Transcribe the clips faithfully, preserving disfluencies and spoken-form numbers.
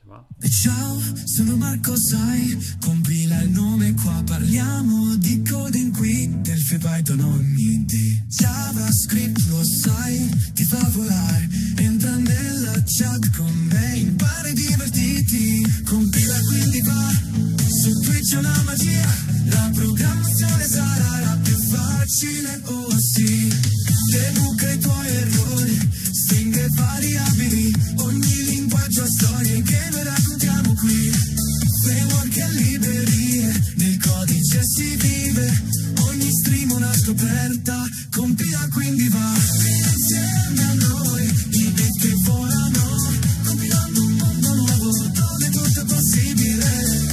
Se va. Ciao, sono Marco, sai, compila il nome qua, parliamo di coding qui, Delphi, Python, ogni D. JavaScript, lo sai, ti fa volare, entra nella chat con me, impara e divertiti, compila quindi va, su Twitch è una magia, la programmazione sarà la più facile, oh sì, debuca i tuoi errori, stringhe variabili, ogni linguaggio ha storie che noi raccontiamo qui, framework e librerie, nel codice si vive, ogni stream una scoperta, compila quindi va, insieme a noi, i beat che volano, compilando un mondo nuovo, dove tutto è possibile.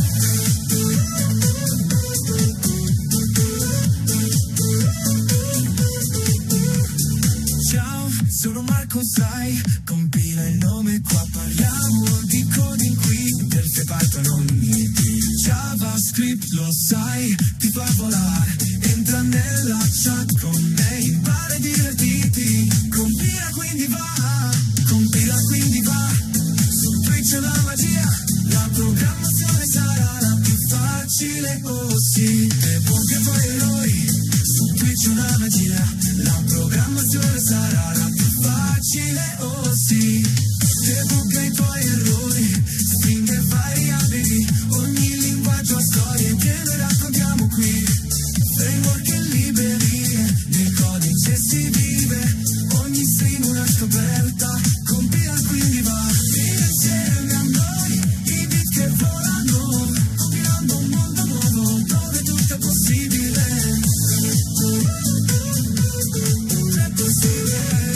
Ciao, sono Marco, sai, compila il nome qua, parliamo di coding qui, Delphi, Python, ogni D. JavaScript, lo sai, ti fa volare, entra nella chat con me, impara e divertiti, compila quindi va, compila quindi va, su Twitch è la magia, la programmazione sarà la più facile, oh sì, e buon che fai errori, su Twitch è una magia, la programmazione sarà la più facile, oh sì, debugga i tuoi errori, stringhe variabili, ogni linguaggio ha storie che noi raccontiamo qui, framework e librerie, nel codice si vive, ogni stream una scoperta, compila quindi va, vieni insieme a noi, i beat che volano, compilando un mondo nuovo, dove tutto è possibile, è possibile.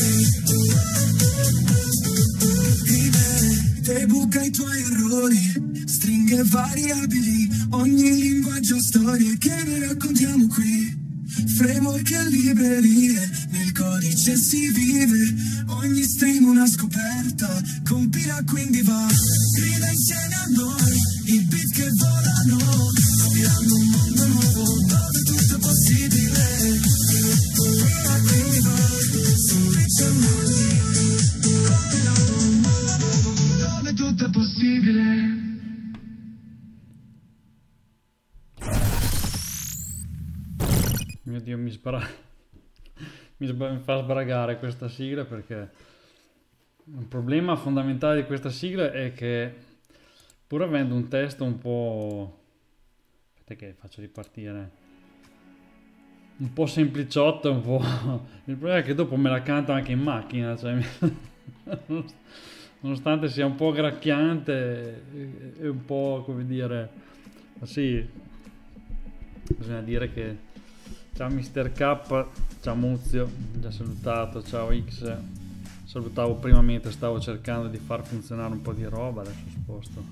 Debuca i tuoi errori, stringhe variabili, ogni linguaggio storie che noi raccontiamo qui, framework e librerie, nel codice si vive, ogni stream una scoperta, compila quindi va, grida insieme a noi, i beat che volano, compilando un mondo nuovo, dove tutto è possibile, compila quindi va, su Twitch è noi, compilando un mondo nuovo, dove tutto è possibile. Mio Dio, mi spara... mi, sba... mi fa sbragare questa sigla, perché un problema fondamentale di questa sigla è che, pur avendo un testo un po'... aspetta che faccio ripartire, un po' sempliciotto, un po'... il problema è che dopo me la canta anche in macchina, cioè... nonostante sia un po' gracchiante e un po', come dire, ma sì, bisogna dire che ciao mister K, ciao Muzio, già salutato, ciao X, salutavo prima mentre stavo cercando di far funzionare un po' di roba, adesso sposto.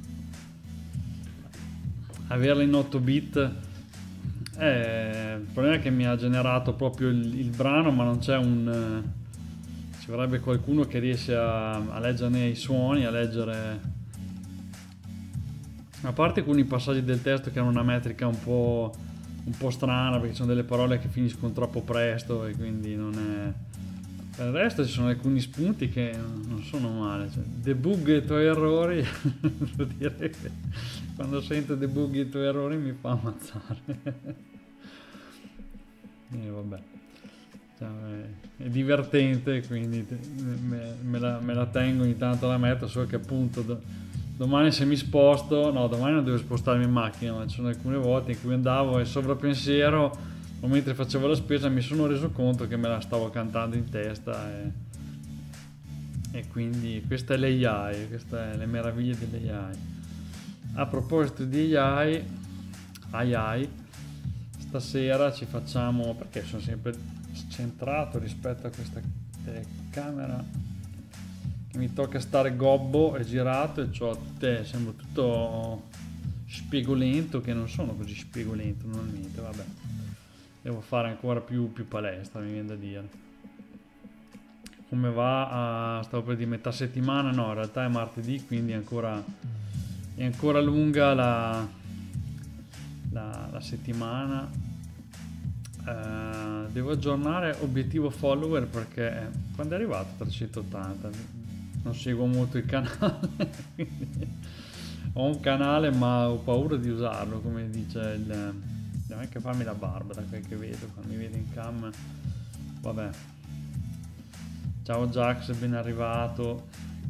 Averla in otto bit, eh, il problema è che mi ha generato proprio il, il brano, ma non c'è un... ci vorrebbe qualcuno che riesce a, a leggerne i suoni, a leggere, a parte alcuni passaggi del testo che hanno una metrica un po', un po' strana, perché ci sono delle parole che finiscono troppo presto e quindi non è... Per il resto ci sono alcuni spunti che non sono male, cioè, debugga i tuoi errori, devo dire che quando sento debugga i tuoi errori mi fa ammazzare. E vabbè. È divertente, quindi me, me, la, me la tengo, ogni tanto la metto, so che appunto do, domani se mi sposto, no, domani non devo spostarmi in macchina, ma ci sono alcune volte in cui andavo e sovrappensiero, o mentre facevo la spesa mi sono reso conto che me la stavo cantando in testa e, e quindi questa è l'A I, questa è le meraviglie dell'A I. A proposito di A I, A I, stasera ci facciamo, perché sono sempre centrato rispetto a questa telecamera che mi tocca stare gobbo e girato, e c'ho te, sembro tutto spiegolento, che non sono così spiegolento normalmente, vabbè, devo fare ancora più, più palestra, mi viene da dire. Come va? A, stavo per dire metà settimana, no, in realtà è martedì, quindi è ancora, è ancora lunga la, la, la settimana. Uh, devo aggiornare obiettivo follower, perché quando è arrivato a trecentottanta non seguo molto il canale, quindi ho un canale ma ho paura di usarlo, come dice il... devo anche farmi la barba da quel che vedo, quando mi vede in cam, vabbè. Ciao Jax, ben arrivato.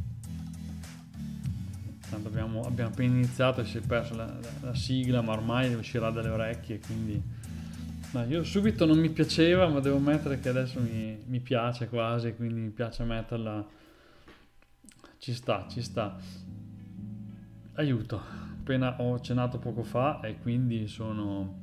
Tanto abbiamo, abbiamo appena iniziato e si è persa la, la, la sigla, ma ormai uscirà dalle orecchie, quindi... Ma io subito non mi piaceva, ma devo ammettere che adesso mi, mi piace quasi, quindi mi piace metterla. Ci sta, ci sta. Aiuto, appena ho cenato poco fa e quindi sono...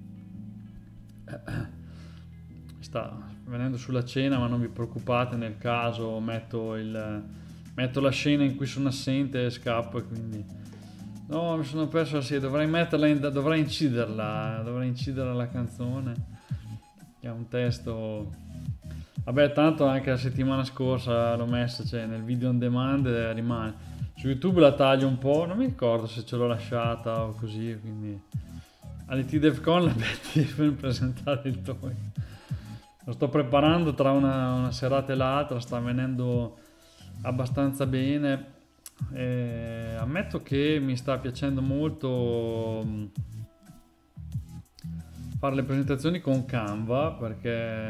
sta venendo sulla cena, ma non vi preoccupate, nel caso metto, il, metto la scena in cui sono assente e scappo, e quindi... No, mi sono perso la serie, dovrei metterla, in, dovrei inciderla, dovrei incidere la canzone, che è un testo... Vabbè, tanto anche la settimana scorsa l'ho messa, cioè nel video on demand rimane. Su YouTube la taglio un po', non mi ricordo se ce l'ho lasciata o così, quindi... Alle T-DevCon la Betty per presentare il toy. Lo sto preparando tra una, una serata e l'altra, sta venendo abbastanza bene. E ammetto che mi sta piacendo molto fare le presentazioni con Canva, perché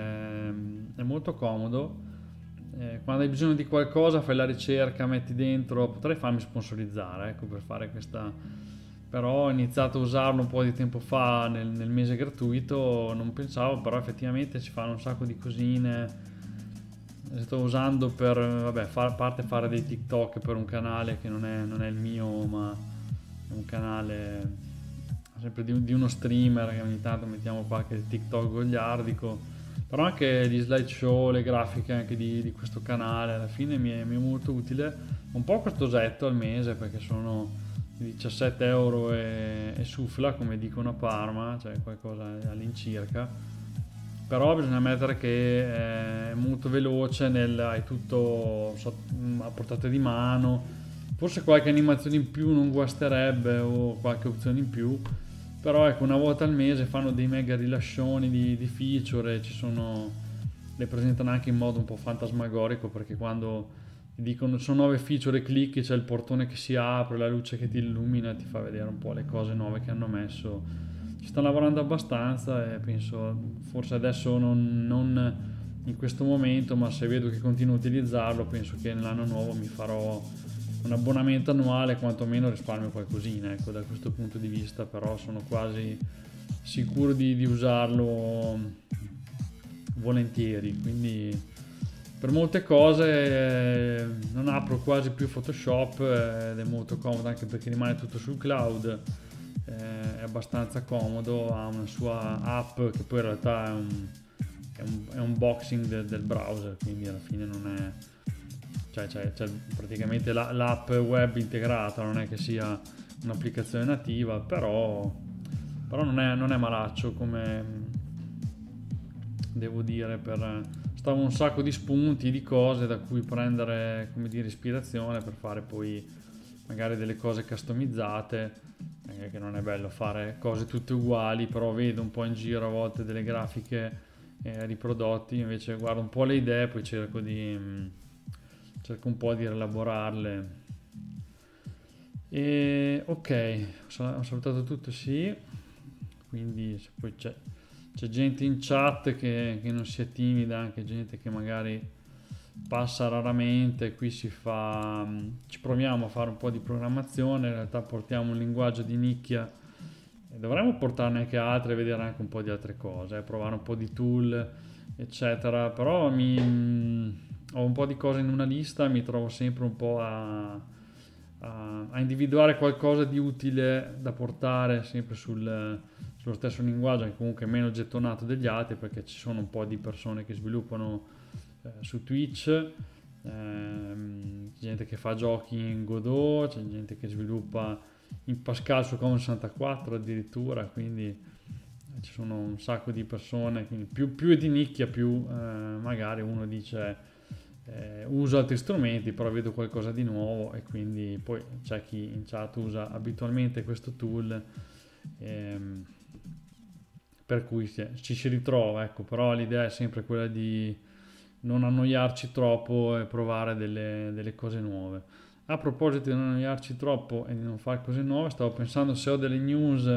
è molto comodo. Eh, quando hai bisogno di qualcosa fai la ricerca, metti dentro. Potrei farmi sponsorizzare, ecco, per fare questa, però ho iniziato a usarlo un po' di tempo fa nel, nel mese gratuito, non pensavo, però effettivamente si fanno un sacco di cosine. Sto usando per, vabbè, far, a parte fare dei TikTok per un canale che non è, non è il mio, ma è un canale sempre di, di uno streamer, che ogni tanto mettiamo qualche TikTok goliardico, però anche gli slideshow, le grafiche anche di, di questo canale alla fine mi è, mi è molto utile. Un po' costosetto al mese, perché sono diciassette euro e, e suffla, come dicono a Parma, cioè qualcosa all'incirca. Però bisogna mettere che è molto veloce, nel, hai tutto a portata di mano, forse qualche animazione in più non guasterebbe, o qualche opzione in più, però ecco, una volta al mese fanno dei mega rilascioni di, di feature, ci sono, le presentano anche in modo un po' fantasmagorico, perché quando ti dicono sono nuove feature, clicchi, c'è il portone che si apre, la luce che ti illumina, ti fa vedere un po' le cose nuove che hanno messo. Ci stanno lavorando abbastanza e penso, forse adesso non, non in questo momento, ma se vedo che continuo a utilizzarlo, penso che nell'anno nuovo mi farò un abbonamento annuale, quantomeno risparmio qualcosina, ecco, da questo punto di vista. Però sono quasi sicuro di, di usarlo volentieri, quindi per molte cose eh, non apro quasi più Photoshop eh, ed è molto comodo, anche perché rimane tutto sul cloud. È abbastanza comodo, ha una sua app che poi in realtà è un, è un, è un boxing del, del browser, quindi alla fine non è, cioè c'è, c'è praticamente la, l'app web integrata, non è che sia un'applicazione nativa, però, però non, è, non è malaccio, come devo dire. Per stavo un sacco di spunti, di cose da cui prendere, come dire, ispirazione per fare poi magari delle cose customizzate, eh, che non è bello fare cose tutte uguali, però vedo un po' in giro a volte delle grafiche eh, riprodotti, invece guardo un po' le idee, poi cerco di mh, cerco un po' di rielaborarle. E ok, ho salutato tutto, sì, quindi se poi c'è, c'è gente in chat che, che non sia timida, anche gente che magari passa raramente. Qui si fa, ci proviamo a fare un po' di programmazione, in realtà portiamo un linguaggio di nicchia e dovremmo portarne anche altri e vedere anche un po' di altre cose, eh, provare un po' di tool eccetera. Però mi, mh, ho un po' di cose in una lista, mi trovo sempre un po' a, a, a individuare qualcosa di utile da portare sempre sul, sullo stesso linguaggio, che comunque è meno gettonato degli altri, perché ci sono un po' di persone che sviluppano su Twitch, ehm, c'è gente che fa giochi in Godot, c'è gente che sviluppa in Pascal su Commodore sessantaquattro addirittura, quindi ci sono un sacco di persone, quindi più, più è di nicchia, più eh, magari uno dice eh, uso altri strumenti, però vedo qualcosa di nuovo, e quindi poi c'è chi in chat usa abitualmente questo tool, ehm, per cui ci si ritrova, ecco. Però l'idea è sempre quella di non annoiarci troppo e provare delle, delle cose nuove. A proposito di non annoiarci troppo e di non fare cose nuove, stavo pensando se ho delle news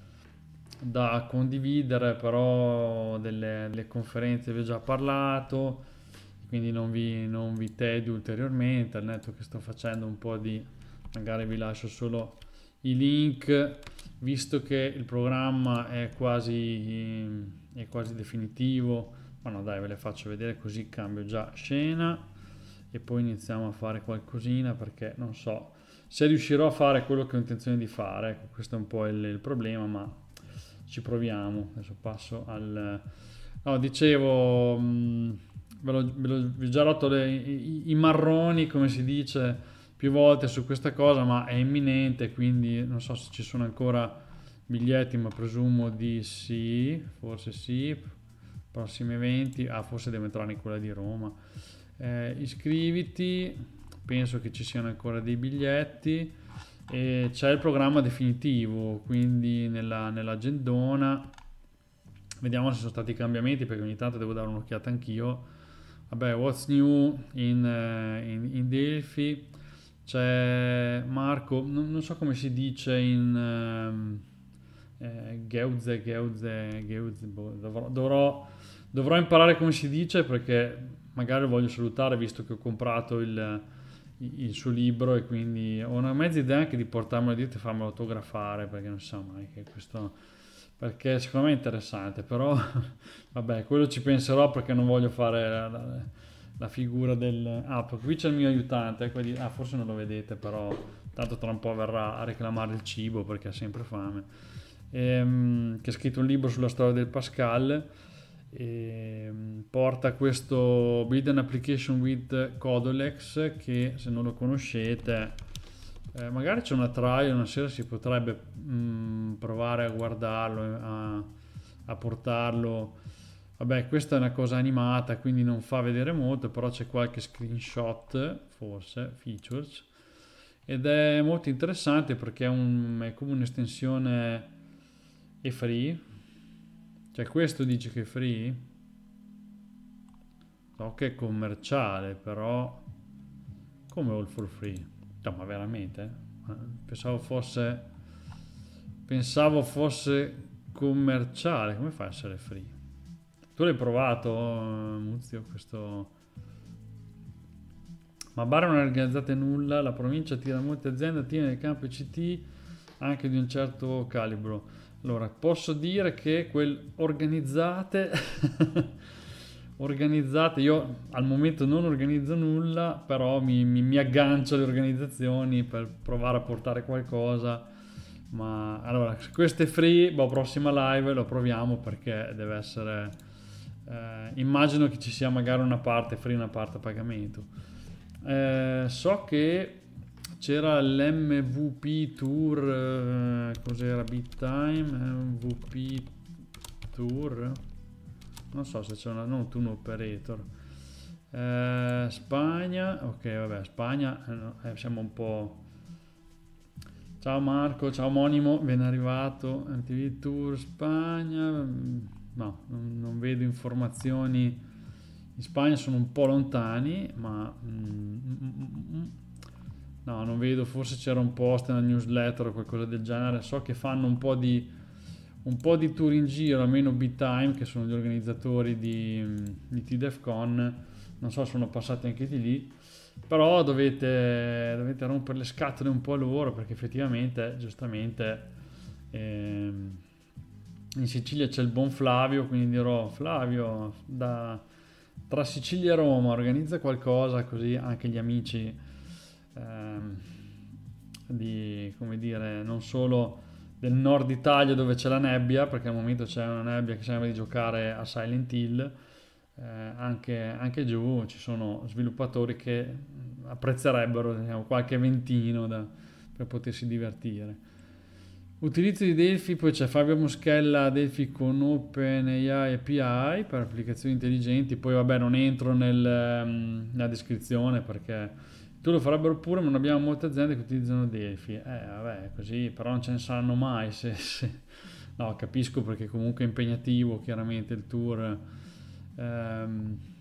da condividere, però delle, delle conferenze vi ho già parlato, quindi non vi, non vi tedio ulteriormente, al netto che sto facendo un po' di, magari vi lascio solo i link, visto che il programma è quasi, è quasi definitivo, ma no dai, ve le faccio vedere così cambio già scena e poi iniziamo a fare qualcosina, perché non so se riuscirò a fare quello che ho intenzione di fare. Ecco, questo è un po' il, il problema, ma ci proviamo. Adesso passo al... No, dicevo, mh, ve l'ho, ve l'ho vi ho già rotto le, i, i marroni, come si dice, più volte su questa cosa, ma è imminente, quindi non so se ci sono ancora biglietti, ma presumo di sì, forse sì. Prossimi eventi, ah forse devo entrare in quella di Roma. Eh, iscriviti, penso che ci siano ancora dei biglietti e c'è il programma definitivo, quindi nella, nell'agendona vediamo se sono stati cambiamenti, perché ogni tanto devo dare un'occhiata anch'io. Vabbè, what's new in, uh, in, in Delphi, c'è Marco, non, non so come si dice in uh, eh, Geuze, Geuze, Geuze, boh, dovrò, dovrò, dovrò imparare come si dice, perché magari lo voglio salutare, visto che ho comprato il, il suo libro, e quindi ho una mezza idea anche di portarmelo dietro e farmelo autografare, perché non si sa mai che questo, perché secondo me è interessante, però vabbè, quello ci penserò, perché non voglio fare la, la, la figura del... Ah, qui c'è il mio aiutante, ecco, ah, forse non lo vedete, però tanto tra un po' verrà a reclamare il cibo, perché ha sempre fame, ehm, che ha scritto un libro sulla storia del Pascal. E porta questo Build an Application with Codolex, che se non lo conoscete, eh, magari c'è una trial, una sera si potrebbe mh, provare a guardarlo, a, a portarlo. Vabbè, questa è una cosa animata, quindi non fa vedere molto, però c'è qualche screenshot, forse, features, ed è molto interessante, perché è, un, è come un'estensione, è free. Cioè questo dice che è free? So che è commerciale, però come all for free? No, ma veramente? Pensavo fosse pensavo fosse commerciale. Come fa a essere free? Tu l'hai provato, Muzio, questo? Ma Bari non ha organizzato nulla, la provincia tira molte aziende, tiene nel campo I C T anche di un certo calibro. Allora, posso dire che quel organizzate, organizzate, io al momento non organizzo nulla, però mi, mi, mi aggancio alle organizzazioni per provare a portare qualcosa. Ma allora, se questo è free, boh, prossima live lo proviamo, perché deve essere, eh, immagino che ci sia magari una parte free e una parte a pagamento. Eh, so che c'era l'M V P Tour, eh, cos'era, Big Time, M V P Tour, non so se c'è una, non Tour Operator, eh, Spagna, ok vabbè, Spagna, eh, no, eh, siamo un po'... Ciao Marco, ciao Monimo, ben arrivato, M T V Tour Spagna, no, non, non vedo informazioni, in Spagna sono un po' lontani, ma... Mm, mm, mm, no, non vedo, forse c'era un post nella newsletter o qualcosa del genere. So che fanno un po' di un po' di tour in giro, almeno Big Time, che sono gli organizzatori di, di T-DEFCON. Non so se sono passati anche di lì, però dovete, dovete rompere le scatole un po' a loro, perché effettivamente, giustamente, ehm, in Sicilia c'è il buon Flavio, quindi dirò: Flavio, da, tra Sicilia e Roma organizza qualcosa, così anche gli amici, ehm, di, come dire, non solo del nord Italia dove c'è la nebbia, perché al momento c'è una nebbia che sembra di giocare a Silent Hill, eh, anche, anche giù ci sono sviluppatori che apprezzerebbero, diciamo, qualche ventino da, per potersi divertire. Utilizzo di Delphi, poi c'è Fabio Moschella, Delphi con OpenAI A P I per applicazioni intelligenti. Poi vabbè, non entro nel, um, nella descrizione, perché tu lo farebbero pure, ma non abbiamo molte aziende che utilizzano Delphi. Eh vabbè, così, però non ce ne saranno mai, se, se... No, capisco, perché comunque è impegnativo chiaramente il tour. ehm,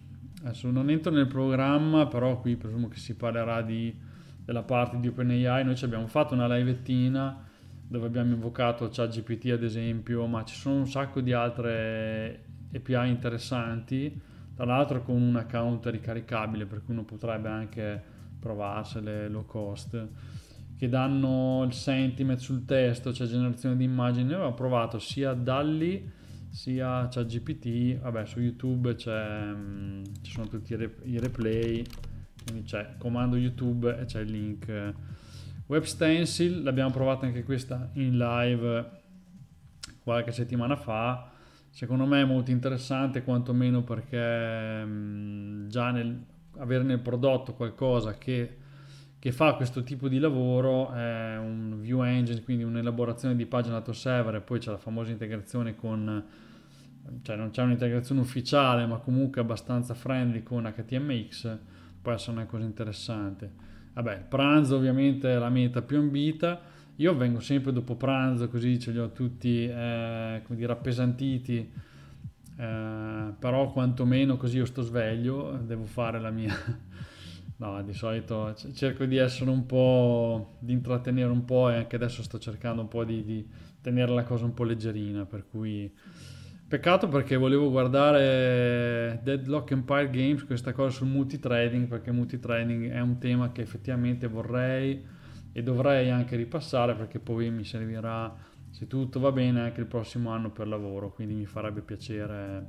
adesso non entro nel programma, però qui presumo che si parlerà di, della parte di OpenAI. Noi ci abbiamo fatto una livettina dove abbiamo invocato ChatGPT ad esempio, ma ci sono un sacco di altre A P I interessanti, tra l'altro con un account ricaricabile, per cui uno potrebbe anche provarsele low cost, che danno il sentiment sul testo, cioè generazione di immagini. Io ho provato sia DALL-E sia ChatGPT, vabbè su YouTube c'è, mh, ci sono tutti i, re, i replay, quindi c'è comando YouTube e c'è il link. Web Stencil l'abbiamo provato anche questa in live qualche settimana fa, secondo me è molto interessante, quantomeno perché mh, già nel avere nel prodotto qualcosa che, che fa questo tipo di lavoro, è un view engine, quindi un'elaborazione di pagina lato server, e poi c'è la famosa integrazione con, cioè non c'è un'integrazione ufficiale ma comunque abbastanza friendly con H T M X, può essere una cosa interessante. Vabbè, il pranzo ovviamente è la meta più ambita. Io vengo sempre dopo pranzo, così ce li ho tutti eh, come dire, appesantiti, eh, però quantomeno così io sto sveglio, devo fare la mia... No, di solito cerco di essere un po', di intrattenere un po', e anche adesso sto cercando un po' di, di tenere la cosa un po' leggerina, per cui... Peccato, perché volevo guardare Deadlock Empire Games, questa cosa sul multitrading, perché multitrading è un tema che effettivamente vorrei e dovrei anche ripassare, perché poi mi servirà, se tutto va bene, anche il prossimo anno per lavoro, quindi mi farebbe piacere,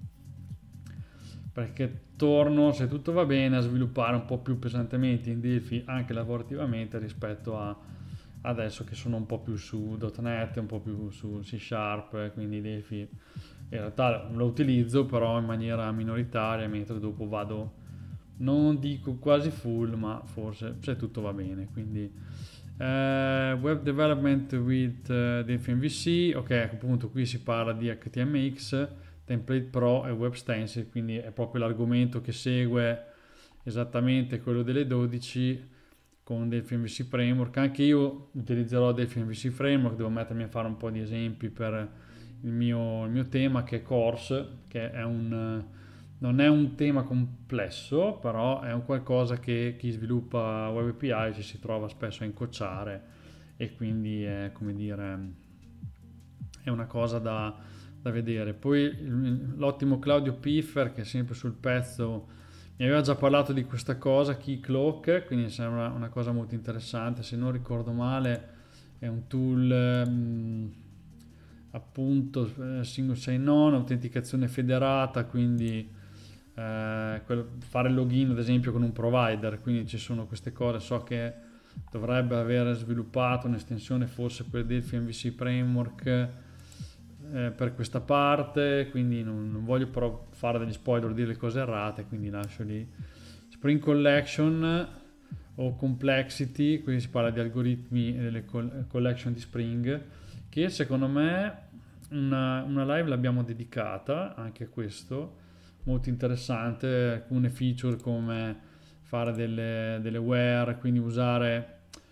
perché torno, se tutto va bene, a sviluppare un po' più pesantemente in Delphi, anche lavorativamente, rispetto a adesso che sono un po' più su .NET, un po' più su C Sharp, quindi Delphi in realtà lo utilizzo però in maniera minoritaria, mentre dopo vado, non dico quasi full, ma forse se tutto va bene. Quindi eh, web development with uh, Delphi M V C, ok, appunto qui si parla di H T M X, template pro e web stencil, quindi è proprio l'argomento che segue esattamente quello delle dodici con Delphi M V C Framework. Anche io utilizzerò Delphi M V C Framework, devo mettermi a fare un po' di esempi per il mio, il mio tema, che è Course, che è un, non è un tema complesso, però è un qualcosa che chi sviluppa web A P I ci si trova spesso a incocciare, e quindi è, come dire, è una cosa da, da vedere. Poi l'ottimo Claudio Piffer, che è sempre sul pezzo, mi aveva già parlato di questa cosa, Keycloak, quindi sembra una cosa molto interessante. Se non ricordo male è un tool mh, appunto eh, single sign-on, autenticazione federata, quindi eh, quello, fare il login ad esempio con un provider, quindi ci sono queste cose. So che dovrebbe aver sviluppato un'estensione forse per Delphi M V C Framework Eh, per questa parte, quindi non, non voglio però fare degli spoiler o dire le cose errate, quindi lascio lì. Spring Collection o Complexity, quindi si parla di algoritmi e delle collection di Spring, che secondo me una, una live l'abbiamo dedicata anche a questo, molto interessante. Alcune feature come fare delle, delle where, quindi usare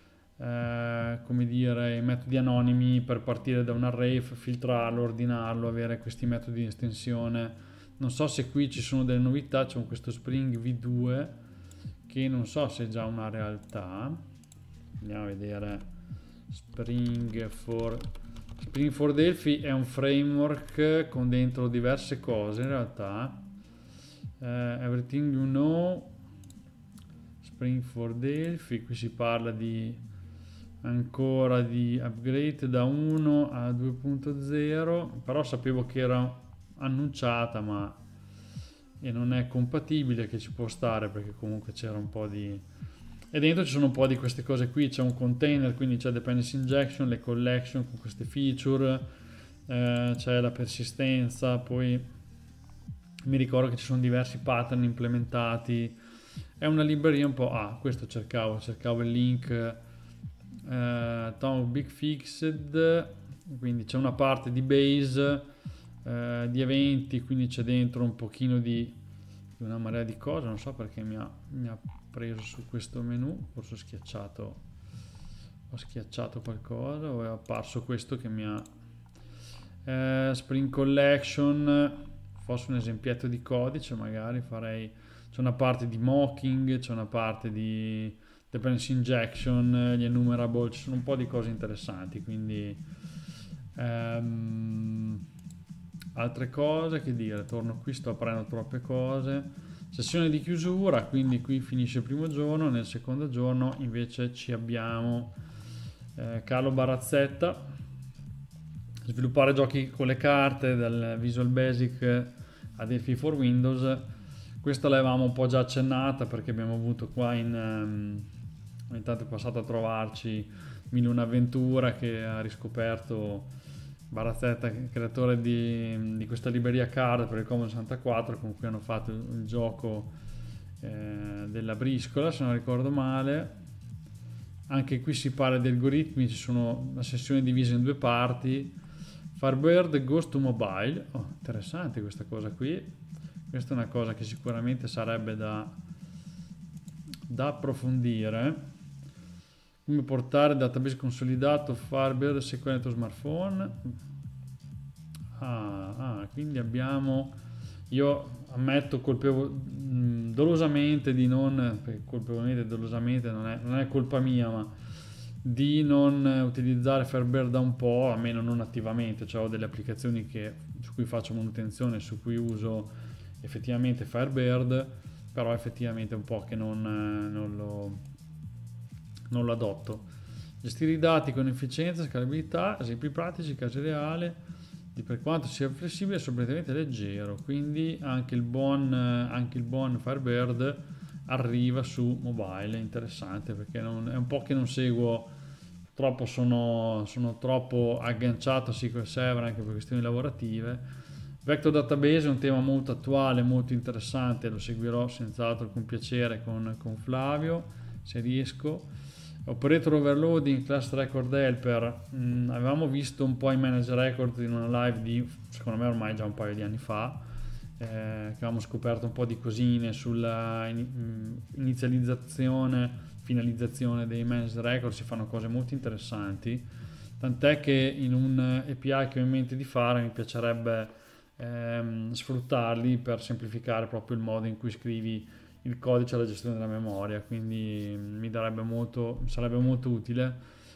Eh, come dire, i metodi anonimi per partire da un array, filtrarlo, ordinarlo, avere questi metodi di estensione. Non so se qui ci sono delle novità. C'è questo Spring V due che non so se è già una realtà. Andiamo a vedere. Spring for Spring for Delphi è un framework con dentro diverse cose in realtà. eh, Everything you know, Spring for Delphi, qui si parla di ancora di upgrade da uno a due punto zero, però sapevo che era annunciata, ma e non è compatibile, che ci può stare perché comunque c'era un po' di, e dentro ci sono un po' di queste cose qui. C'è un container, quindi c'è dependency injection, le collection con queste feature, eh, c'è la persistenza, poi mi ricordo che ci sono diversi pattern implementati. È una libreria un po', ah questo cercavo cercavo il link. Uh, Tom Big Fixed, quindi c'è una parte di base, uh, di eventi, quindi c'è dentro un pochino di, di una marea di cose. Non so perché mi ha, mi ha preso su questo menu, forse ho schiacciato ho schiacciato qualcosa o è apparso questo che mi ha uh, Spring Collection, fosse un esempietto di codice magari farei, c'è una parte di mocking, c'è una parte di dependency injection, gli enumerable, ci sono un po' di cose interessanti, quindi ehm, altre cose che dire, torno qui, sto aprendo troppe cose. Sessione di chiusura, quindi qui finisce il primo giorno, nel secondo giorno invece ci abbiamo eh, Carlo Barazzetta, sviluppare giochi con le carte dal Visual Basic a Delphi for Windows. Questa l'avevamo un po' già accennata perché abbiamo avuto qua in um, intanto è passato a trovarci Mille una avventura che ha riscoperto Barazzetta, creatore di, di questa libreria card per il Commodore sessantaquattro con cui hanno fatto il gioco eh, della briscola, se non ricordo male. Anche qui si parla di algoritmi, ci sono una sessione divisa in due parti. Firebird Goes to Mobile, oh, interessante questa cosa qui, questa è una cosa che sicuramente sarebbe da, da approfondire. Come portare il database consolidato Firebird sequente tuo smartphone. Ah, ah, quindi abbiamo, io ammetto colpevo, mh, dolosamente di non, perché colpevolmente dolosamente non è, non è colpa mia, ma di non utilizzare Firebird da un po', almeno non attivamente, cioè ho delle applicazioni che, su cui faccio manutenzione, su cui uso effettivamente Firebird, però effettivamente è un po' che non, non lo non lo adotto. Gestire i dati con efficienza, scalabilità, esempi pratici, casi reali, di per quanto sia flessibile e soprattutto leggero, quindi anche il buon, anche il buon Firebird arriva su mobile, è interessante perché non, è un po' che non seguo troppo, sono, sono troppo agganciato a S Q L Server anche per questioni lavorative. Vector Database è un tema molto attuale, molto interessante, lo seguirò senz'altro con piacere con, con Flavio, se riesco. Operator Overloading, Class Record Helper, mm, avevamo visto un po' i Manage Record in una live di, secondo me ormai già un paio di anni fa, eh, che avevamo scoperto un po' di cosine sulla in, inizializzazione, finalizzazione dei Manage Record, si fanno cose molto interessanti, tant'è che in un A P I che ho in mente di fare mi piacerebbe ehm, sfruttarli per semplificare proprio il modo in cui scrivi il codice alla gestione della memoria, quindi mi darebbe molto, sarebbe molto utile.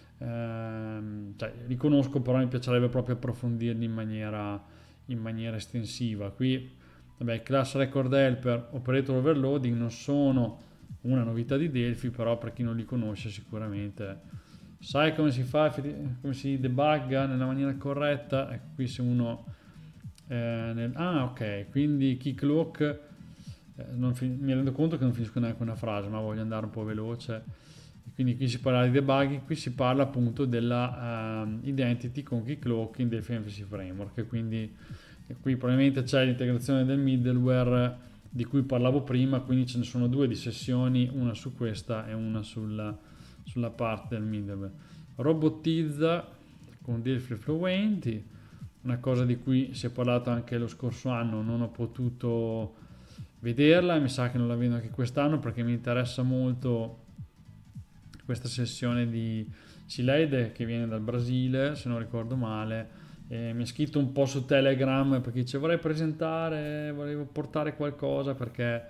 Ehm, cioè, li conosco, però mi piacerebbe proprio approfondirli in maniera, in maniera estensiva. Qui, vabbè, Class Record Helper, Operator Overloading non sono una novità di Delphi, però per chi non li conosce sicuramente sai come si fa, come si debugga nella maniera corretta. Ecco, qui se uno eh, nel, ah ok, quindi Keycloak, Non fin- mi rendo conto che non finisco neanche una frase, ma voglio andare un po' veloce. Quindi qui si parla di debugging, qui si parla appunto della uh, identity con Keycloak in Delphi M V C Framework, quindi qui probabilmente c'è l'integrazione del middleware di cui parlavo prima, quindi ce ne sono due di sessioni, una su questa e una sulla, sulla parte del middleware. Robotizza con Delphi Fluenti, una cosa di cui si è parlato anche lo scorso anno, non ho potuto vederla, mi sa che non la vedo anche quest'anno perché mi interessa molto questa sessione di Cileide che viene dal Brasile, se non ricordo male, e mi ha scritto un po' su Telegram perché dice vorrei presentare, volevo portare qualcosa perché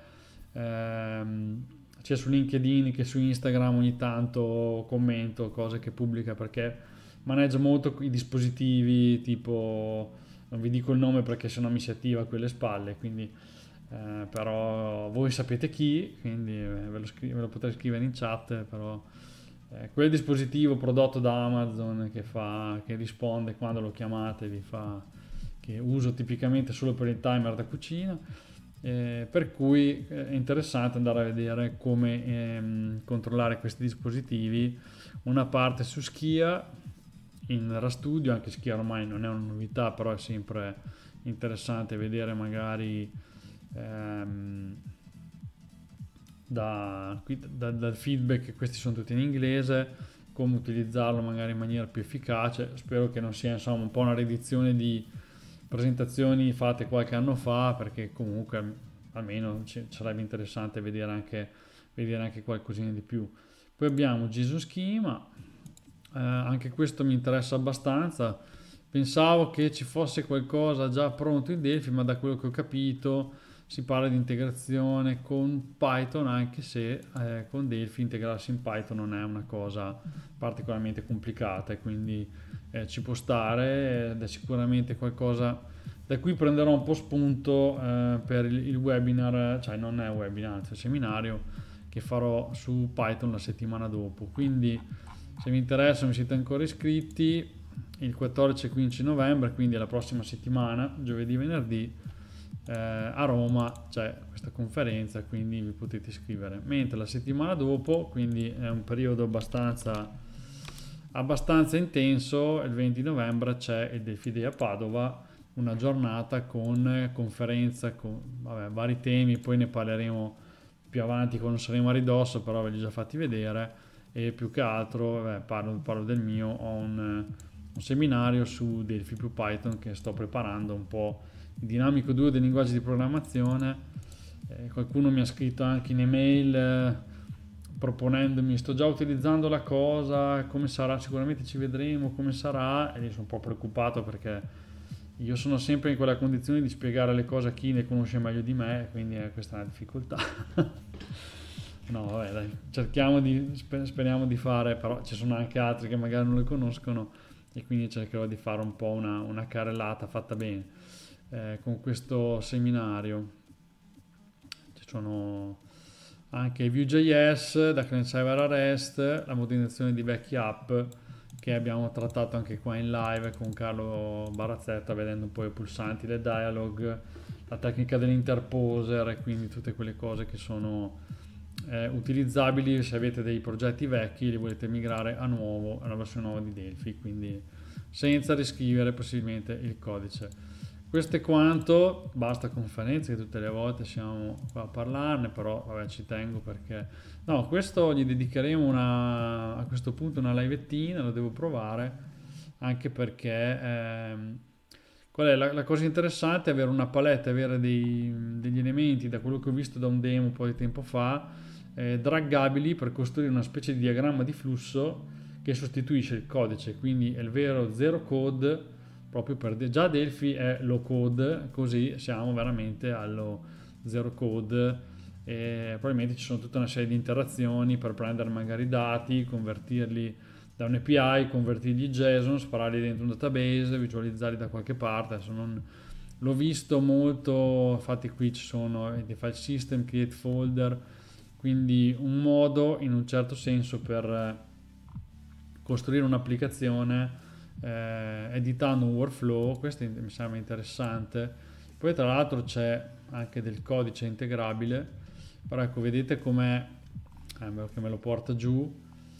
ehm, sia su LinkedIn che su Instagram ogni tanto commento cose che pubblica perché maneggia molto i dispositivi, tipo non vi dico il nome perché sennò mi si attiva a quelle spalle, quindi Eh, però voi sapete chi, quindi eh, ve, lo scri- ve lo potete scrivere in chat, però eh, quel dispositivo prodotto da Amazon che, fa, che risponde quando lo chiamate, vi fa, che uso tipicamente solo per il timer da cucina, eh, per cui è interessante andare a vedere come ehm, controllare questi dispositivi, una parte su Skia in RStudio, anche Skia ormai non è una novità, però è sempre interessante vedere magari ehm, da, qui, da, dal feedback, questi sono tutti in inglese, come utilizzarlo magari in maniera più efficace. Spero che non sia insomma un po' una riedizione di presentazioni fatte qualche anno fa, perché comunque almeno ci, sarebbe interessante vedere anche, vedere anche qualcosina di più. Poi abbiamo JSON Schema, eh, anche questo mi interessa abbastanza pensavo che ci fosse qualcosa già pronto in Delphi, ma da quello che ho capito si parla di integrazione con Python, anche se eh, con Delphi integrarsi in Python non è una cosa particolarmente complicata, e quindi eh, ci può stare ed è sicuramente qualcosa da cui prenderò un po' spunto eh, per il, il webinar, cioè non è un webinar, anzi è un seminario che farò su Python la settimana dopo. Quindi se vi interessa, mi siete ancora iscritti, il quattordici e quindici novembre, quindi la prossima settimana, giovedì e venerdì, eh, a Roma c'è questa conferenza, quindi vi potete iscrivere. Mentre la settimana dopo, quindi è un periodo abbastanza, abbastanza intenso, il venti novembre c'è il Delphi Day a Padova, una giornata con conferenza, con vabbè, vari temi, poi ne parleremo più avanti quando saremo a ridosso, però ve li ho già fatti vedere. E più che altro vabbè, parlo, parlo del mio, ho un, un seminario su Delphi più Python che sto preparando, un po' dinamico due dei linguaggi di programmazione. Eh, qualcuno mi ha scritto anche in email eh, proponendomi, sto già utilizzando la cosa, come sarà, sicuramente ci vedremo come sarà, e io sono un po' preoccupato perché io sono sempre in quella condizione di spiegare le cose a chi ne conosce meglio di me, quindi eh, questa è una difficoltà. No, vabbè, dai, cerchiamo di, speriamo di fare, però ci sono anche altri che magari non le conoscono, e quindi cercherò di fare un po' una, una carrellata fatta bene eh, con questo seminario. Ci sono anche Vue.js da client server a REST, la modernizzazione di vecchie app che abbiamo trattato anche qua in live con Carlo Barazzetta, vedendo un po' i pulsanti, le dialog, la tecnica dell'interposer, e quindi tutte quelle cose che sono eh, utilizzabili se avete dei progetti vecchi e li volete migrare a nuovo, a una versione nuova di Delphi, quindi senza riscrivere possibilmente il codice. Questo è quanto, basta conferenze, che tutte le volte siamo qua a parlarne, però vabbè, ci tengo perché no, questo gli dedicheremo una, a questo punto una livettina, lo devo provare, anche perché ehm, qual è la, la cosa interessante è avere una palette, avere dei, degli elementi, da quello che ho visto da un demo un po' di tempo fa, eh, draggabili per costruire una specie di diagramma di flusso che sostituisce il codice, quindi è il vero zero code, proprio per già Delphi è low code, così siamo veramente allo zero code, e probabilmente ci sono tutta una serie di interazioni per prendere magari dati, convertirli da un A P I, convertirli in JSON, spararli dentro un database, visualizzarli da qualche parte. Adesso non l'ho visto molto, infatti qui ci sono i file system, create folder, quindi un modo in un certo senso per costruire un'applicazione eh, editando un workflow. Questo mi sembra interessante. Poi tra l'altro c'è anche del codice integrabile, però ecco, vedete com'è, eh, che me lo porta giù,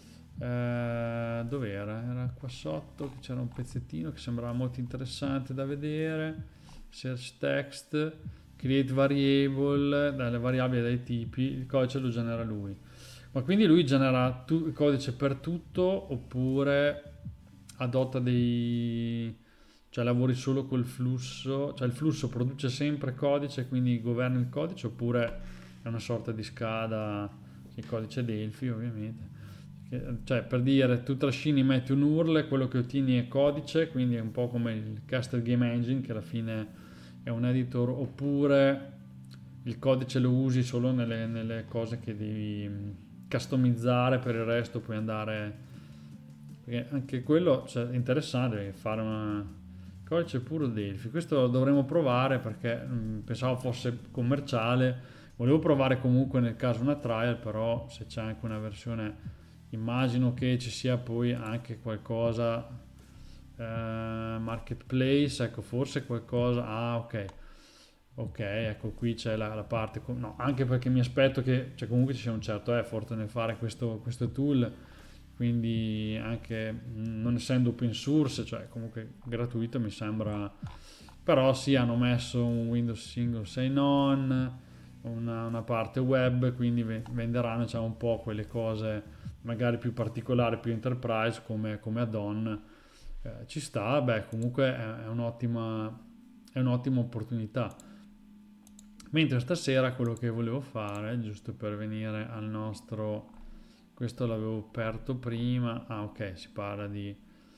eh, dove era? Era qua sotto, che c'era un pezzettino che sembrava molto interessante da vedere, search text, create variable, dalle variabili, dai tipi, il codice lo genera lui. Ma quindi lui genera tu, il codice per tutto, oppure adotta dei, cioè lavori solo col flusso, cioè il flusso produce sempre codice, quindi governa il codice, oppure è una sorta di scada, il codice Delphi ovviamente, cioè per dire tu trascini, metti un U R L, quello che ottieni è codice, quindi è un po' come il Castle Game Engine che alla fine è un editor, oppure il codice lo usi solo nelle, nelle cose che devi customizzare, per il resto puoi andare, perché anche quello, cioè, è interessante fare una codice puro Delphi. Questo lo dovremmo provare perché mh, pensavo fosse commerciale, volevo provare comunque nel caso una trial, però se c'è anche una versione, immagino che ci sia poi anche qualcosa eh, marketplace, ecco, forse qualcosa, ah ok ok, ecco, qui c'è la, la parte, no, anche perché mi aspetto che, cioè, comunque ci sia un certo effort nel fare questo, questo tool, quindi anche non essendo open source, cioè comunque gratuito, mi sembra, però sì, hanno messo un Windows Single Sign-On, una, una parte web, quindi venderanno, diciamo, un po' quelle cose magari più particolari, più enterprise, come, come add-on. Eh, ci sta, beh, comunque è, è un'ottima è un'ottima opportunità. Mentre stasera quello che volevo fare, giusto per venire al nostro, questo l'avevo aperto prima, ah ok, si parla di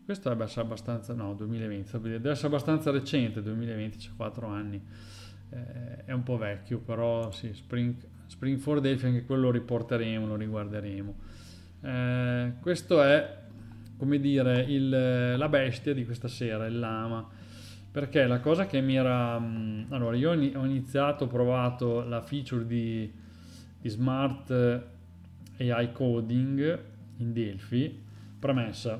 questo deve essere abbastanza, no, duemilaventi, deve essere abbastanza recente, duemilaventi, c'è quattro anni, eh, è un po' vecchio, però sì, Spring, Spring for Delphi, anche quello lo riporteremo, lo riguarderemo. Eh, questo è, come dire, il, la bestia di questa sera, il Llama, perché la cosa che mi era... Allora, io ho iniziato, ho provato la feature di, di Smart A I Coding in Delphi, premessa.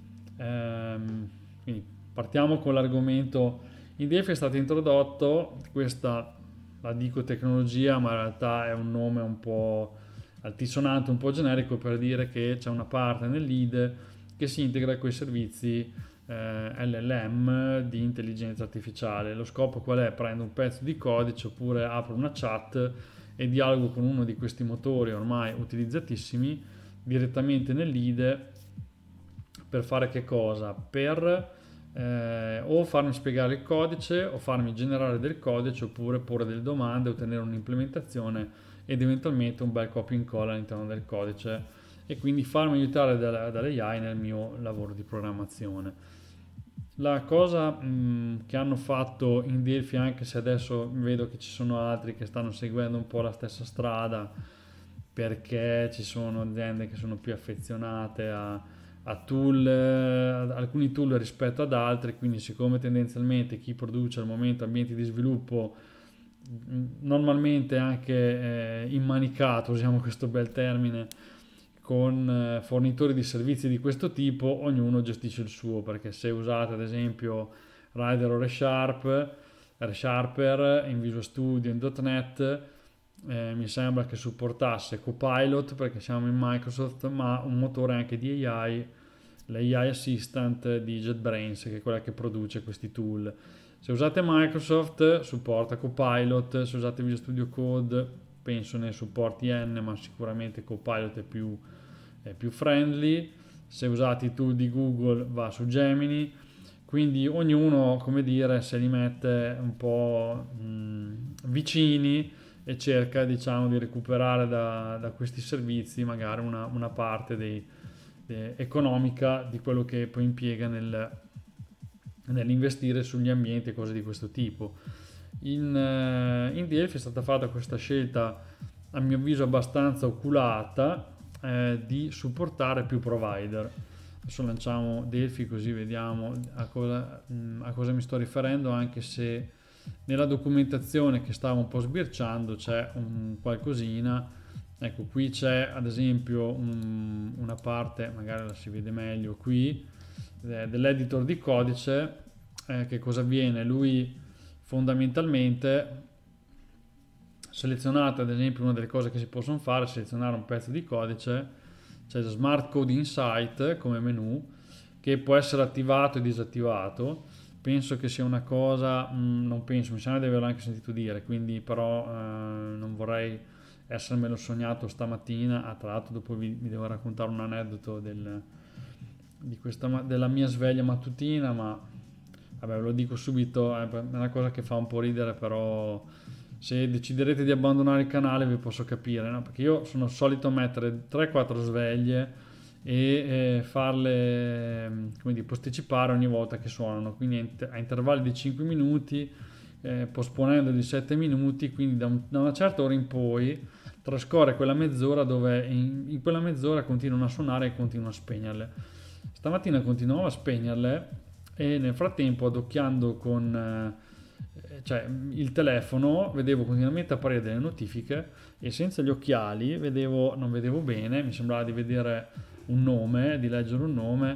Ehm, quindi partiamo con l'argomento. In Delphi è stato introdotto questa, la dico tecnologia, ma in realtà è un nome un po' altisonante, un po' generico, per dire che c'è una parte nel lead che si integra con i servizi eh, L L M di intelligenza artificiale. Lo scopo qual è? Prendo un pezzo di codice oppure apro una chat e dialogo con uno di questi motori ormai utilizzatissimi direttamente nel lead per fare che cosa? Per eh, o farmi spiegare il codice o farmi generare del codice oppure porre delle domande, ottenere un'implementazione ed eventualmente un bel copy and call all'interno del codice e quindi farmi aiutare dall'A I nel mio lavoro di programmazione. La cosa mh, che hanno fatto in Delphi, anche se adesso vedo che ci sono altri che stanno seguendo un po' la stessa strada, perché ci sono aziende che sono più affezionate a, a tool, ad alcuni tool rispetto ad altri, quindi siccome tendenzialmente chi produce al momento ambienti di sviluppo normalmente anche eh, immanicato, usiamo questo bel termine, con eh, fornitori di servizi di questo tipo, ognuno gestisce il suo, perché se usate ad esempio Rider o ReSharp, ReSharper in Visual Studio, in .dot net, eh, mi sembra che supportasse Copilot perché siamo in Microsoft, ma un motore anche di A I, l'A I Assistant di JetBrains, che è quella che produce questi tool. Se usate Microsoft supporta Copilot, se usate Visual Studio Code penso ne supporti N, ma sicuramente Copilot è più, è più friendly. Se usate i tool di Google va su Gemini, quindi ognuno, come dire, se li mette un po' mh, vicini e cerca, diciamo, di recuperare da, da questi servizi magari una, una parte dei, de, economica di quello che poi impiega nel nell'investire sugli ambienti e cose di questo tipo. In, uh, in Delphi è stata fatta questa scelta, a mio avviso abbastanza oculata, eh, di supportare più provider. Adesso lanciamo Delphi così vediamo a cosa, mh, a cosa mi sto riferendo, anche se nella documentazione che stavo un po' sbirciando c'è un qualcosina. Ecco, qui c'è ad esempio un, una parte, magari la si vede meglio qui, dell'editor di codice. Eh, che cosa avviene? Lui fondamentalmente, selezionate ad esempio, una delle cose che si possono fare è selezionare un pezzo di codice, c'è Smart Code Insight come menu che può essere attivato e disattivato. Penso che sia una cosa, mh, non penso, mi sembra di averlo anche sentito dire, quindi però eh, non vorrei essermelo sognato stamattina. Ah, tra l'altro dopo vi, vi devo raccontare un aneddoto del Di questa, della mia sveglia mattutina, ma vabbè, ve lo dico subito, è una cosa che fa un po' ridere, però se deciderete di abbandonare il canale vi posso capire, no? Perché io sono solito mettere tre quattro sveglie e eh, farle, come dire, posticipare ogni volta che suonano, quindi a intervalli di cinque minuti, eh, posponendo di sette minuti, quindi da, un, da una certa ora in poi trascorre quella mezz'ora dove in, in quella mezz'ora continuano a suonare e continuano a spegnerle. Stamattina continuavo a spegnerle e nel frattempo, adocchiando con eh, cioè, il telefono, vedevo continuamente apparire delle notifiche e senza gli occhiali vedevo, non vedevo bene, mi sembrava di vedere un nome, di leggere un nome,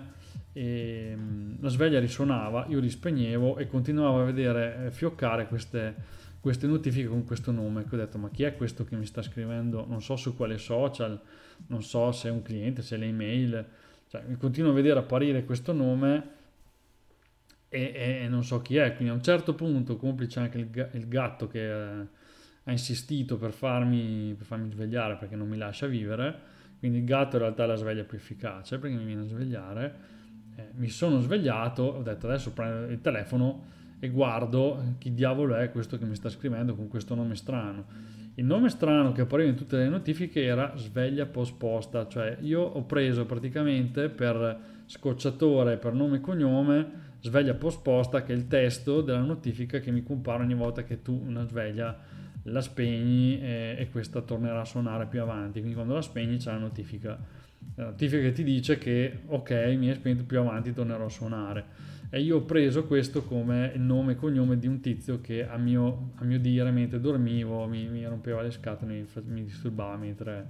e mh, la sveglia risuonava, io rispegnevo e continuavo a vedere eh, fioccare queste, queste notifiche con questo nome. Che ho detto, ma chi è questo che mi sta scrivendo? Non so su quale social, non so se è un cliente, se è le email. Cioè, mi continuo a vedere apparire questo nome e, e non so chi è. Quindi a un certo punto, complice anche il, il gatto che eh, ha insistito per farmi, per farmi svegliare perché non mi lascia vivere, quindi il gatto in realtà è la sveglia più efficace perché mi viene a svegliare. Eh, mi sono svegliato, ho detto adesso prendo il telefono e guardo chi diavolo è questo che mi sta scrivendo con questo nome strano. Il nome strano che appariva in tutte le notifiche era sveglia posposta, cioè io ho preso praticamente per scocciatore per nome e cognome, sveglia posposta, che è il testo della notifica che mi compare ogni volta che tu una sveglia la spegni, e, e questa tornerà a suonare più avanti. Quindi quando la spegni c'è la notifica, la notifica che ti dice che ok, mi hai spento, più avanti tornerò a suonare. E io ho preso questo come il nome e cognome di un tizio che a mio, a mio dire, mentre dormivo, mi, mi rompeva le scatole, mi, mi disturbava mentre...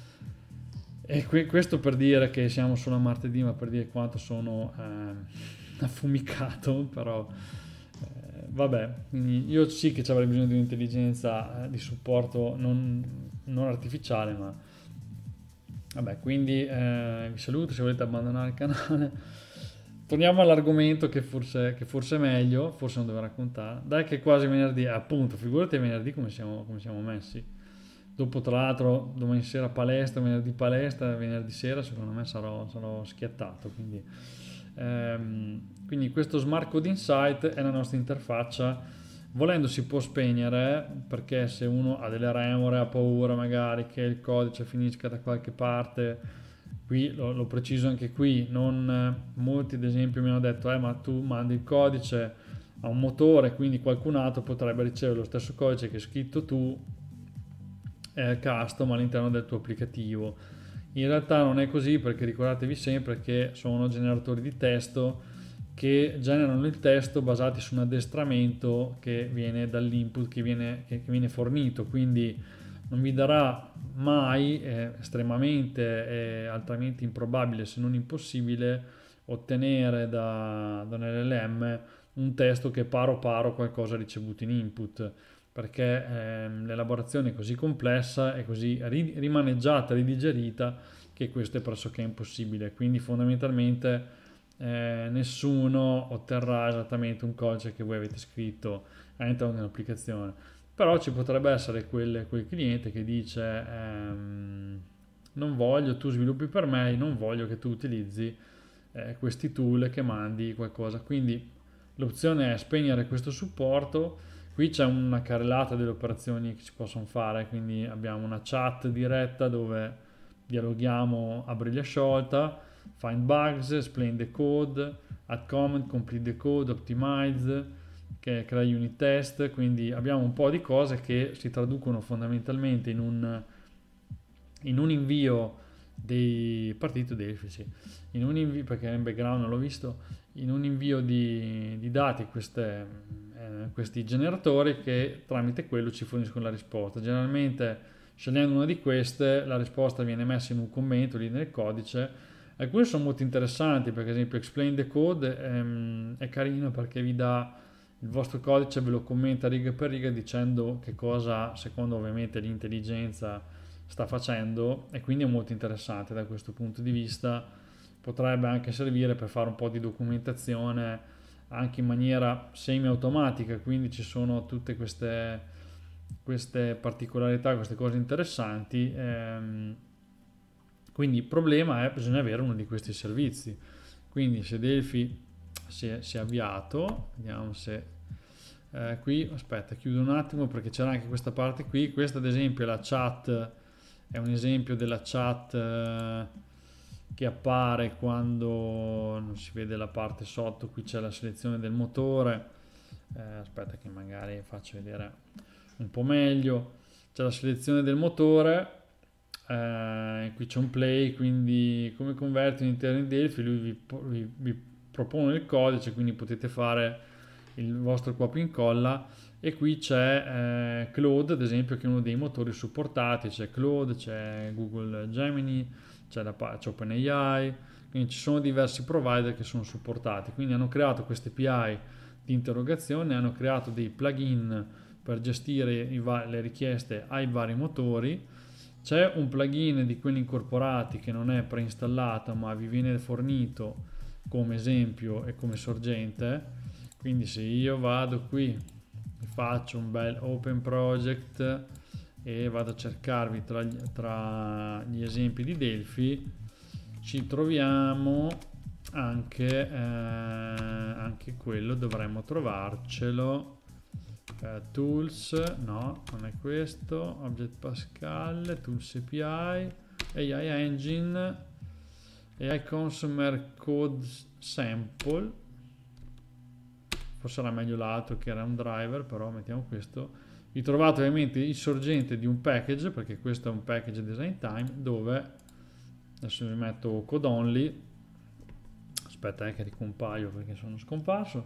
E que, questo per dire che siamo solo a martedì, ma per dire quanto sono eh, affumicato, però eh, vabbè, io sì che ci avrei bisogno di un'intelligenza eh, di supporto non, non artificiale, ma vabbè, quindi eh, vi saluto, se volete abbandonare il canale. Torniamo all'argomento che forse, che forse è meglio, forse non devo raccontare. Dai che è quasi venerdì, appunto, figurati venerdì come siamo, come siamo messi. Dopo tra l'altro domani sera palestra, venerdì palestra, venerdì sera secondo me sarò, sarò schiattato. Quindi, ehm, quindi questo Smart Code Insight è la nostra interfaccia. Volendo si può spegnere, perché se uno ha delle remore, ha paura magari che il codice finisca da qualche parte. Qui lo, lo preciso anche qui, non molti ad esempio mi hanno detto eh ma tu mandi il codice a un motore, quindi qualcun altro potrebbe ricevere lo stesso codice che hai scritto tu eh, custom all'interno del tuo applicativo. In realtà non è così, perché ricordatevi sempre che sono generatori di testo che generano il testo basati su un addestramento che viene dall'input che viene, che, che viene fornito, quindi non vi darà mai, è estremamente e altamente improbabile se non impossibile ottenere da, da un L L M un testo che paro paro qualcosa ricevuto in input, perché ehm, l'elaborazione è così complessa e così ri- rimaneggiata, ridigerita, che questo è pressoché impossibile. Quindi fondamentalmente eh, nessuno otterrà esattamente un codice che voi avete scritto all'interno di un'applicazione. Però ci potrebbe essere quel, quel cliente che dice ehm, non voglio, tu sviluppi per me, non voglio che tu utilizzi eh, questi tool, che mandi qualcosa. Quindi l'opzione è spegnere questo supporto. Qui c'è una carrellata delle operazioni che si possono fare, quindi abbiamo una chat diretta dove dialoghiamo a briglia sciolta, find bugs, explain the code, add comment, complete the code, optimize, che crea unit test. Quindi abbiamo un po' di cose che si traducono fondamentalmente in un, in un invio dei partito Delphi, sì. in un invio, perché in background non l'ho visto, in un invio di, di dati a queste, eh, questi generatori, che tramite quello ci forniscono la risposta. Generalmente scegliendo una di queste la risposta viene messa in un commento lì nel codice. Alcune sono molto interessanti, perché ad esempio explain the code ehm, è carino perché vi dà il vostro codice, ve lo commenta riga per riga dicendo che cosa, secondo ovviamente l'intelligenza, sta facendo, e quindi è molto interessante da questo punto di vista. Potrebbe anche servire per fare un po' di documentazione anche in maniera semi-automatica, quindi ci sono tutte queste, queste particolarità, queste cose interessanti. Ehm, quindi il problema è bisogna avere uno di questi servizi. Quindi se Delphi si è, si è avviato, vediamo se eh, qui, aspetta, chiudo un attimo perché c'era anche questa parte qui. Questa ad esempio è la chat, è un esempio della chat eh, che appare quando non si vede la parte sotto. Qui c'è la selezione del motore, eh, aspetta che magari faccio vedere un po' meglio. C'è la selezione del motore, eh, qui c'è un play, quindi come converti un intero in Delphi. Lui vi, vi, vi propone il codice, quindi potete fare il vostro copia e incolla. E qui c'è eh, Claude ad esempio, che è uno dei motori supportati. C'è Claude, c'è Google Gemini, c'è, la, c'è OpenAI, quindi ci sono diversi provider che sono supportati. Quindi hanno creato queste A P I di interrogazione, hanno creato dei plugin per gestire i le richieste ai vari motori. C'è un plugin di quelli incorporati che non è preinstallato, ma vi viene fornito come esempio e come sorgente. Quindi se io vado qui, faccio un bel open project e vado a cercarvi tra gli, tra gli esempi di Delphi, ci troviamo anche, eh, anche quello, dovremmo trovarcelo. Uh, tools, no, non è questo, Object Pascal, Tools A P I, A I Engine, A I Consumer Code Sample, forse era meglio l'altro che era un driver, però mettiamo questo. Vi trovate ovviamente il sorgente di un package, perché questo è un package design time, dove adesso vi metto code only, aspetta eh, che ricompaio perché sono scomparso,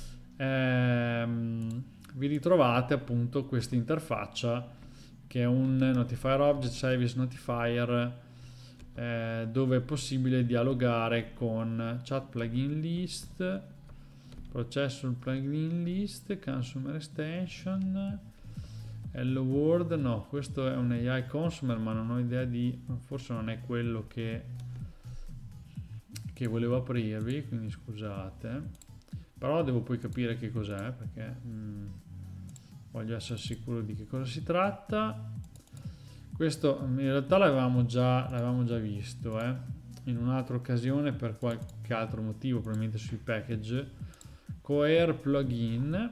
ehm, vi ritrovate appunto questa interfaccia che è un notifier object service notifier, eh, dove è possibile dialogare con chat plugin list, processor plugin list, consumer extension, hello world. No, questo è un A I consumer, ma non ho idea di, forse non è quello che che volevo aprirvi, quindi scusate, però devo poi capire che cos'è, perché mh, voglio essere sicuro di che cosa si tratta. Questo in realtà l'avevamo già, l'avevamo già visto eh, in un'altra occasione per qualche altro motivo, probabilmente sui package. Cohere plugin,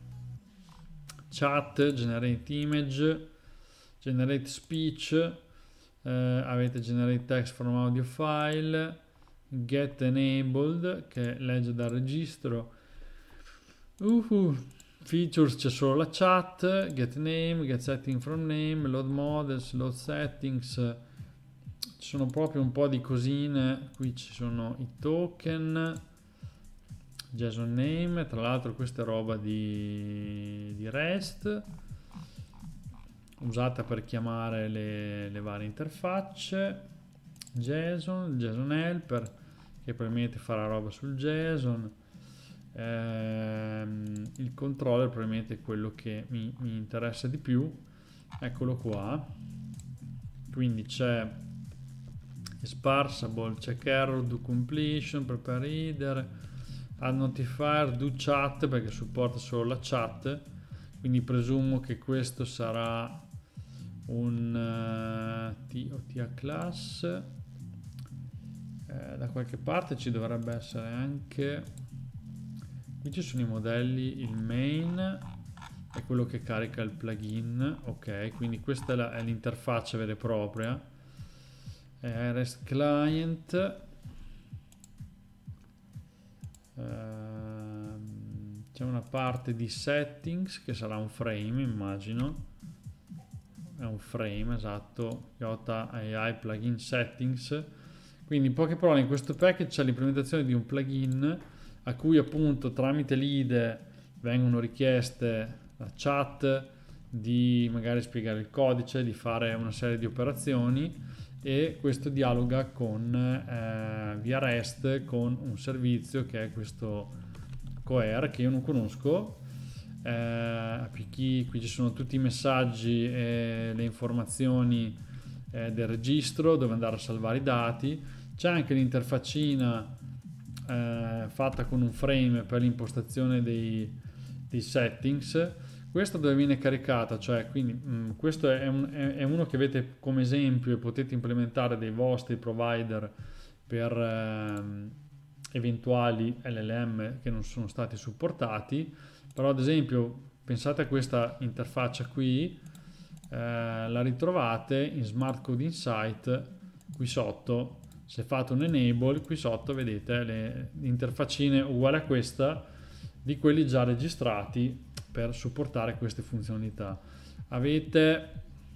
chat, generate image, generate speech, eh, avete generate text from audio file, get enabled che legge dal registro, uh, features c'è solo la chat, get name, get setting from name, load models, load settings, ci sono proprio un po' di cosine, qui ci sono i token, JSON name, tra l'altro questa è roba di, di REST usata per chiamare le, le varie interfacce, JSON, JSON helper che permette di fare la roba sul JSON, ehm, il controller probabilmente è quello che mi, mi interessa di più, eccolo qua, quindi c'è sparsable, check error, do completion, prepare reader, add notifier, do chat perché supporta solo la chat, quindi presumo che questo sarà un uh, T o T A class, eh, da qualche parte ci dovrebbe essere anche, qui ci sono i modelli, il main è quello che carica il plugin, ok, quindi questa è l'interfaccia vera e propria, eh, REST client, eh, c'è una parte di settings che sarà un frame, immagino, è un frame, esatto, Iota A I plugin settings. Quindi in poche parole in questo package c'è l'implementazione di un plugin a cui appunto tramite l'I D E vengono richieste la chat, di magari spiegare il codice, di fare una serie di operazioni, e questo dialoga con eh, via REST con un servizio che è questo Cohere che io non conosco. Eh, A P I, qui ci sono tutti i messaggi e le informazioni eh, del registro dove andare a salvare i dati, c'è anche l'interfaccina eh, fatta con un frame per l'impostazione dei, dei settings, questa dove viene caricata, cioè quindi mh, questo è, un, è, è uno che avete come esempio e potete implementare dei vostri provider per eh, eventuali L L M che non sono stati supportati. Però ad esempio pensate a questa interfaccia qui, eh, la ritrovate in Smart Code Insight qui sotto, se fate un enable qui sotto vedete le interfaccine uguali a questa di quelli già registrati per supportare queste funzionalità. Avete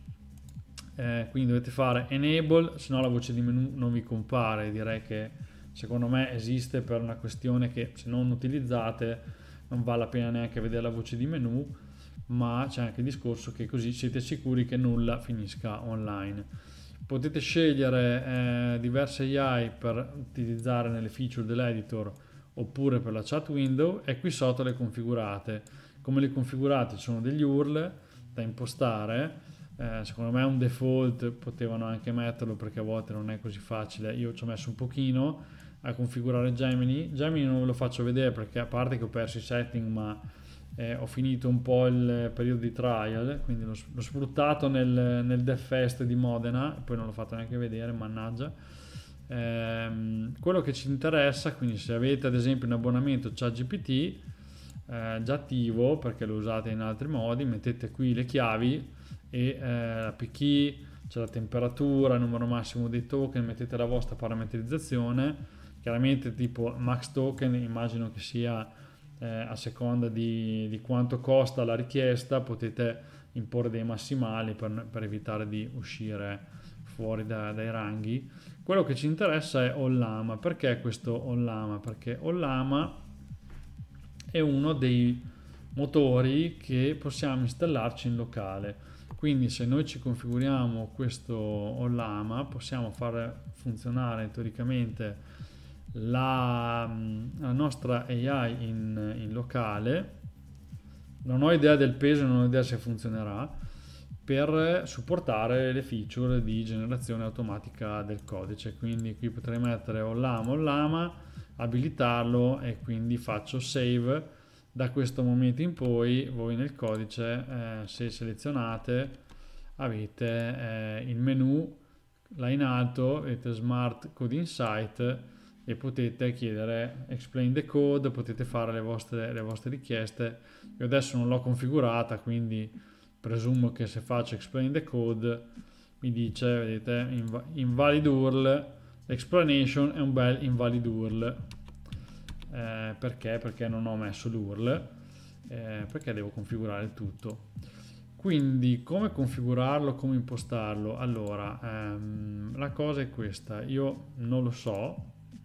eh, quindi dovete fare enable, se no la voce di menu non vi compare, direi che secondo me esiste per una questione che se non utilizzate non vale la pena neanche vedere la voce di menu, ma c'è anche il discorso che così siete sicuri che nulla finisca online. Potete scegliere eh, diverse A I per utilizzare nelle feature dell'editor oppure per la chat window, e qui sotto le configurate. Come le configurate? Ci sono degli U R L da impostare, eh, secondo me un default potevano anche metterlo perché a volte non è così facile, io ci ho messo un pochino a configurare Gemini. Gemini non ve lo faccio vedere perché a parte che ho perso i setting, ma eh, ho finito un po' il periodo di trial, quindi l'ho, l'ho sfruttato nel, nel Dev Fest di Modena e poi non l'ho fatto neanche vedere, mannaggia. Ehm, quello che ci interessa, quindi se avete ad esempio un abbonamento ChatGPT eh, già attivo perché lo usate in altri modi, mettete qui le chiavi e eh, la P K c'è la temperatura, il numero massimo dei token, mettete la vostra parametrizzazione, chiaramente tipo max token immagino che sia eh, a seconda di, di quanto costa la richiesta, potete imporre dei massimali per, per evitare di uscire fuori da, dai ranghi. Quello che ci interessa è Ollama. Perché questo Ollama? Perché Ollama è uno dei motori che possiamo installarci in locale. Quindi se noi ci configuriamo questo Ollama possiamo fare funzionare teoricamente la, la nostra A I in, in locale. Non ho idea del peso, non ho idea se funzionerà, per supportare le feature di generazione automatica del codice. Quindi qui potrei mettere Ollama Ollama, abilitarlo, e quindi faccio save. Da questo momento in poi voi nel codice, eh, se selezionate, avete eh, il menu là in alto, avete Smart Code Insight e potete chiedere explain the code, potete fare le vostre, le vostre richieste. Io adesso non l'ho configurata, quindi presumo che se faccio explain the code mi dice, vedete, inv invalid U R L, l'explanation è un bel invalid U R L. Eh, perché? Perché non ho messo l'U R L, eh, perché devo configurare il tutto. Quindi come configurarlo, come impostarlo? Allora, ehm, la cosa è questa, io non lo so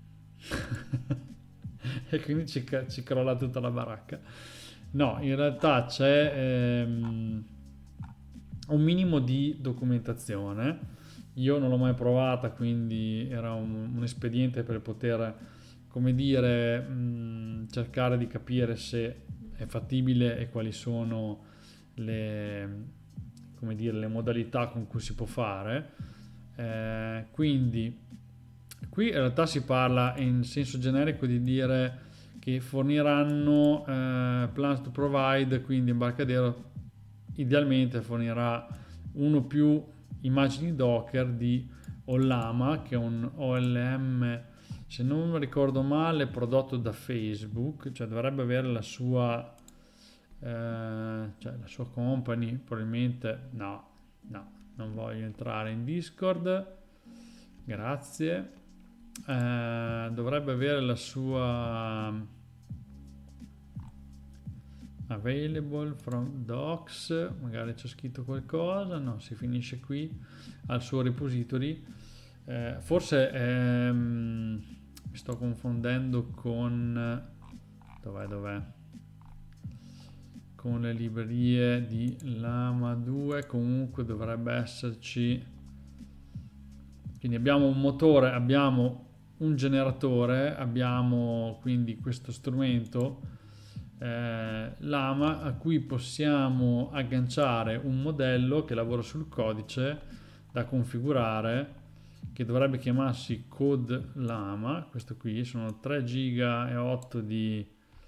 e quindi ci, ci crolla tutta la baracca. No, in realtà c'è ehm, un minimo di documentazione. Io non l'ho mai provata, quindi era un, un espediente per poter, come dire, mh, cercare di capire se è fattibile e quali sono le, come dire, le modalità con cui si può fare. Eh, quindi qui in realtà si parla in senso generico di dire che forniranno eh, plans to provide, quindi Embarcadero idealmente fornirà uno o più immagini Docker di Ollama, che è un O L M, se non ricordo male, prodotto da Facebook, cioè dovrebbe avere la sua eh, cioè la sua company, probabilmente. No, no, non voglio entrare in Discord, grazie. Eh, dovrebbe avere la sua available from docs, magari c'è scritto qualcosa, no, si finisce qui al suo repository. Eh, forse ehm, mi sto confondendo con dov'è dov'è con le librerie di Llama due. Comunque dovrebbe esserci, quindi abbiamo un motore, abbiamo un generatore, abbiamo quindi questo strumento eh, Llama a cui possiamo agganciare un modello che lavora sul codice da configurare, che dovrebbe chiamarsi Code Llama. Questo qui sono tre giga e otto di,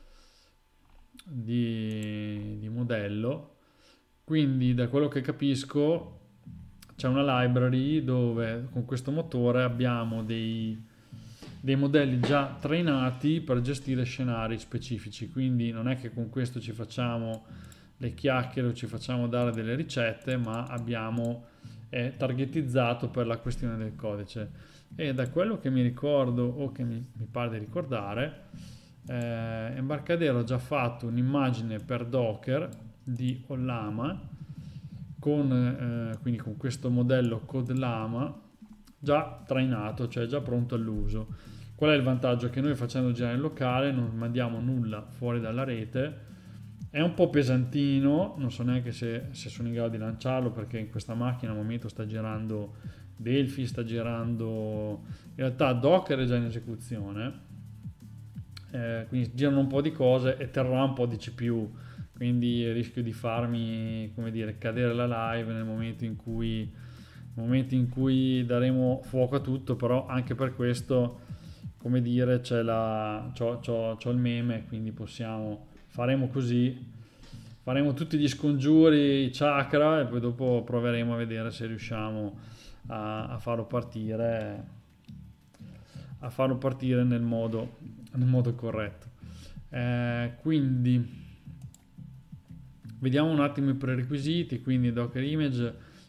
di, di modello. Quindi da quello che capisco c'è una library dove con questo motore abbiamo dei, dei modelli già trainati per gestire scenari specifici. Quindi non è che con questo ci facciamo le chiacchiere o ci facciamo dare delle ricette, ma abbiamo è targetizzato per la questione del codice. E da quello che mi ricordo, o che mi, mi pare di ricordare, eh, Embarcadero ha già fatto un'immagine per Docker di Ollama con, eh, quindi con questo modello Code Llama già trainato, cioè già pronto all'uso. Qual è il vantaggio? Che noi facendo girare in locale non mandiamo nulla fuori dalla rete. È un po' pesantino, non so neanche se, se sono in grado di lanciarlo, perché in questa macchina al momento sta girando Delphi, sta girando, in realtà Docker è già in esecuzione, eh, quindi girano un po' di cose e terrà un po' di C P U, quindi rischio di farmi, come dire, cadere la live nel momento in cui, nel momento in cui daremo fuoco a tutto. Però anche per questo, come dire, c'è la, c'ho, c'ho, c'ho il meme, quindi possiamo... faremo così, faremo tutti gli scongiuri chakra e poi dopo proveremo a vedere se riusciamo a, a farlo partire a farlo partire nel modo, nel modo corretto. Eh, quindi vediamo un attimo i prerequisiti. Quindi Docker Image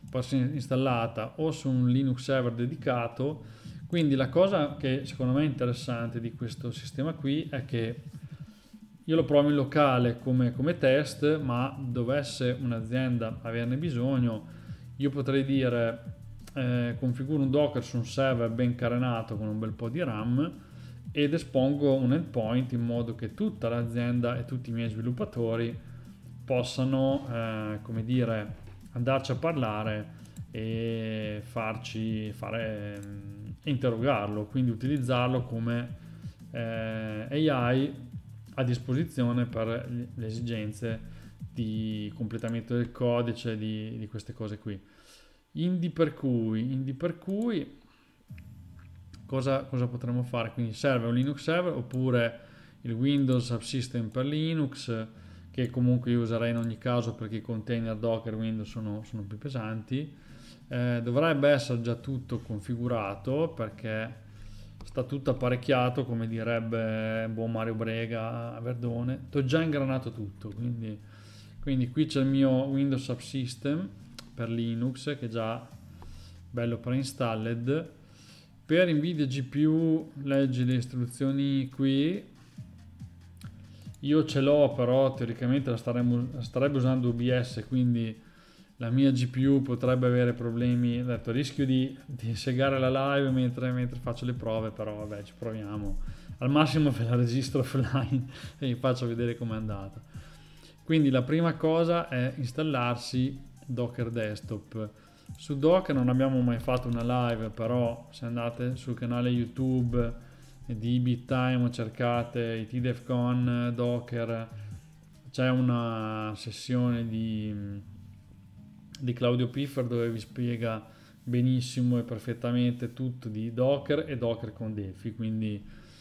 può essere installata o su un Linux server dedicato. Quindi la cosa che secondo me è interessante di questo sistema qui è che io lo provo in locale come, come test, ma dovesse un'azienda averne bisogno, io potrei dire eh, configuro un Docker su un server ben carenato con un bel po' di RAM ed espongo un endpoint in modo che tutta l'azienda e tutti i miei sviluppatori possano eh, come dire, andarci a parlare e farci fare eh, interrogarlo, quindi utilizzarlo come eh, A I a disposizione per le esigenze di completamento del codice, di, di queste cose qui. Indi per cui, indi per cui cosa, cosa potremmo fare? Quindi serve un Linux server oppure il Windows Subsystem per Linux, che comunque io userei in ogni caso perché i container Docker Windows sono, sono più pesanti. Eh, dovrebbe essere già tutto configurato perché sta tutto apparecchiato, come direbbe buon Mario Brega a Verdone. T'ho già ingranato tutto, quindi, quindi qui c'è il mio Windows Subsystem per Linux che è già bello pre-installed. Per Nvidia G P U leggi le istruzioni qui. Io ce l'ho, però teoricamente la staremmo, la starebbe usando U B S, quindi la mia G P U potrebbe avere problemi. Ho detto, rischio di, di segare la live mentre, mentre faccio le prove, però vabbè, ci proviamo. Al massimo ve la registro offline e vi faccio vedere com'è andata. Quindi la prima cosa è installarsi Docker Desktop. Su Docker non abbiamo mai fatto una live, però se andate sul canale YouTube di BitTime cercate i T Def Con Docker, c'è una sessione di, di Claudio Piffer dove vi spiega benissimo e perfettamente tutto di Docker e Docker con Delphi. Quindi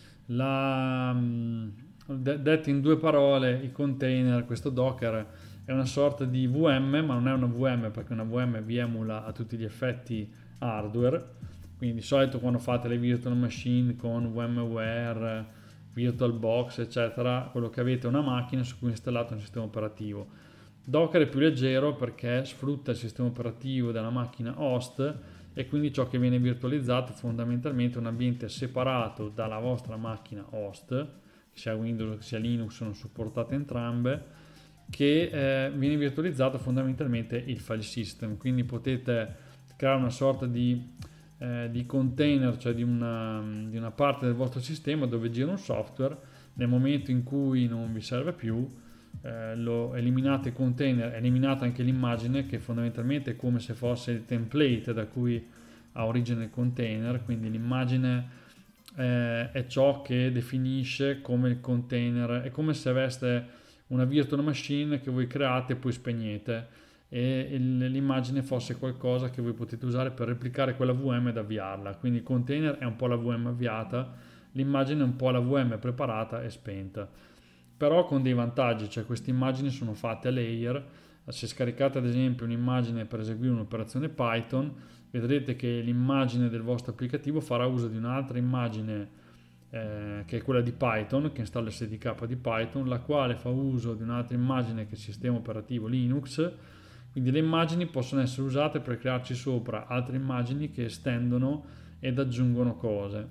la, detto in due parole, i container, questo Docker è una sorta di V M, ma non è una V M perché una V M vi emula a tutti gli effetti hardware. Quindi di solito quando fate le virtual machine con VMware, VirtualBox eccetera, quello che avete è una macchina su cui è installato un sistema operativo. Docker è più leggero perché sfrutta il sistema operativo della macchina host e quindi ciò che viene virtualizzato è fondamentalmente un ambiente separato dalla vostra macchina host, sia Windows sia Linux sono supportate entrambe, che eh, viene virtualizzato fondamentalmente il file system. Quindi potete creare una sorta di Eh, di container, cioè di una, di una parte del vostro sistema dove gira un software. Nel momento in cui non vi serve più eh, lo eliminate il container, eliminate anche l'immagine che fondamentalmente è come se fosse il template da cui ha origine il container. Quindi l'immagine eh, è ciò che definisce come il container, è come se aveste una virtual machine che voi create e poi spegnete, e l'immagine fosse qualcosa che voi potete usare per replicare quella V M ed avviarla. Quindi il container è un po' la V M avviata, l'immagine è un po' la V M preparata e spenta, però con dei vantaggi, cioè queste immagini sono fatte a layer. Se scaricate ad esempio un'immagine per eseguire un'operazione Python, vedrete che l'immagine del vostro applicativo farà uso di un'altra immagine eh, che è quella di Python, che installa il S D K di Python, la quale fa uso di un'altra immagine che è il sistema operativo Linux. Quindi le immagini possono essere usate per crearci sopra altre immagini che estendono ed aggiungono cose.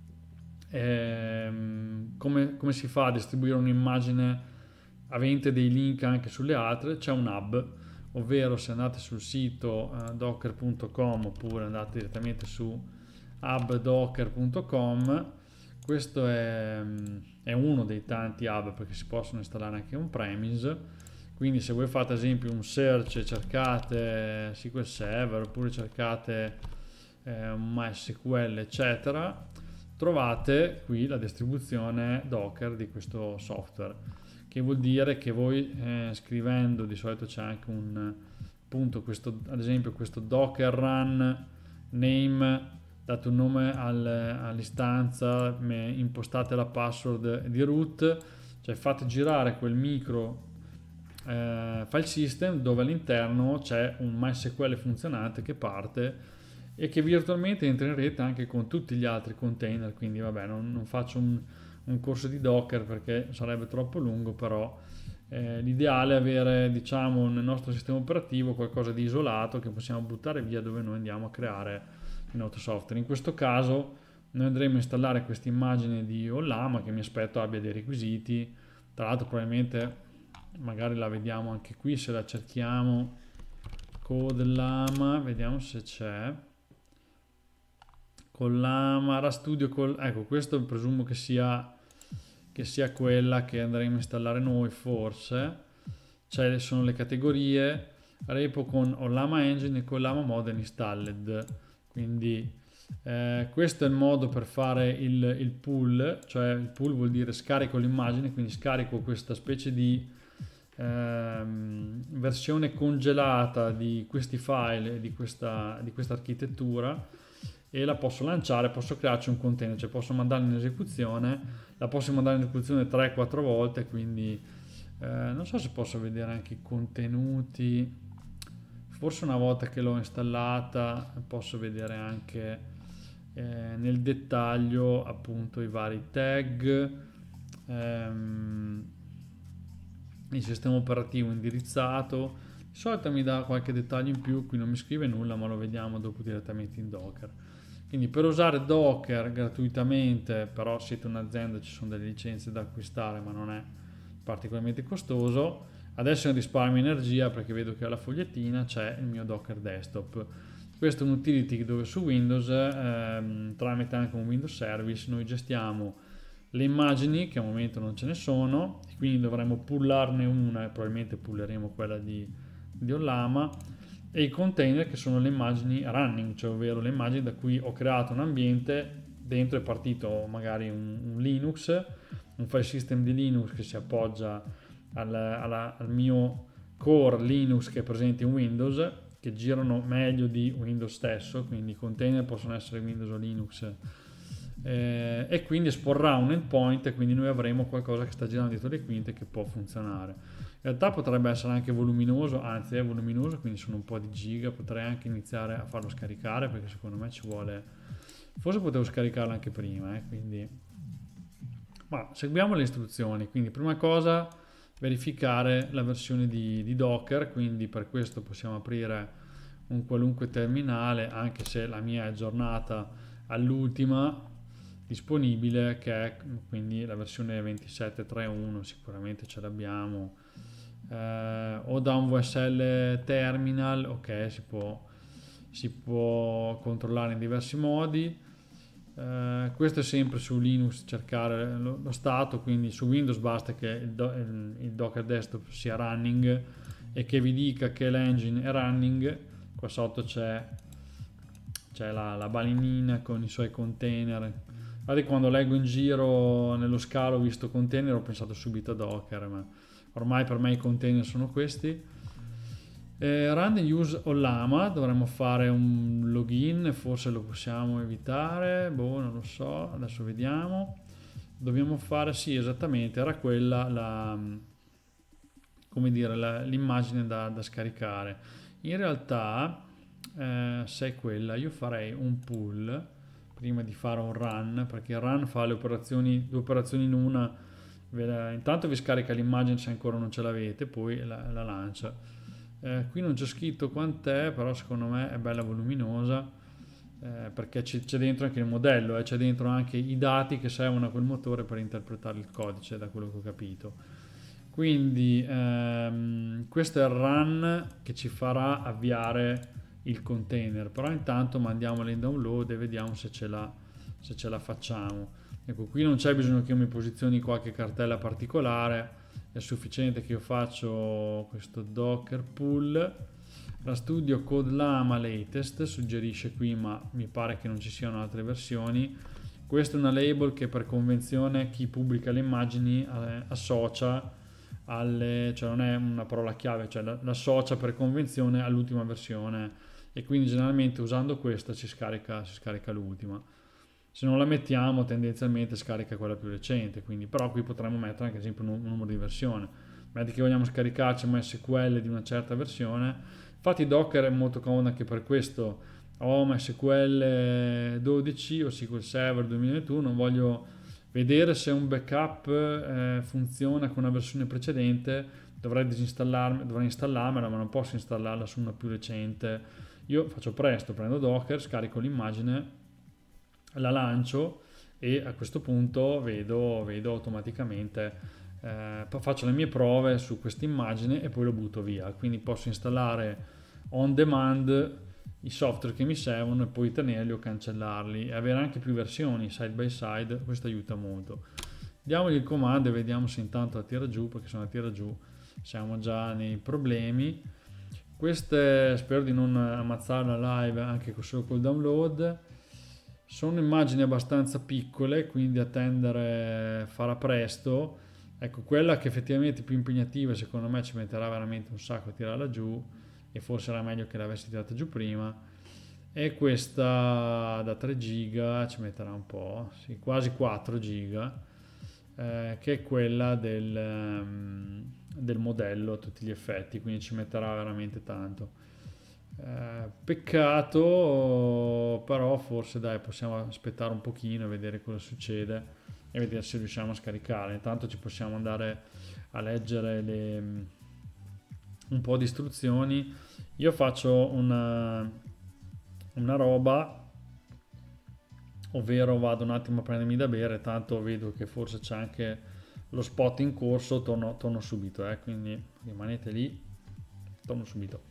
Ehm, come, come si fa a distribuire un'immagine avente dei link anche sulle altre? C'è un hub, ovvero se andate sul sito uh, docker punto com oppure andate direttamente su hub docker punto com, questo è, è uno dei tanti hub perché si possono installare anche on-premise. Quindi se voi fate ad esempio un search e cercate S Q L Server oppure cercate eh, MySQL eccetera, trovate qui la distribuzione Docker di questo software, che vuol dire che voi eh, scrivendo, di solito c'è anche un punto, questo, ad esempio questo Docker run name, date un nome al, all'istanza, impostate la password di root, cioè fate girare quel micro Eh, file system dove all'interno c'è un MySQL funzionante che parte e che virtualmente entra in rete anche con tutti gli altri container. Quindi vabbè, non, non faccio un, un corso di Docker perché sarebbe troppo lungo, però Eh, l'ideale è avere, diciamo, nel nostro sistema operativo qualcosa di isolato che possiamo buttare via dove noi andiamo a creare il nostro software. In questo caso noi andremo a installare questa immagine di Ollama che mi aspetto abbia dei requisiti. Tra l'altro probabilmente magari la vediamo anche qui se la cerchiamo, code Llama, vediamo se c'è. Con Llama, RStudio, col... ecco, questo presumo che sia che sia quella che andremo a installare noi, forse. Cioè, sono le categorie repo con Ollama Engine e con Ollama Model Installed. Quindi eh, questo è il modo per fare il, il pull, cioè il pull vuol dire scarico l'immagine, quindi scarico questa specie di ehm, versione congelata di questi file e di questa, di questa architettura, e la posso lanciare, posso crearci un container, cioè posso mandarla in esecuzione, la posso mandare in esecuzione tre quattro volte, quindi eh, non so se posso vedere anche i contenuti, forse una volta che l'ho installata posso vedere anche eh, nel dettaglio appunto i vari tag, ehm, il sistema operativo indirizzato. Di solito mi dà qualche dettaglio in più, qui non mi scrive nulla, ma lo vediamo dopo direttamente in Docker. Quindi per usare Docker gratuitamente, però siete un'azienda, ci sono delle licenze da acquistare, ma non è particolarmente costoso. Adesso è un risparmio energia perché vedo che alla fogliettina c'è il mio Docker Desktop. Questo è un utility dove su Windows, ehm, tramite anche un Windows Service, noi gestiamo le immagini, che al momento non ce ne sono, e quindi dovremo pullarne una e probabilmente pulleremo quella di, di Ollama, e i container che sono le immagini running, cioè ovvero le immagini da cui ho creato un ambiente, dentro è partito magari un, un Linux, un file system di Linux che si appoggia al, alla, al mio core Linux che è presente in Windows, che girano meglio di Windows stesso, quindi i container possono essere Windows o Linux, eh, e quindi esporrà un endpoint, e quindi noi avremo qualcosa che sta girando dietro le quinte che può funzionare. In realtà potrebbe essere anche voluminoso, anzi è voluminoso, quindi sono un po' di giga, potrei anche iniziare a farlo scaricare perché secondo me ci vuole, forse potevo scaricarlo anche prima, eh, quindi ma seguiamo le istruzioni. Quindi prima cosa verificare la versione di, di Docker, quindi per questo possiamo aprire un qualunque terminale, anche se la mia è aggiornata all'ultima disponibile, che è quindi la versione ventisette punto tre punto uno, sicuramente ce l'abbiamo, eh, o da un V S L terminal, ok, si può, si può controllare in diversi modi. Eh, questo è sempre su Linux, cercare lo, lo stato, quindi su Windows basta che il, do, il, il Docker Desktop sia running e che vi dica che l'engine è running. Qua sotto c'è c'è la, la balinina con i suoi container. Guardate, quando leggo in giro nello scalo ho visto container, ho pensato subito a Docker, ma ormai per me i container sono questi. Eh, run and use Ollama, dovremmo fare un login, forse lo possiamo evitare, boh, non lo so, adesso vediamo. Dobbiamo fare, sì, esattamente, era quella la, come dire, la, l'immagine da, da scaricare. In realtà, eh, se è quella, io farei un pull prima di fare un run, perché il run fa le operazioni, due operazioni in una. La, intanto vi scarica l'immagine se ancora non ce l'avete, poi la, la lancia. Eh, qui non c'è scritto quant'è, però secondo me è bella voluminosa, eh, perché c'è, c'è dentro anche il modello, eh, c'è dentro anche i dati che servono a quel motore per interpretare il codice, da quello che ho capito. Quindi ehm, questo è il run che ci farà avviare il container, però intanto mandiamolo in download e vediamo se ce la, se ce la facciamo. Ecco, qui non c'è bisogno che io mi posizioni qualche cartella particolare, è sufficiente che io faccio questo docker pull. RStudio Code Llama Latest suggerisce qui, ma mi pare che non ci siano altre versioni. Questa è una label che per convenzione chi pubblica le immagini eh, associa alle, cioè non è una parola chiave, cioè l'associa per convenzione all'ultima versione, e quindi generalmente usando questa si scarica, si scarica l'ultima. Se non la mettiamo tendenzialmente scarica quella più recente, quindi però qui potremmo mettere anche ad esempio un, un numero di versione. Metti che vogliamo scaricarci un S Q L di una certa versione, infatti Docker è molto comodo anche per questo. Ho M S Q L dodici o S Q L Server duemilaventuno, non voglio vedere se un backup eh, funziona con una versione precedente. Dovrei disinstallarmi, dovrei installarmela, ma non posso installarla su una più recente. Io faccio presto, prendo Docker, scarico l'immagine, la lancio e a questo punto vedo, vedo automaticamente, eh, faccio le mie prove su questa immagine e poi lo butto via. Quindi posso installare on demand i software che mi servono e poi tenerli o cancellarli e avere anche più versioni side by side. Questo aiuta molto. Diamogli il comando e vediamo se intanto la tira giù, perché se la tira giù siamo già nei problemi. Queste spero di non ammazzare la live anche solo col download. Sono immagini abbastanza piccole, quindi attendere farà presto. Ecco, quella che effettivamente è più impegnativa, secondo me ci metterà veramente un sacco a tirarla giù e forse era meglio che l'avessi tirata giù prima. E questa da tre giga ci metterà un po', sì, quasi quattro giga, eh, che è quella del, um, del modello a tutti gli effetti, quindi ci metterà veramente tanto. Eh, peccato, però forse dai, possiamo aspettare un pochino e vedere cosa succede e vedere se riusciamo a scaricare. Intanto ci possiamo andare a leggere le, un po' di istruzioni. Io faccio una, una roba, ovvero vado un attimo a prendermi da bere, tanto vedo che forse c'è anche lo spot in corso, torno, torno subito, eh, quindi rimanete lì, torno subito.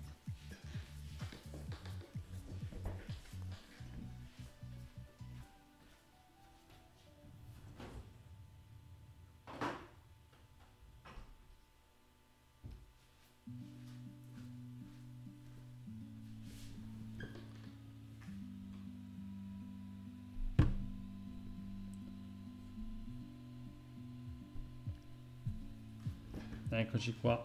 Eccoci qua.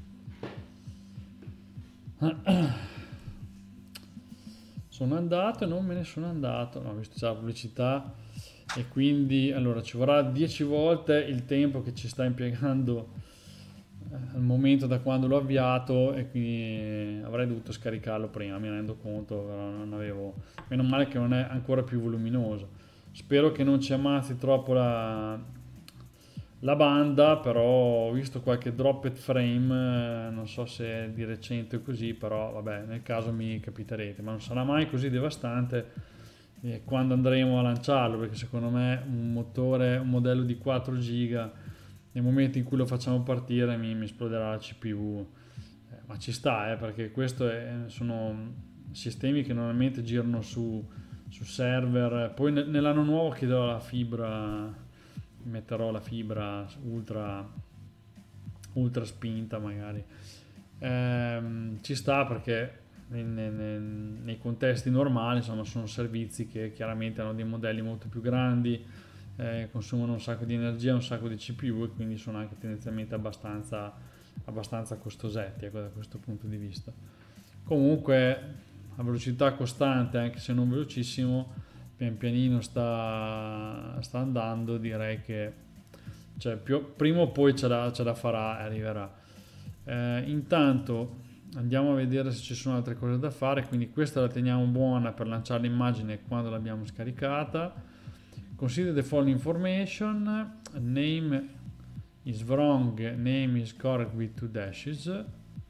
Sono andato e non me ne sono andato, no, ho visto già la pubblicità e quindi allora ci vorrà dieci volte il tempo che ci sta impiegando eh, al momento da quando l'ho avviato e quindi avrei dovuto scaricarlo prima, mi rendo conto, però non avevo, meno male che non è ancora più voluminoso. Spero che non ci ammazzi troppo la La banda, però ho visto qualche dropped frame, eh, non so se è di recente o così, però vabbè, nel caso mi capiterete, ma non sarà mai così devastante eh, quando andremo a lanciarlo, perché secondo me un motore, un modello di quattro giga, nel momento in cui lo facciamo partire mi, mi esploderà la C P U, eh, ma ci sta, eh, perché questi sono sistemi che normalmente girano su, su server, poi nell'anno nuovo chiederò la fibra, metterò la fibra ultra ultra spinta magari, ehm, ci sta perché nei, nei, nei contesti normali insomma sono servizi che chiaramente hanno dei modelli molto più grandi, eh, consumano un sacco di energia, un sacco di C P U e quindi sono anche tendenzialmente abbastanza abbastanza costosetti, ecco, da questo punto di vista. Comunque a velocità costante, anche se non velocissimo, pian pianino sta, sta andando, direi che cioè, più, prima o poi ce la, ce la farà e arriverà. Eh, intanto andiamo a vedere se ci sono altre cose da fare, quindi questa la teniamo buona per lanciare l'immagine quando l'abbiamo scaricata. Consider the following information: name is wrong, name is correct with two dashes.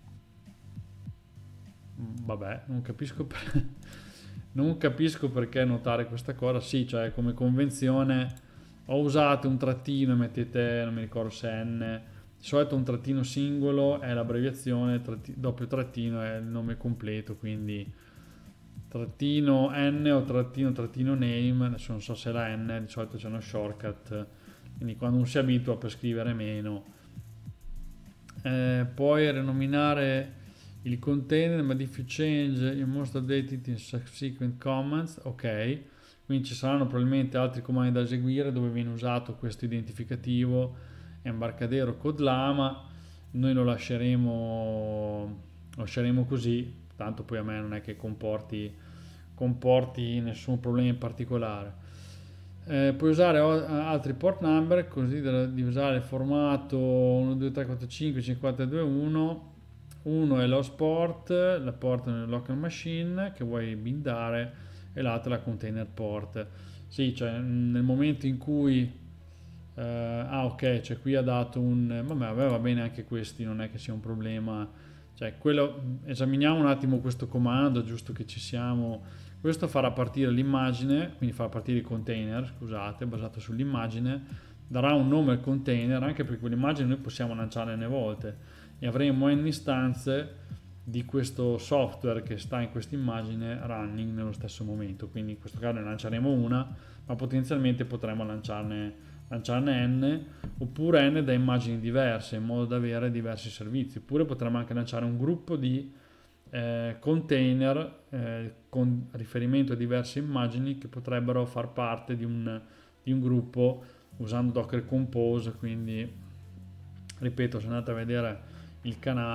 Vabbè, non capisco per... non capisco perché notare questa cosa. Sì, cioè come convenzione ho usato un trattino e mettete, non mi ricordo se è N, di solito un trattino singolo è l'abbreviazione, tratti, doppio trattino è il nome completo, quindi trattino N o trattino trattino name, adesso non so se è la N, di solito c'è uno shortcut, quindi quando uno si abitua per scrivere meno. Eh, poi rinominare il container, ma if you change you must update it in subsequent commands, ok, quindi ci saranno probabilmente altri comandi da eseguire dove viene usato questo identificativo Embarcadero Codlama. Noi lo lasceremo lo lasceremo così, tanto poi a me non è che comporti comporti nessun problema in particolare. Eh, puoi usare altri port number, così di usare il formato uno due tre quattro cinque cinque due uno. Uno è l'host port, la port nel local machine che vuoi bindare, e l'altra è la container port. Sì, cioè nel momento in cui eh, ah ok, cioè qui ha dato un, vabbè, va bene anche questi, non è che sia un problema, cioè quello, esaminiamo un attimo questo comando, giusto che ci siamo. Questo farà partire l'immagine, quindi farà partire il container, scusate, basato sull'immagine, darà un nome al container, anche perché quell'immagine noi possiamo lanciarne ne volte e avremo n istanze di questo software che sta in questa immagine running nello stesso momento, quindi in questo caso ne lanceremo una, ma potenzialmente potremo lanciarne, lanciarne n, oppure n da immagini diverse, in modo da avere diversi servizi, oppure potremo anche lanciare un gruppo di eh, container eh, con riferimento a diverse immagini che potrebbero far parte di un, di un gruppo usando Docker Compose. Quindi ripeto, se andate a vedere il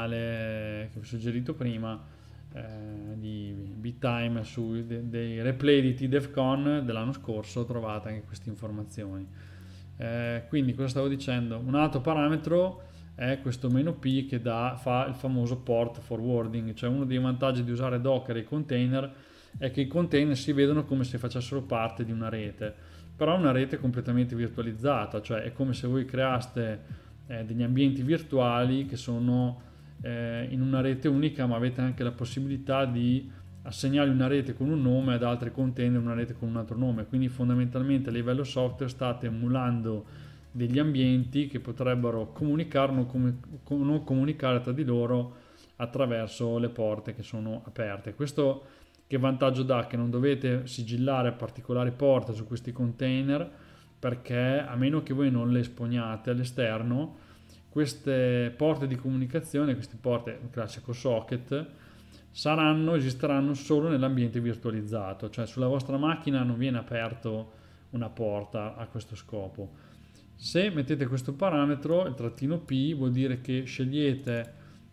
canale che vi ho suggerito prima eh, di BitTime su de, dei replay di TDEFCON dell'anno scorso, trovate anche queste informazioni. Eh, quindi cosa stavo dicendo? Un altro parametro è questo meno p che dà, fa il famoso port forwarding, cioè uno dei vantaggi di usare Docker e i container è che i container si vedono come se facessero parte di una rete, però è una rete completamente virtualizzata, cioè è come se voi creaste eh, degli ambienti virtuali che sono eh, in una rete unica, ma avete anche la possibilità di assegnargli una rete con un nome ad altri container una rete con un altro nome, quindi fondamentalmente a livello software state emulando degli ambienti che potrebbero comunicare o non, com- non comunicare tra di loro attraverso le porte che sono aperte. Questo che vantaggio dà? Che non dovete sigillare particolari porte su questi container, perché a meno che voi non le esponiate all'esterno, queste porte di comunicazione, queste porte, un classico socket, saranno, esisteranno solo nell'ambiente virtualizzato, cioè sulla vostra macchina non viene aperto una porta a questo scopo. Se mettete questo parametro, il trattino P, vuol dire che scegliete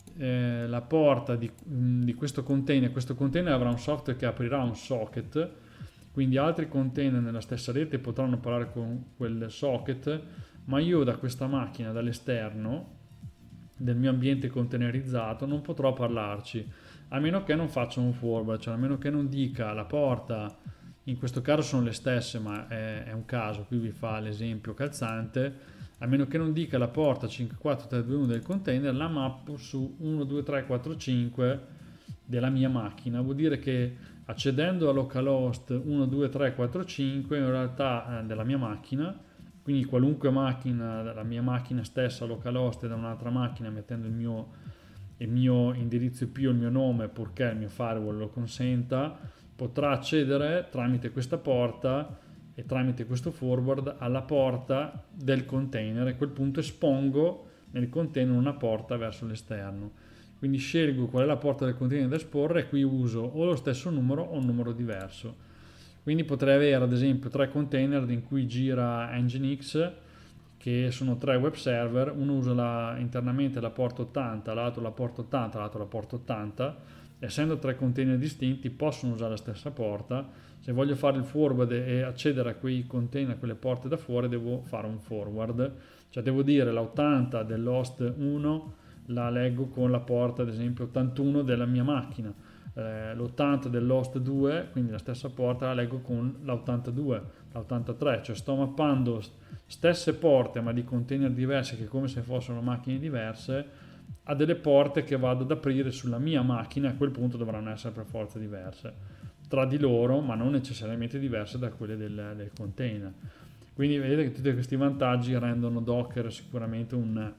eh, la porta di, di questo container. Questo container avrà un software che aprirà un socket, quindi altri container nella stessa rete potranno parlare con quel socket, ma io da questa macchina, dall'esterno del mio ambiente containerizzato, non potrò parlarci, a meno che non faccia un forward, cioè a meno che non dica la porta, in questo caso sono le stesse, ma è, è un caso, qui vi fa l'esempio calzante, a meno che non dica la porta cinque quattro tre due uno del container, la mappo su uno due tre quattro cinque della mia macchina. Vuol dire che accedendo a localhost uno due tre quattro cinque, in realtà eh, della mia macchina, quindi qualunque macchina, la mia macchina stessa localhost da un'altra macchina, mettendo il mio, il mio indirizzo I P o il mio nome, purché il mio firewall lo consenta, potrà accedere tramite questa porta e tramite questo forward alla porta del container, e a quel punto espongo nel container una porta verso l'esterno. Quindi scelgo qual è la porta del container da esporre e qui uso o lo stesso numero o un numero diverso. Quindi potrei avere ad esempio tre container in cui gira Nginx, che sono tre web server, uno usa la, internamente la porta ottanta, l'altro la porta ottanta, l'altro la porta ottanta. Essendo tre container distinti possono usare la stessa porta. Se voglio fare il forward e accedere a quei container, a quelle porte da fuori, devo fare un forward, cioè devo dire la ottanta dell'host uno la leggo con la porta ad esempio ottantuno della mia macchina, eh, l'ottanta dell'host due, quindi la stessa porta, la leggo con la ottantadue, la ottantatré, cioè sto mappando stesse porte ma di container diversi, che come se fossero macchine diverse, a delle porte che vado ad aprire sulla mia macchina. A quel punto dovranno essere per forza diverse tra di loro, ma non necessariamente diverse da quelle del, del container. Quindi vedete che tutti questi vantaggi rendono Docker sicuramente un,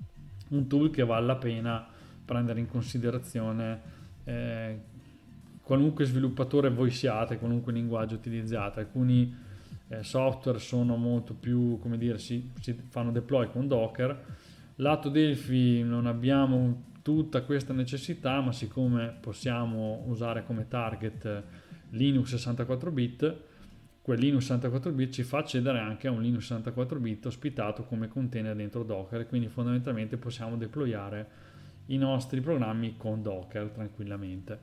un tool che vale la pena prendere in considerazione, eh, qualunque sviluppatore voi siate, qualunque linguaggio utilizzate. Alcuni eh, software sono molto più, come dire, si, si fanno deploy con Docker. Lato Delphi non abbiamo tutta questa necessità, ma siccome possiamo usare come target Linux sessantaquattro bit, quel Linux sessantaquattro bit ci fa accedere anche a un Linux sessantaquattro bit ospitato come container dentro Docker, quindi fondamentalmente possiamo deployare i nostri programmi con Docker tranquillamente.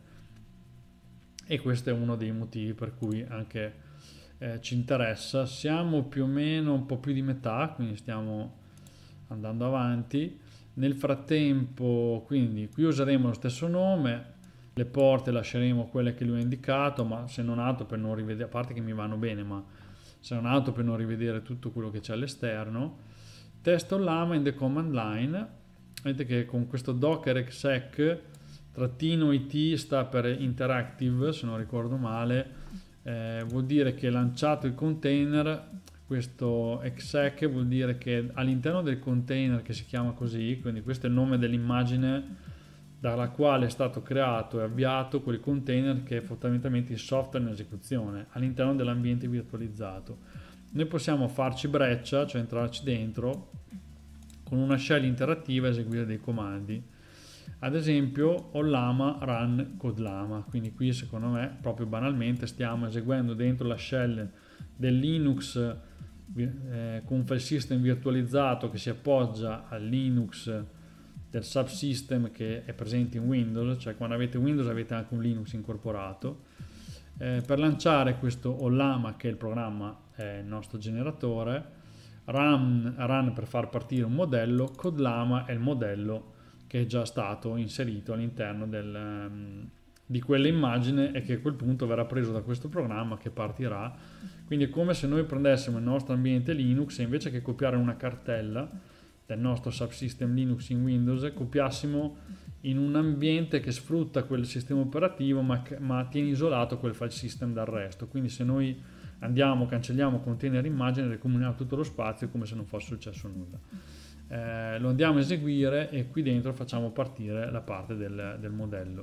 E questo è uno dei motivi per cui anche eh, ci interessa. Siamo più o meno un po' più di metà, quindi stiamo andando avanti. Nel frattempo, quindi qui useremo lo stesso nome, le porte lasceremo quelle che lui ha indicato, ma se non altro per non rivedere, a parte che mi vanno bene, ma se non altro per non rivedere tutto quello che c'è all'esterno. Test Ollama in the command line, vedete che con questo docker exec trattino it sta per interactive, se non ricordo male, eh, vuol dire che lanciato il container, questo exec vuol dire che all'interno del container, che si chiama così, quindi questo è il nome dell'immagine dalla quale è stato creato e avviato quel container che è fondamentalmente il software in esecuzione all'interno dell'ambiente virtualizzato. Noi possiamo farci breccia, cioè entrarci dentro con una shell interattiva e eseguire dei comandi. Ad esempio Ollama run codlama, quindi qui secondo me proprio banalmente stiamo eseguendo dentro la shell del Linux eh, con un file system virtualizzato che si appoggia al Linux del subsystem che è presente in Windows, cioè quando avete Windows avete anche un Linux incorporato. Eh, per lanciare questo Ollama, che è il programma, è il nostro generatore, run, run per far partire un modello, codlama è il modello che è già stato inserito all'interno del, um, di quell'immagine e che a quel punto verrà preso da questo programma che partirà. Quindi è come se noi prendessimo il nostro ambiente Linux e invece che copiare una cartella del nostro subsystem Linux in Windows, copiassimo in un ambiente che sfrutta quel sistema operativo ma, ma tiene isolato quel file system dal resto. Quindi se noi andiamo, cancelliamo container immagine, ricomuniamo tutto lo spazio come se non fosse successo nulla. Eh, lo andiamo a eseguire e qui dentro facciamo partire la parte del, del modello.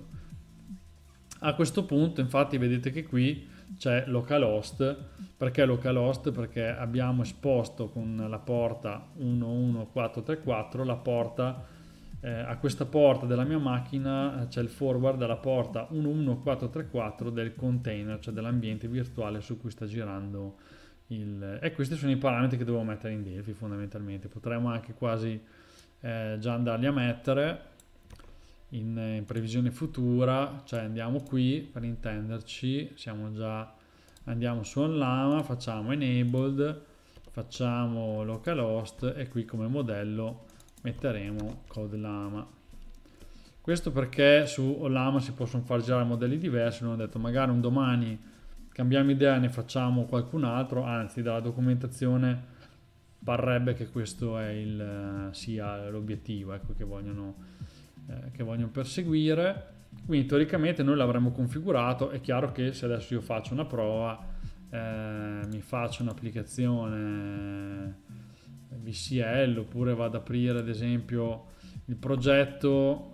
A questo punto infatti vedete che qui c'è localhost. Perché localhost? Perché abbiamo esposto con la porta uno uno quattro tre quattro la porta eh, a questa porta della mia macchina c'è il forward alla porta uno uno quattro tre quattro del container, cioè dell'ambiente virtuale su cui sta girando il... e questi sono i parametri che devo mettere in Delphi fondamentalmente. Potremmo anche quasi eh, già andarli a mettere in, in previsione futura, cioè andiamo qui per intenderci, siamo già andiamo su Ollama, facciamo enabled, facciamo localhost e qui come modello metteremo codlama. Questo perché su Ollama si possono far girare modelli diversi. Non ho detto magari un domani cambiamo idea e ne facciamo qualcun altro, anzi dalla documentazione parrebbe che questo è il, sia l'obiettivo, ecco, che vogliono, eh, che vogliono perseguire. Quindi teoricamente noi l'avremmo configurato. È chiaro che se adesso io faccio una prova, eh, mi faccio un'applicazione V C L oppure vado ad aprire ad esempio il progetto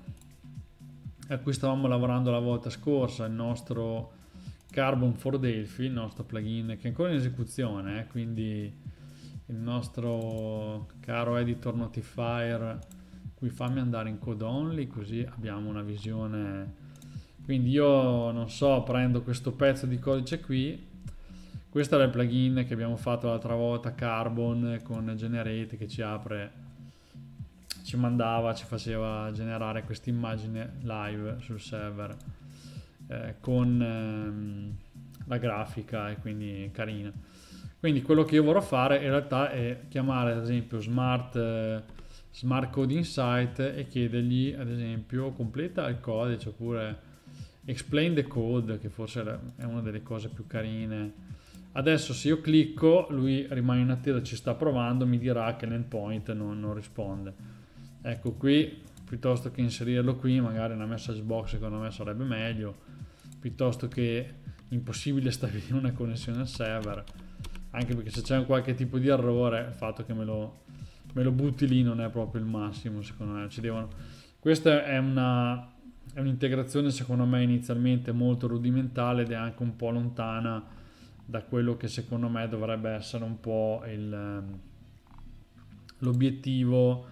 a cui stavamo lavorando la volta scorsa, il nostro Carbon for Delphi, il nostro plugin che è ancora in esecuzione, eh, quindi il nostro caro editor notifier. Qui fammi andare in code only così abbiamo una visione. Quindi io non so, prendo questo pezzo di codice qui, questo era il plugin che abbiamo fatto l'altra volta, Carbon con Generate, che ci apre, ci mandava, ci faceva generare questa immagine live sul server eh, con ehm, la grafica, e quindi carina. Quindi quello che io vorrò fare in realtà è chiamare ad esempio smart eh, Smart Code Insight e chiedergli ad esempio completa il codice oppure explain the code, che forse è una delle cose più carine. Adesso se io clicco lui rimane in attesa, ci sta provando, mi dirà che l'endpoint non, non risponde. Ecco, qui piuttosto che inserirlo qui magari una message box secondo me sarebbe meglio, piuttosto che impossibile stabilire una connessione al server, anche perché se c'è qualche tipo di errore il fatto che me lo me lo butti lì non è proprio il massimo, secondo me. Ci devono... Questa è una è un'integrazione secondo me inizialmente molto rudimentale ed è anche un po' lontana da quello che secondo me dovrebbe essere un po' il, l'obiettivo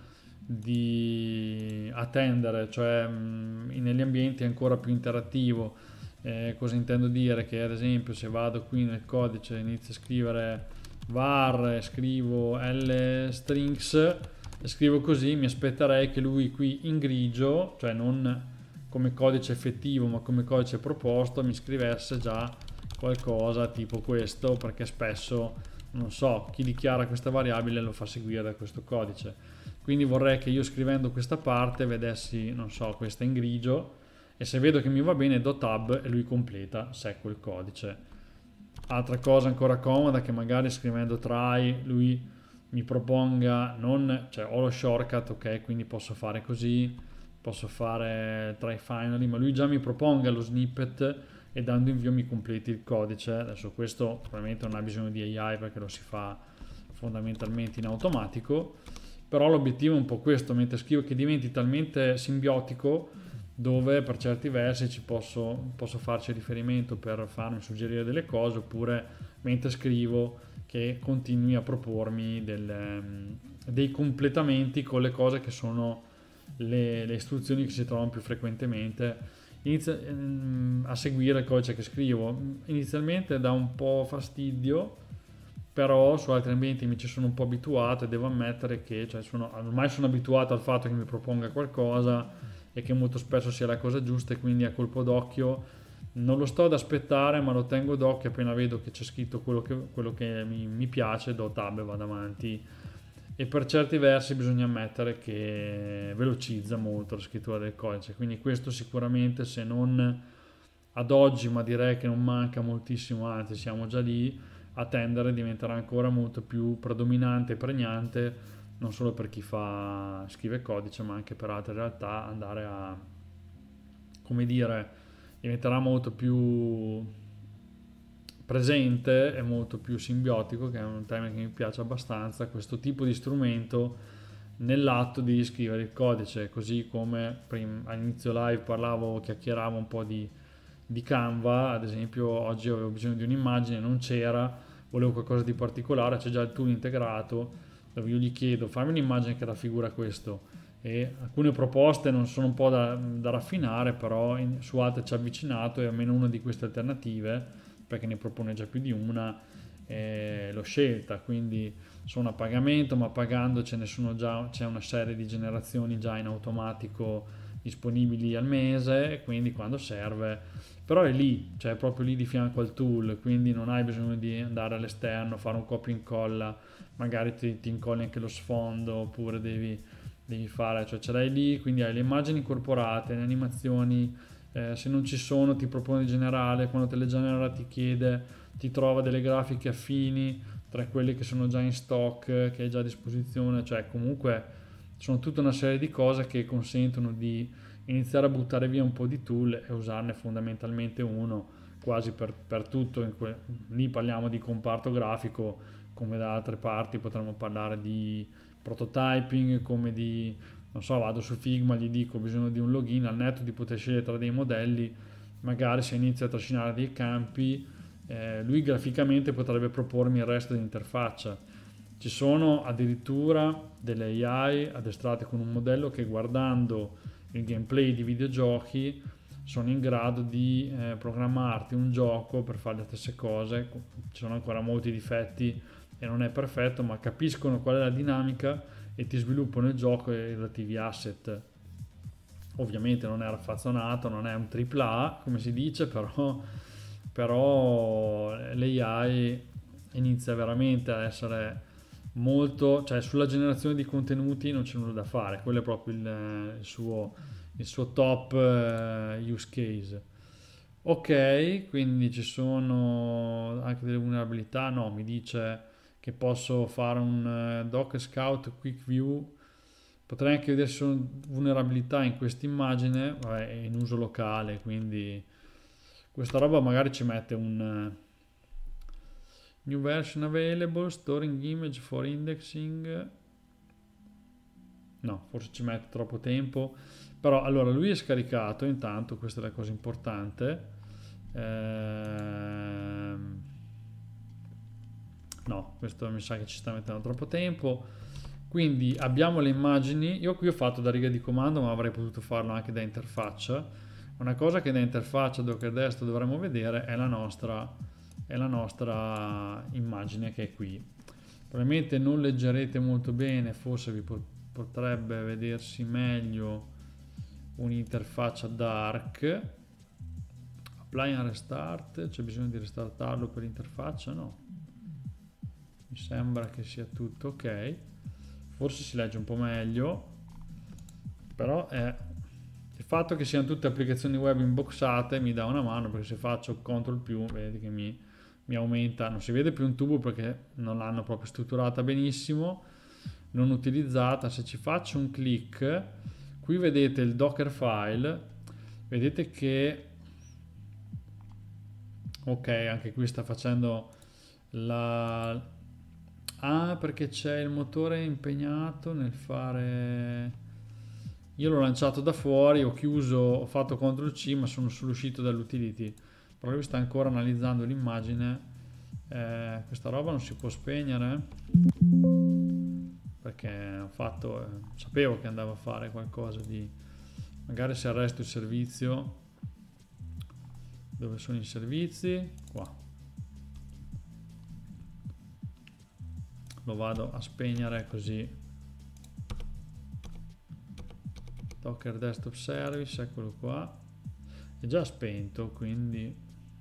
di attendere, cioè mh, negli ambienti ancora più interattivo. Eh, cosa intendo dire? Che ad esempio se vado qui nel codice e inizio a scrivere var, scrivo lstrings e scrivo così, mi aspetterei che lui qui in grigio, cioè non come codice effettivo ma come codice proposto, mi scrivesse già qualcosa tipo questo, perché spesso non so, chi dichiara questa variabile lo fa seguire da questo codice. Quindi vorrei che io scrivendo questa parte vedessi, non so, questa in grigio, e se vedo che mi va bene do tab e lui completa secco il codice. Altra cosa ancora comoda, che magari scrivendo try lui mi proponga, non, cioè ho lo shortcut, ok, quindi posso fare così, posso fare try finally, ma lui già mi proponga lo snippet e dando invio mi completi il codice. Adesso questo probabilmente non ha bisogno di A I perché lo si fa fondamentalmente in automatico, però l'obiettivo è un po' questo, mentre scrivo, che diventi talmente simbiotico dove per certi versi ci posso, posso farci riferimento per farmi suggerire delle cose, oppure mentre scrivo che continui a propormi del, dei completamenti con le cose che sono le, le istruzioni che si trovano più frequentemente. Inizia a seguire il codice che scrivo. Inizialmente dà un po' fastidio, però su altri ambienti mi ci sono un po' abituato e devo ammettere che, cioè, sono, ormai sono abituato al fatto che mi proponga qualcosa e che molto spesso sia la cosa giusta, e quindi a colpo d'occhio non lo sto ad aspettare, ma lo tengo d'occhio. Appena vedo che c'è scritto quello che, quello che mi, mi piace, do tab e vado avanti. E per certi versi bisogna ammettere che velocizza molto la scrittura del codice, quindi questo sicuramente, se non ad oggi, ma direi che non manca moltissimo, anzi siamo già lì a tendere, diventerà ancora molto più predominante e pregnante, non solo per chi fa scrive codice, ma anche per altre realtà. Andare a, come dire, diventerà molto più presente e molto più simbiotico, che è un termine che mi piace abbastanza, questo tipo di strumento nell'atto di scrivere il codice. Così come prima, all'inizio live parlavo, chiacchieravo un po' di, di Canva, ad esempio oggi avevo bisogno di un'immagine, non c'era, volevo qualcosa di particolare, c'è già il tool integrato dove io gli chiedo fammi un'immagine che raffigura questo, e alcune proposte non sono un po' da, da raffinare, però in, su altre ci ha avvicinato, e almeno una di queste alternative, perché ne propone già più di una, eh, l'ho scelta. Quindi sono a pagamento, ma pagando ce ne sono già, c'è una serie di generazioni già in automatico disponibili al mese, e quindi quando serve, però è lì, cioè è proprio lì di fianco al tool, quindi non hai bisogno di andare all'esterno, fare un copia e incolla, magari ti, ti incolli anche lo sfondo, oppure devi, devi fare, cioè ce l'hai lì, quindi hai le immagini incorporate, le animazioni, eh, se non ci sono ti propone di generare, quando te le genera ti chiede, ti trova delle grafiche affini tra quelle che sono già in stock, che hai già a disposizione, cioè comunque sono tutta una serie di cose che consentono di iniziare a buttare via un po' di tool e usarne fondamentalmente uno quasi per, per tutto. In que- lì parliamo di comparto grafico, come da altre parti potremmo parlare di prototyping, come di, non so, vado su Figma, gli dico ho bisogno di un login, al netto di poter scegliere tra dei modelli, magari se inizia a trascinare dei campi, eh, lui graficamente potrebbe propormi il resto dell'interfaccia. Ci sono addirittura delle A I addestrate con un modello che, guardando il gameplay di videogiochi, sono in grado di eh, programmarti un gioco per fare le stesse cose. Ci sono ancora molti difetti e non è perfetto, ma capiscono qual è la dinamica e ti sviluppano il gioco e i relativi asset. Ovviamente non è raffazzonato, non è un tripla A come si dice, però, però l'A I inizia veramente a essere molto, cioè sulla generazione di contenuti non c'è nulla da fare, quello è proprio il, il suo il suo top uh, use case. Ok, quindi ci sono anche delle vulnerabilità, no, mi dice che posso fare un uh, Docker Scout Quick View, potrei anche vedere se sono vulnerabilità in questa immagine, vabbè, è in uso locale, quindi questa roba magari ci mette un uh, new version available, storing image for indexing, no, forse ci mette troppo tempo. Però allora lui è scaricato intanto, questa è la cosa importante. Ehm... no, questo mi sa che ci sta mettendo troppo tempo. Quindi abbiamo le immagini, io qui ho fatto da riga di comando, ma avrei potuto farlo anche da interfaccia. Una cosa che da interfaccia Docker Desktop dovremmo vedere è la nostra, è la nostra immagine, che è qui. Probabilmente non leggerete molto bene, forse vi potrebbe vedersi meglio un'interfaccia dark. Apply and restart, c'è bisogno di restartarlo per l'interfaccia? No, mi sembra che sia tutto ok, forse si legge un po' meglio, però è il fatto che siano tutte applicazioni web inboxate mi dà una mano, perché se faccio control più vedi che mi, mi aumenta, non si vede più un tubo perché non l'hanno proprio strutturata benissimo, non utilizzata. Se ci faccio un clic, qui vedete il Dockerfile, vedete che ok, anche qui sta facendo la... ah, perché c'è il motore impegnato nel fare... io l'ho lanciato da fuori, ho chiuso, ho fatto control C, ma sono sull'uscito dall'utility, però lui sta ancora analizzando l'immagine. Eh, questa roba non si può spegnere perché ho fatto, eh, sapevo che andava a fare qualcosa di... magari se arresto il servizio, dove sono i servizi? Qua. Lo vado a spegnere così. Docker Desktop Service, eccolo qua. È già spento, quindi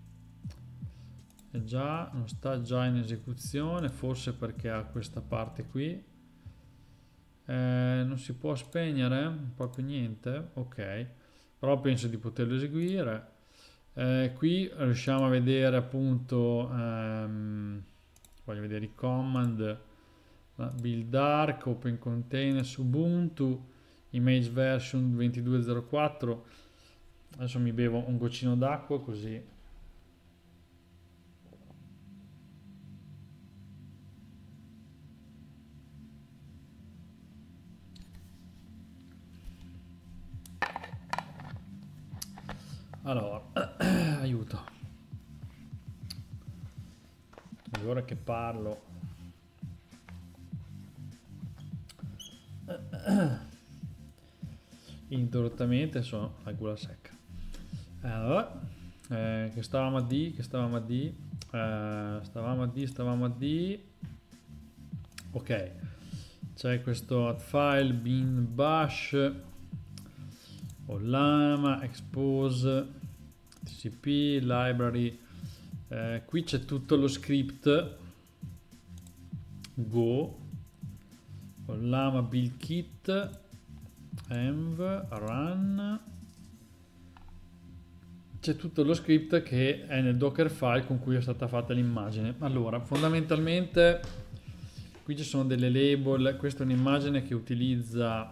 è già, non sta già in esecuzione, forse perché ha questa parte qui. Eh, non si può spegnere? Proprio niente? Ok. Però penso di poterlo eseguire. Eh, qui riusciamo a vedere appunto, ehm, voglio vedere i command, build arc, open containers, ubuntu, image version ventidue zero quattro. Adesso mi bevo un goccino d'acqua così. Allora, aiuto. E ora che parlo interrottamente sono la gola secca. Allora, eh, che stavamo a D, che stavamo a D, eh, stavamo a D, stavamo a D. Ok, c'è questo add file bin bash, Ollama, expose, tcp, library. Eh, qui c'è tutto lo script go, Ollama build kit, env, run. C'è tutto lo script che è nel Dockerfile con cui è stata fatta l'immagine. Allora, fondamentalmente qui ci sono delle label. Questa è un'immagine che utilizza,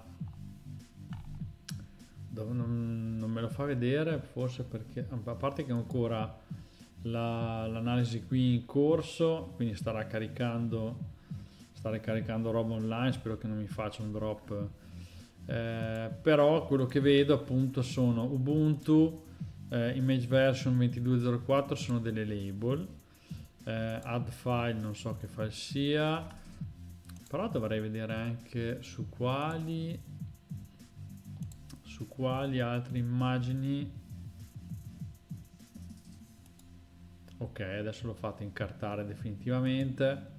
non, non me lo fa vedere, forse perché, a parte che ancora l'analisi qui in corso, quindi starà caricando, sta ricaricando roba online, spero che non mi faccia un drop. Eh, però quello che vedo appunto sono Ubuntu, eh, image version ventidue zero quattro sono delle label, eh, add file non so che file sia, però dovrei vedere anche su quali su quali altre immagini. Ok, adesso l'ho fatto incartare definitivamente.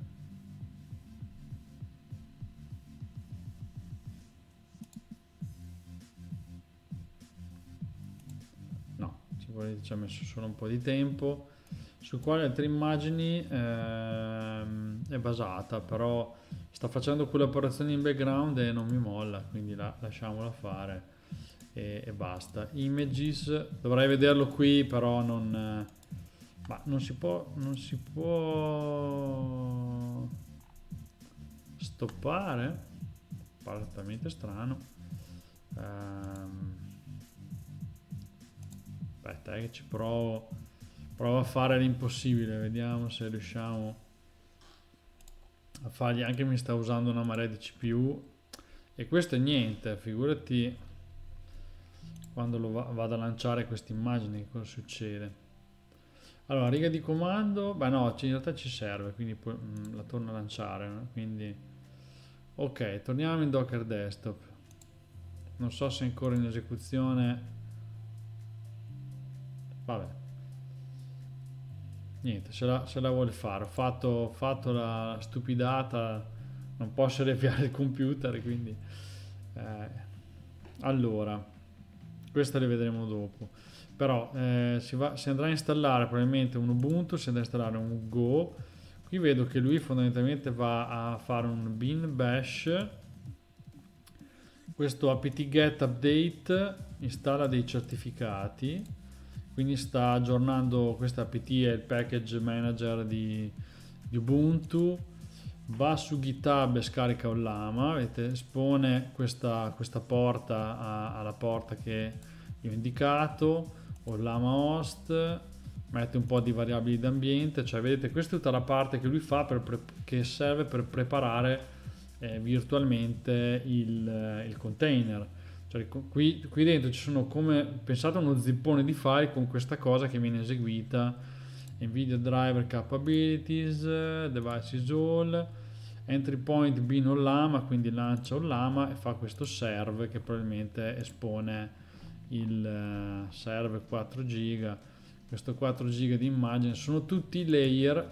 Ci ha messo solo un po' di tempo. Su quali altre immagini ehm, è basata, però sta facendo quelle operazioni in background e non mi molla, quindi la, lasciamola fare e, e basta. Images, dovrei vederlo qui, però non, eh, ma non si può, non si può stoppare, pare talmente strano. ehm, Aspetta, eh, che ci provo. Provo a fare l'impossibile. Vediamo se riusciamo a fargli. Anche mi sta usando una marea di C P U. E questo è niente. Figurati quando lo va, vado a lanciare questa immagine, cosa succede. Allora, riga di comando. Beh no, in realtà ci serve. Quindi poi mh, la torno a lanciare. No? Quindi, ok, torniamo in Docker Desktop. Non so se è ancora in esecuzione. Vabbè, niente, se la, se la vuole fare. Ho fatto, fatto la stupidata, non posso riavviare il computer, quindi eh, allora queste le vedremo dopo. Però eh, si, va, si andrà a installare probabilmente un Ubuntu, si andrà a installare un Go. Qui vedo che lui fondamentalmente va a fare un bin bash. Questo apt-get update installa dei certificati. quindi sta aggiornando questa apt, è il package manager di, di Ubuntu. Va su GitHub e scarica Ollama, vedete, espone questa, questa porta a, alla porta che io ho indicato, Ollama host, mette un po' di variabili d'ambiente, cioè vedete questa è tutta la parte che lui fa per pre- che serve per preparare eh, virtualmente il, il container. Cioè, qui, qui dentro ci sono, come pensate, uno zippone di file con questa cosa che viene eseguita: NVIDIA driver capabilities, devices all, entry point bin Ollama, quindi lancia Ollama e fa questo serve che probabilmente espone il uh, serve quattro giga, questo quattro giga di immagine. Sono tutti layer,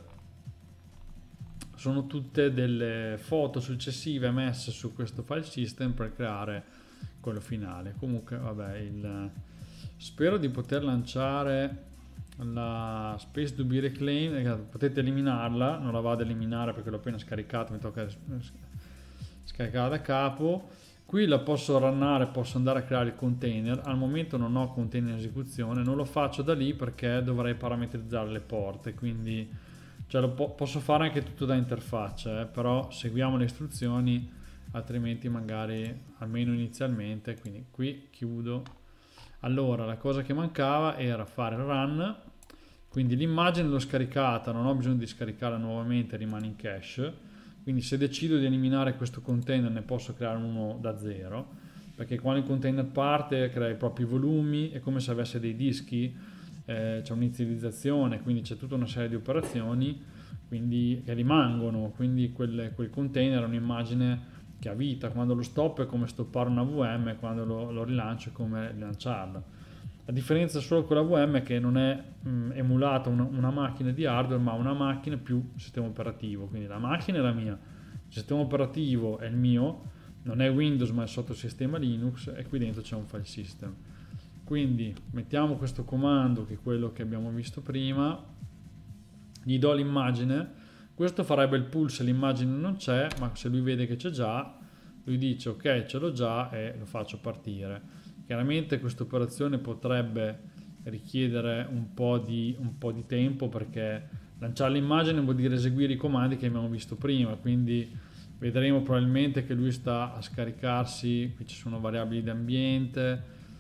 sono tutte delle foto successive messe su questo file system per creare quello finale. Comunque vabbè, il, spero di poter lanciare la Space to be Reclaimed. Potete eliminarla, non la vado ad eliminare perché l'ho appena scaricata, mi tocca scaricare da capo. Qui la posso runnare, posso andare a creare il container. Al momento non ho container in esecuzione, non lo faccio da lì perché dovrei parametrizzare le porte, quindi cioè lo po- posso fare anche tutto da interfaccia, eh, però seguiamo le istruzioni, altrimenti magari almeno inizialmente. Quindi qui chiudo. Allora, la cosa che mancava era fare il run, quindi l'immagine l'ho scaricata, non ho bisogno di scaricarla nuovamente, rimane in cache. Quindi se decido di eliminare questo container ne posso creare uno da zero, perché quando il container parte crea i propri volumi, è come se avesse dei dischi, eh, c'è un'inizializzazione, quindi c'è tutta una serie di operazioni quindi, che rimangono, quindi quel, quel container è un'immagine che ha vita. Quando lo stop è come stoppare una V M, quando lo, lo rilancio è come rilanciarla. La differenza solo con la V M è che non è mh, emulata una, una macchina di hardware, ma una macchina più sistema operativo. Quindi la macchina è la mia, il sistema operativo è il mio, non è Windows ma è il sottosistema Linux, e qui dentro c'è un file system. Quindi mettiamo questo comando, che è quello che abbiamo visto prima, gli do l'immagine. Questo farebbe il pull se l'immagine non c'è, ma se lui vede che c'è già, lui dice ok, ce l'ho già, e lo faccio partire. Chiaramente questa operazione potrebbe richiedere un po' di, un po' di tempo, perché lanciare l'immagine vuol dire eseguire i comandi che abbiamo visto prima, quindi vedremo probabilmente che lui sta a scaricarsi, qui ci sono variabili d'ambiente,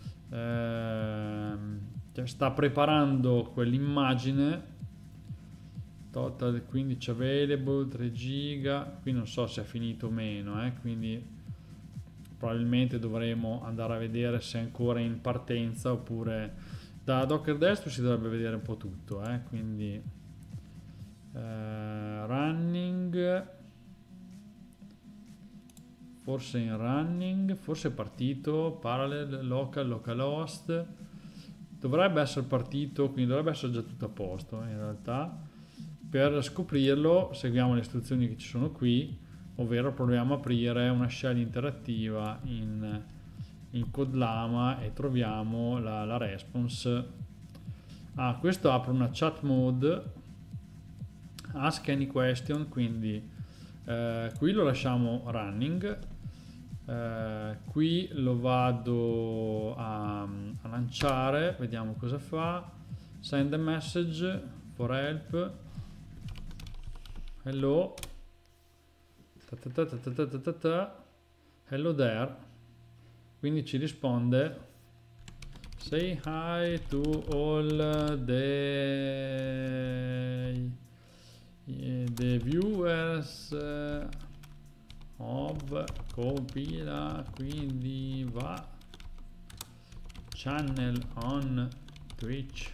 ehm, cioè sta preparando quell'immagine. Total quindici available, tre giga, qui non so se è finito o meno, eh, quindi probabilmente dovremo andare a vedere se è ancora in partenza, oppure da Docker Desktop si dovrebbe vedere un po' tutto, eh, quindi eh, running, forse in running, forse è partito, parallel, local, localhost, dovrebbe essere partito, quindi dovrebbe essere già tutto a posto, eh, in realtà. Per scoprirlo seguiamo le istruzioni che ci sono qui, ovvero proviamo a aprire una shell interattiva in, in CodeLama e troviamo la, la response. Ah, questo apre una chat mode, ask any question, quindi eh, qui lo lasciamo running, eh, qui lo vado a, a lanciare, vediamo cosa fa. Send a message for help, hello, ta ta ta ta ta ta ta ta. Hello there, quindi ci risponde say hi to all the, the viewers of Compila, quindi va channel on Twitch.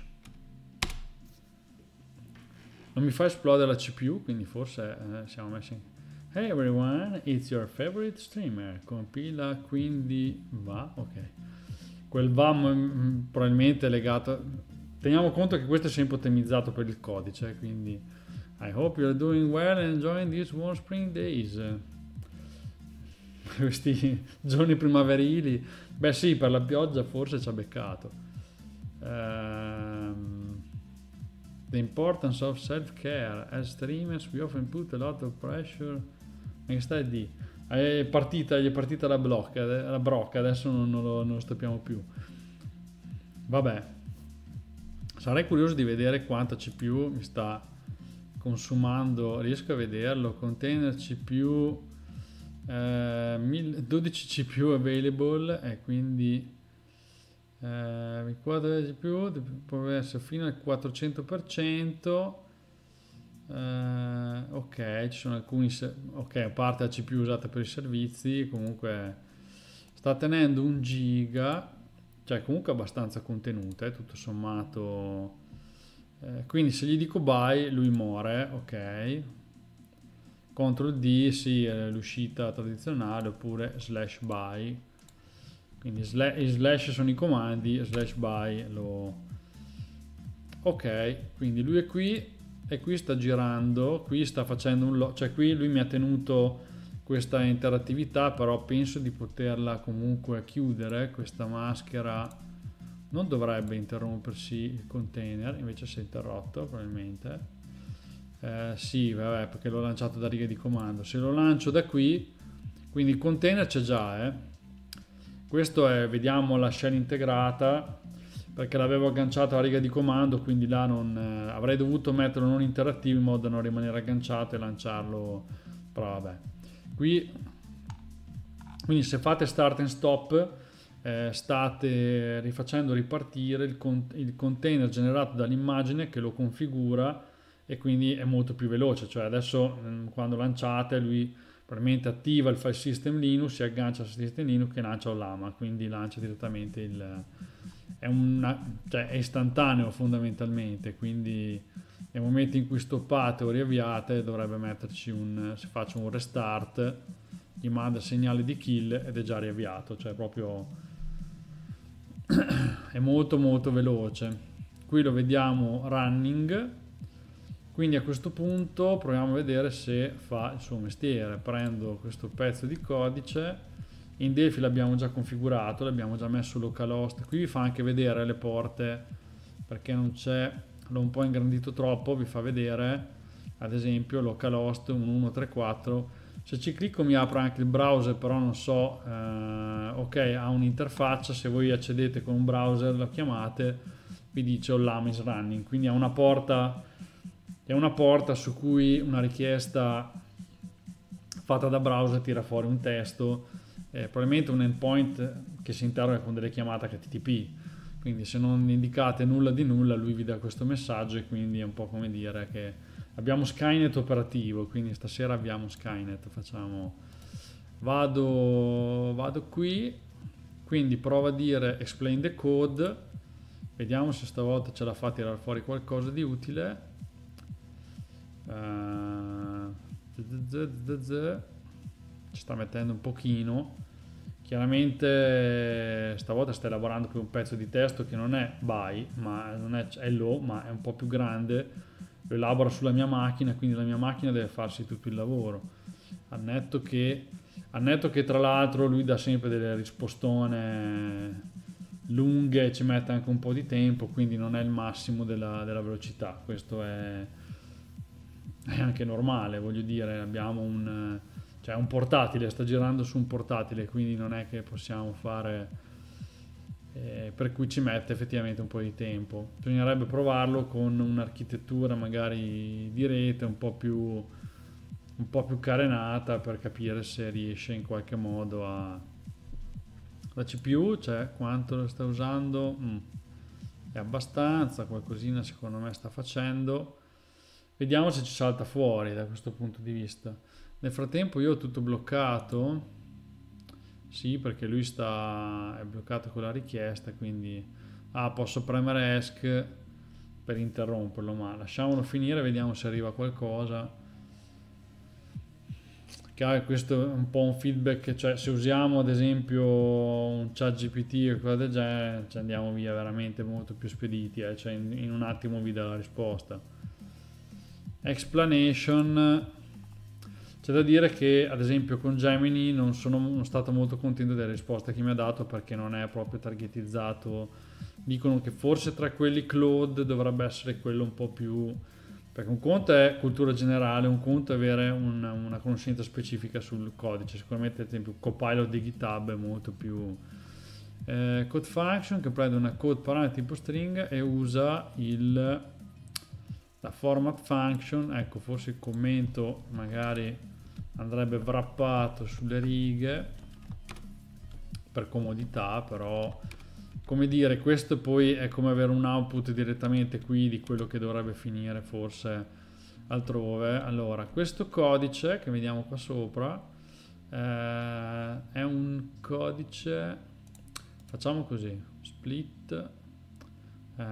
Non mi fa esplodere la C P U, quindi forse eh, siamo messi in... Hey everyone, it's your favorite streamer. Compila, quindi va, ok. Quel va m- probabilmente è legato... Teniamo conto che questo è sempre ottimizzato per il codice, quindi I hope you're doing well and enjoying these warm spring days. Questi giorni primaverili. Beh sì, per la pioggia forse ci ha beccato. Um, the importance of self-care. As streamers we often put a lot of pressure. Ma che stai di? È partita, gli è partita la blocca, la brocca, adesso non, non, lo, non lo stoppiamo più. Vabbè. sarei curioso di vedere quanta C P U mi sta consumando. Riesco a vederlo? Container C P U, eh, dodici C P U available, e quindi eh, quadro di C P U può essere fino al quattrocento per cento. Uh, ok, ci sono alcuni, ok, a parte la C P U usata per i servizi, comunque sta tenendo un giga, cioè comunque abbastanza contenuta, eh, tutto sommato, eh, quindi se gli dico buy lui muore, ok, control D sì, è l'uscita tradizionale, oppure slash buy, quindi slash, slash sono i comandi, slash buy lo, ok, quindi lui è qui. E qui sta girando, qui sta facendo un lo- cioè qui lui mi ha tenuto questa interattività, però penso di poterla comunque chiudere. Questa maschera non dovrebbe interrompersi il container, invece si è interrotto probabilmente. Eh, sì, vabbè, perché l'ho lanciato da riga di comando. Se lo lancio da qui, quindi il container c'è già, eh. Questo è, vediamo la shell integrata, perché l'avevo agganciato alla riga di comando, quindi là non eh, avrei dovuto metterlo non interattivo in modo da non rimanere agganciato e lanciarlo, però vabbè. Qui quindi se fate start and stop eh, state rifacendo ripartire il, con il container generato dall'immagine che lo configura, e quindi è molto più veloce. Cioè adesso mh, quando lanciate lui probabilmente attiva il file system Linux, si aggancia al system Linux e lancia Ollama, quindi lancia direttamente il È, una, cioè è istantaneo fondamentalmente, quindi nel momento in cui stoppate o riavviate dovrebbe metterci un, se faccio un restart gli manda segnale di kill ed è già riavviato, cioè proprio è molto molto veloce. Qui lo vediamo running, quindi a questo punto proviamo a vedere se fa il suo mestiere. Prendo questo pezzo di codice, in Delphi l'abbiamo già configurato, l'abbiamo già messo localhost, qui vi fa anche vedere le porte perché non c'è, l'ho un po' ingrandito troppo, vi fa vedere ad esempio localhost uno tre quattro. Se ci clicco mi apre anche il browser, però non so, eh, ok, ha un'interfaccia, se voi accedete con un browser, lo chiamate, vi dice Ollama is running, quindi ha una porta, è una porta su cui una richiesta fatta da browser tira fuori un testo, eh, probabilmente un endpoint che si interroga con delle chiamate H T T P, quindi se non indicate nulla di nulla lui vi dà questo messaggio, e quindi è un po' come dire che abbiamo Skynet operativo, quindi stasera abbiamo Skynet. Facciamo, vado, vado qui, quindi prova a dire explain the code, vediamo se stavolta ce la fa tirare fuori qualcosa di utile. Uh, ci sta mettendo un pochino, chiaramente stavolta sta elaborando più un pezzo di testo che non è by, ma non è hello, ma è un po' più grande, lo elabora sulla mia macchina, quindi la mia macchina deve farsi tutto il lavoro. Annetto che, annetto che tra l'altro lui dà sempre delle rispostone lunghe, ci mette anche un po' di tempo, quindi non è il massimo della, della velocità. Questo è, è anche normale, voglio dire, abbiamo un, cioè un portatile, sta girando su un portatile, quindi non è che possiamo fare... Eh, per cui ci mette effettivamente un po' di tempo. Bisognerebbe provarlo con un'architettura magari di rete un po' più un po' più carenata per capire se riesce in qualche modo a... La C P U, cioè quanto lo sta usando, mm. è abbastanza, qualcosina secondo me sta facendo. Vediamo se ci salta fuori da questo punto di vista. Nel frattempo io ho tutto bloccato. Sì, perché lui sta, è bloccato con la richiesta, quindi ah, posso premere esc per interromperlo, ma lasciamolo finire, vediamo se arriva qualcosa. Che questo è un po' un feedback, cioè se usiamo ad esempio un ChatGPT o qualcosa del genere ci andiamo via veramente molto più spediti, eh? Cioè in, in un attimo vi dà la risposta. Explanation. C'è da dire che ad esempio con Gemini non sono non stato molto contento delle risposte che mi ha dato, perché non è proprio targetizzato. Dicono che forse tra quelli Claude dovrebbe essere quello un po' più, perché un conto è cultura generale, un conto è avere un, una conoscenza specifica sul codice. Sicuramente ad esempio Copilot di GitHub è molto più, eh, code function che prende una code parametro tipo string e usa il la format function. Ecco, forse il commento magari andrebbe wrappato sulle righe per comodità, però come dire, questo poi è come avere un output direttamente qui di quello che dovrebbe finire forse altrove. Allora, questo codice che vediamo qua sopra eh, è un codice, facciamo così, split eh,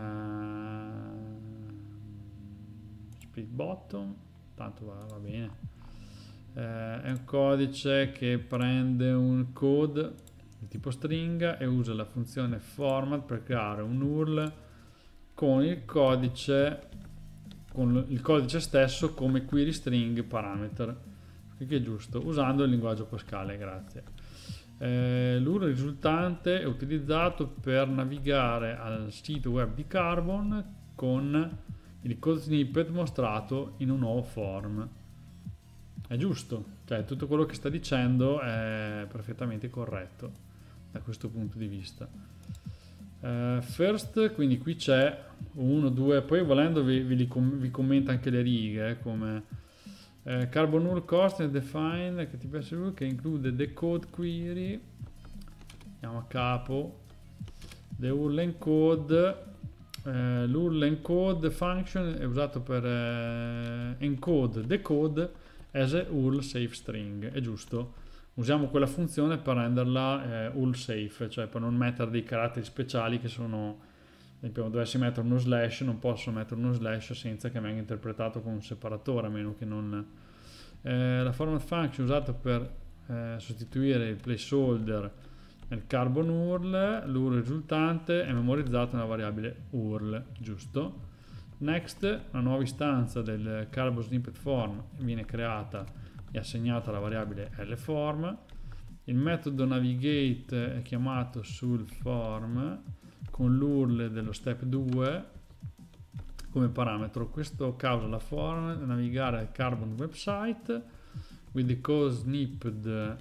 split bottom, tanto va, va bene, eh, è un codice che prende un code di tipo stringa e usa la funzione format per creare un U R L con il codice con il codice stesso come query string parameter, che è giusto, usando il linguaggio Pascal. Grazie. Eh, l'U R L risultante è utilizzato per navigare al sito web di Carbon con il code snippet mostrato in un nuovo form. È giusto, cioè tutto quello che sta dicendo è perfettamente corretto da questo punto di vista. Uh, first, quindi qui c'è uno, due, poi volendo vi, vi, vi commenta anche le righe, eh, come uh, Carbon U R L cost and define che, tipo, che include the code query, andiamo a capo, the U R L encode, uh, l'U R L encode function è usato per uh, encode the code as a U R L safe string, è giusto. Usiamo quella funzione per renderla eh, U R L safe, cioè per non mettere dei caratteri speciali che sono, ad esempio, dovessi mettere uno slash, non posso mettere uno slash senza che venga interpretato con un separatore, a meno che non... Eh, la format function usata per eh, sostituire il placeholder nel Carbon U R L, l'U R L risultante è memorizzato nella variabile U R L, giusto. Next, una nuova istanza del Carbon snippet form viene creata è assegnata alla variabile lform. Il metodo navigate è chiamato sul form con l'U R L dello step due come parametro. Questo causa la form navigare al Carbon website with the code snipped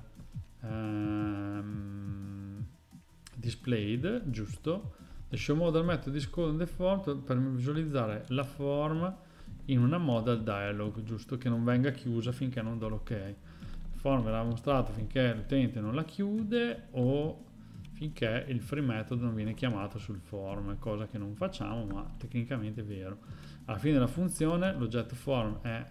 um, displayed, giusto. The show model method is called the form per visualizzare la form in una modal dialog, giusto, che non venga chiusa finché non do l'ok. Il form verrà mostrato finché l'utente non la chiude o finché il free method non viene chiamato sul form, cosa che non facciamo, ma tecnicamente è vero. Alla fine della funzione l'oggetto form è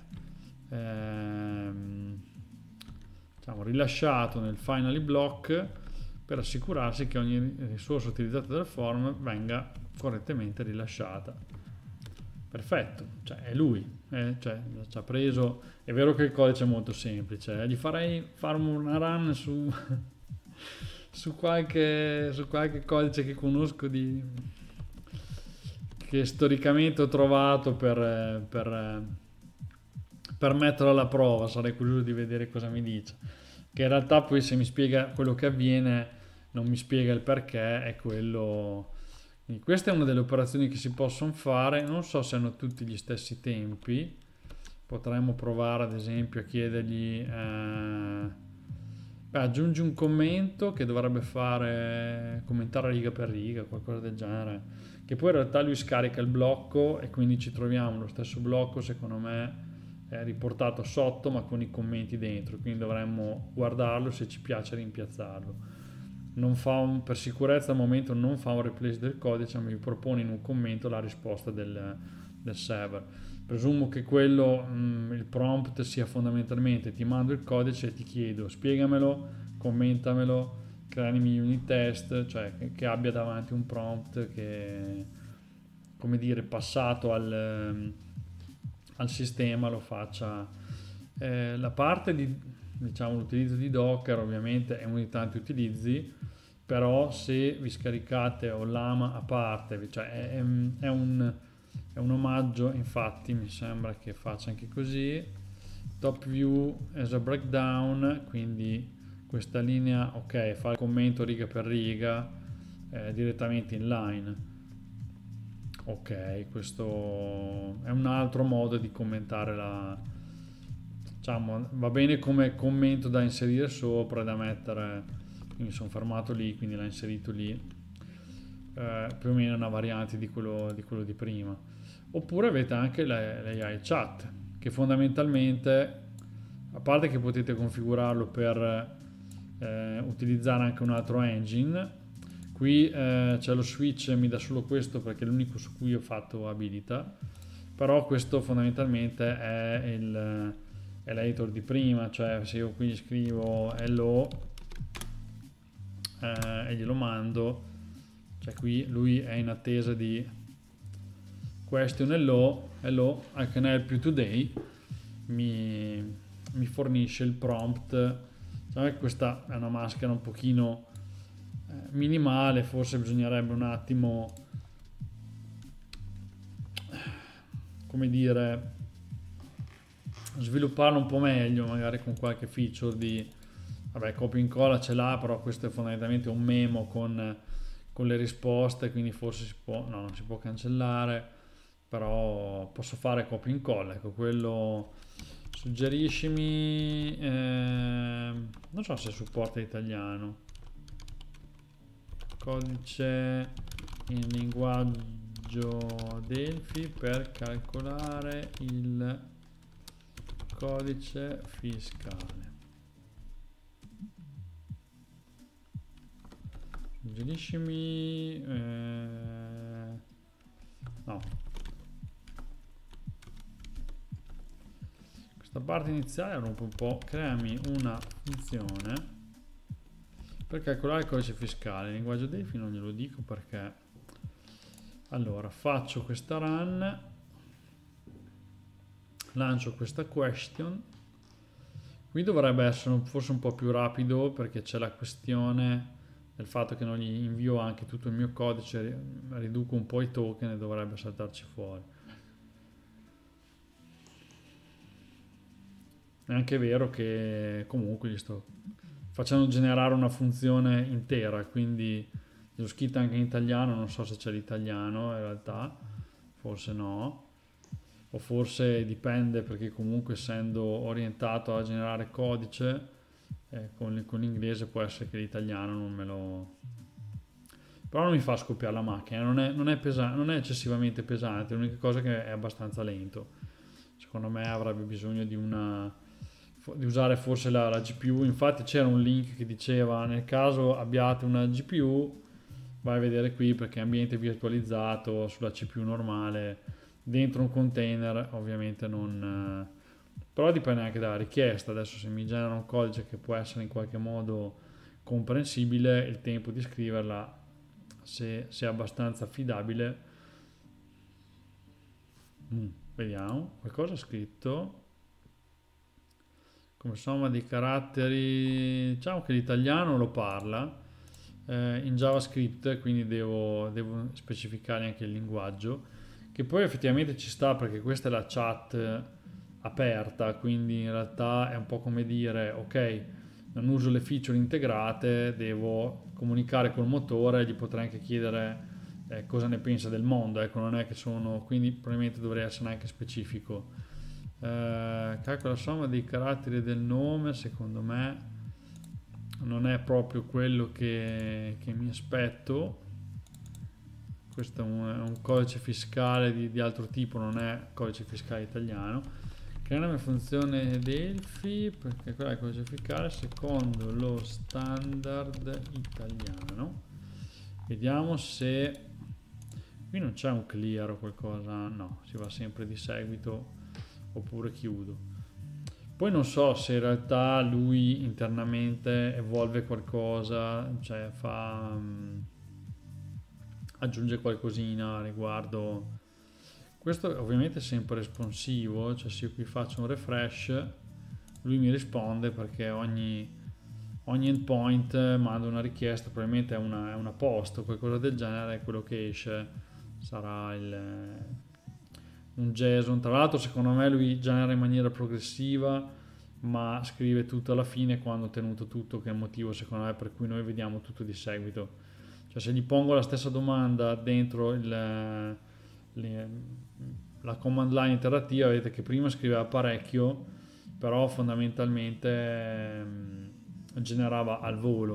ehm, diciamo, rilasciato nel finally block per assicurarsi che ogni risorsa utilizzata dal form venga correttamente rilasciata. Perfetto, cioè è lui, eh, cioè, ci ha preso. È vero che il codice è molto semplice, eh, gli farei fare una run su, su, qualche, su qualche codice che conosco, di, che storicamente ho trovato per, per, per metterlo alla prova. Sarei curioso di vedere cosa mi dice, che in realtà poi se mi spiega quello che avviene non mi spiega il perché, è quello. Quindi questa è una delle operazioni che si possono fare. Non so se hanno tutti gli stessi tempi, potremmo provare ad esempio a chiedergli eh, beh, aggiungi un commento che dovrebbe fare commentare riga per riga, qualcosa del genere, che poi in realtà lui scarica il blocco e quindi ci troviamo lo stesso blocco, secondo me è riportato sotto ma con i commenti dentro, quindi dovremmo guardarlo, se ci piace rimpiazzarlo. Non fa un, per sicurezza al momento non fa un replace del codice, ma mi propone in un commento la risposta del, del server. Presumo che quello, mh, il prompt sia fondamentalmente: ti mando il codice e ti chiedo spiegamelo, commentamelo, creami unit test, cioè che, che abbia davanti un prompt che, come dire, passato al, al sistema lo faccia. Eh, la parte di, diciamo, l'utilizzo di Docker ovviamente è uno di tanti utilizzi, però se vi scaricate Ollama a parte, cioè è, è, è, un, è un omaggio, infatti mi sembra che faccia anche così, top view as a breakdown, quindi questa linea, ok, fa il commento riga per riga eh, direttamente in line. Ok, questo è un altro modo di commentare la, diciamo, va bene come commento da inserire sopra, da mettere quindi sono fermato lì, quindi l'ha inserito lì, eh, più o meno una variante di quello di, quello di prima. Oppure avete anche l'A I chat, che fondamentalmente, a parte che potete configurarlo per eh, utilizzare anche un altro engine, qui eh, c'è lo switch, mi dà solo questo perché è l'unico su cui ho fatto abilita, però questo fondamentalmente è il è l'editor di prima, cioè se io qui scrivo hello eh, e glielo mando, cioè qui lui è in attesa di question hello, hello, I can help you today, mi, mi fornisce il prompt. Diciamo che questa è una maschera un pochino eh, minimale, forse bisognerebbe un attimo, come dire, svilupparlo un po' meglio, magari con qualche feature di, vabbè, copia e incolla ce l'ha, però questo è fondamentalmente un memo con, con le risposte, quindi forse si può, no, non si può cancellare, però posso fare copia e incolla, ecco, quello. Suggeriscimi, eh, non so se supporta italiano, codice in linguaggio Delphi per calcolare il codice fiscale. Suggeriscimi, eh, no. Questa parte iniziale rompe un po', creami una funzione per calcolare il codice fiscale. Il linguaggio Delphi non glielo dico perché. Allora, faccio questa run, lancio questa question, qui dovrebbe essere forse un po' più rapido perché c'è la questione del fatto che non gli invio anche tutto il mio codice, riduco un po' i token e dovrebbe saltarci fuori. È anche vero che comunque gli sto facendo generare una funzione intera, quindi l'ho scritta anche in italiano, non so se c'è l'italiano in realtà, forse no, o forse dipende perché comunque essendo orientato a generare codice eh, con, con l'inglese può essere che l'italiano non me lo... però non mi fa scoppiare la macchina, non è, non è, pesa... non è eccessivamente pesante, l'unica cosa è che è abbastanza lento. Secondo me avrebbe bisogno di una di usare forse la, la G P U. Infatti c'era un link che diceva nel caso abbiate una G P U vai a vedere qui perché è ambiente virtualizzato sulla C P U normale dentro un container, ovviamente non eh, però dipende anche dalla richiesta. Adesso se mi genera un codice che può essere in qualche modo comprensibile, il tempo di scriverla, se, se è abbastanza affidabile, mm, vediamo, qualcosa ha scritto come somma di caratteri, diciamo che l'italiano lo parla eh, in JavaScript, quindi devo, devo specificare anche il linguaggio, che poi effettivamente ci sta perché questa è la chat aperta, quindi in realtà è un po' come dire ok, non uso le feature integrate, devo comunicare col motore, gli potrei anche chiedere eh, cosa ne pensa del mondo, ecco, non è che sono, quindi probabilmente dovrei essere anche specifico. Eh, calcola la somma dei caratteri del nome, secondo me non è proprio quello che, che mi aspetto. Questo è un, è un codice fiscale di, di altro tipo, non è codice fiscale italiano. Crea una funzione Delphi perché quella è il codice fiscale secondo lo standard italiano. Vediamo se qui non c'è un clear o qualcosa, no, si va sempre di seguito oppure chiudo. Poi non so se in realtà lui internamente evolve qualcosa, cioè fa um, aggiunge qualcosina riguardo. Questo ovviamente è sempre responsivo, cioè se io qui faccio un refresh lui mi risponde perché ogni, ogni endpoint manda una richiesta, probabilmente è una, è una post o qualcosa del genere, quello che esce sarà il un JSON. Tra l'altro secondo me lui genera in maniera progressiva ma scrive tutto alla fine quando ho ottenuto tutto, che è il motivo secondo me per cui noi vediamo tutto di seguito. Cioè se gli pongo la stessa domanda dentro il, le, la command line interattiva, vedete che prima scriveva parecchio però fondamentalmente eh, generava al volo.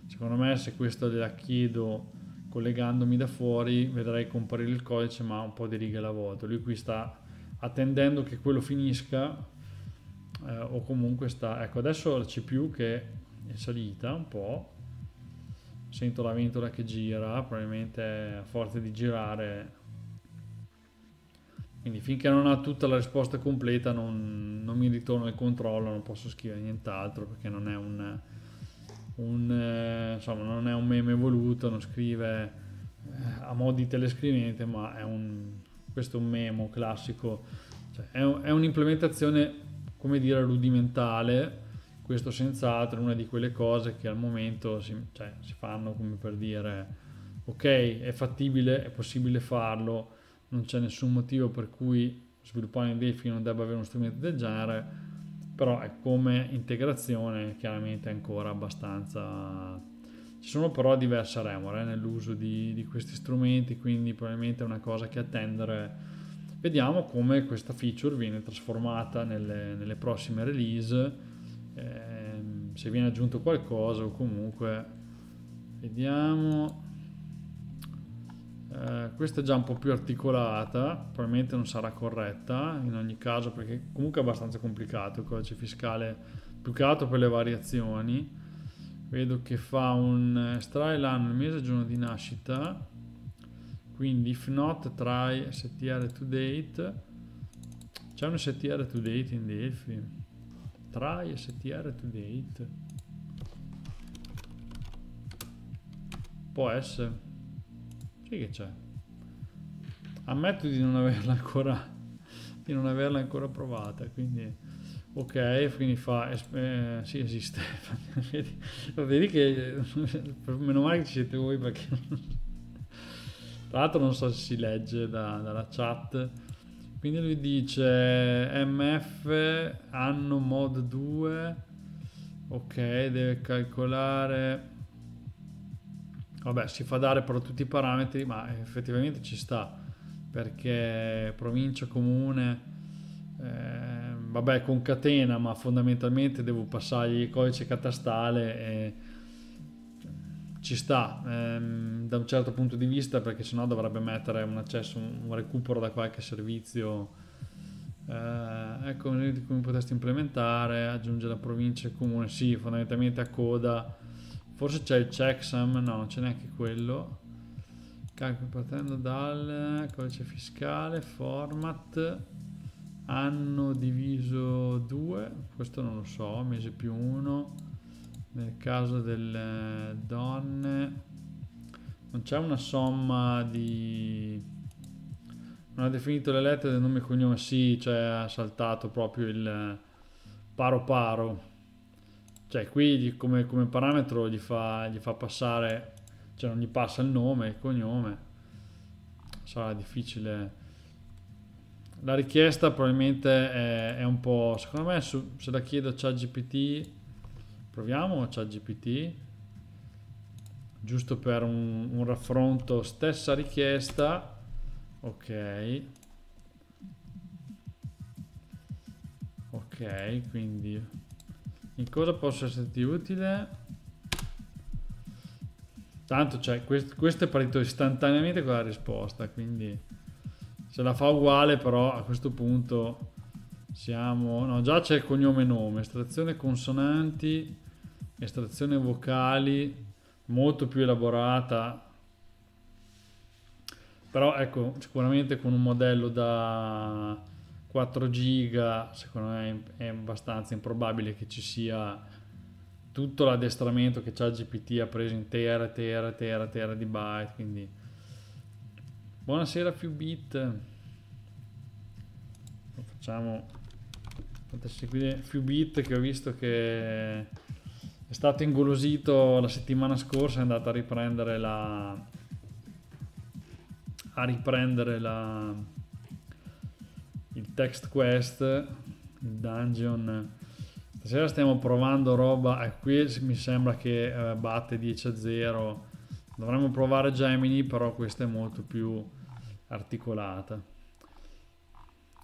secondo me se questo gliela chiedo collegandomi da fuori vedrei comparire il codice ma un po' di righe alla volta. Lui qui sta attendendo che quello finisca eh, o comunque sta, ecco adesso la C P U che è salita un po', sento la ventola che gira, probabilmente a forza di girare, quindi finché non ha tutta la risposta completa non, non mi ritorna il controllo, non posso scrivere nient'altro perché non è un, un eh, insomma non è un meme voluto, non scrive eh, a mo' di telescrivente, ma è un, questo è un memo classico, cioè è, un, è un'implementazione come dire rudimentale. Questo senz'altro è una di quelle cose che al momento si, cioè, si fanno come per dire ok, è fattibile, è possibile farlo, non c'è nessun motivo per cui sviluppare in Delphi non debba avere uno strumento del genere, però è come integrazione chiaramente ancora abbastanza. Ci sono però diverse remore eh, nell'uso di, di questi strumenti, quindi probabilmente è una cosa che attendere. Vediamo come questa feature viene trasformata nelle, nelle prossime release. Eh, se viene aggiunto qualcosa o comunque vediamo. Eh, questa è già un po' più articolata, probabilmente non sarà corretta in ogni caso perché comunque è abbastanza complicato il codice fiscale, più che altro per le variazioni. Vedo che fa un estrae l'anno, il mese e il giorno di nascita, quindi if not try str to date. C'è un str to date in Delphi? Try str to date può essere, sì che c'è, ammetto di non averla ancora di non averla ancora provata, quindi ok, quindi fa eh, sì esiste. vedi, vedi che meno male che ci siete voi perché tra l'altro non so se si legge da, dalla chat. Quindi lui dice M F anno mod due, ok, deve calcolare, vabbè si fa dare però tutti i parametri, ma effettivamente ci sta perché provincia, comune, eh, vabbè concatena, ma fondamentalmente devo passargli il codice catastale e ci sta ehm, da un certo punto di vista perché sennò dovrebbe mettere un accesso, un recupero da qualche servizio. Eh, ecco come potresti implementare, aggiungere la provincia e il comune, sì fondamentalmente a coda, forse c'è il checksum, no non c'è neanche quello, calcolo partendo dal codice fiscale, format, anno diviso due, questo non lo so, mese più uno. Nel caso delle donne non c'è una somma di, non ha definito le lettere del nome e cognome, sì, cioè ha saltato proprio il paro paro, cioè qui come, come parametro gli fa, gli fa passare, cioè non gli passa il nome e il cognome, sarà difficile. La richiesta probabilmente è, è un po', secondo me su, se la chiedo a ChatGPT, proviamo ChatGPT giusto per un, un raffronto, stessa richiesta, ok ok, quindi in cosa posso esserti utile? Tanto cioè, questo, questo è partito istantaneamente con la risposta, quindi se la fa uguale però a questo punto siamo, no già c'è il cognome e nome, estrazione consonanti, estrazione vocali, molto più elaborata, però ecco sicuramente con un modello da quattro giga secondo me è abbastanza improbabile che ci sia tutto l'addestramento che ChatGPT ha preso in tera, tera, tera, tera di byte, quindi buonasera Fubit, facciamo seguire Fubit che ho visto che è stato ingolosito la settimana scorsa, è andato a riprendere la a riprendere la il text quest, il dungeon. Stasera stiamo provando roba e qui mi sembra che eh, batte dieci a zero. Dovremmo provare Gemini, però questa è molto più articolata.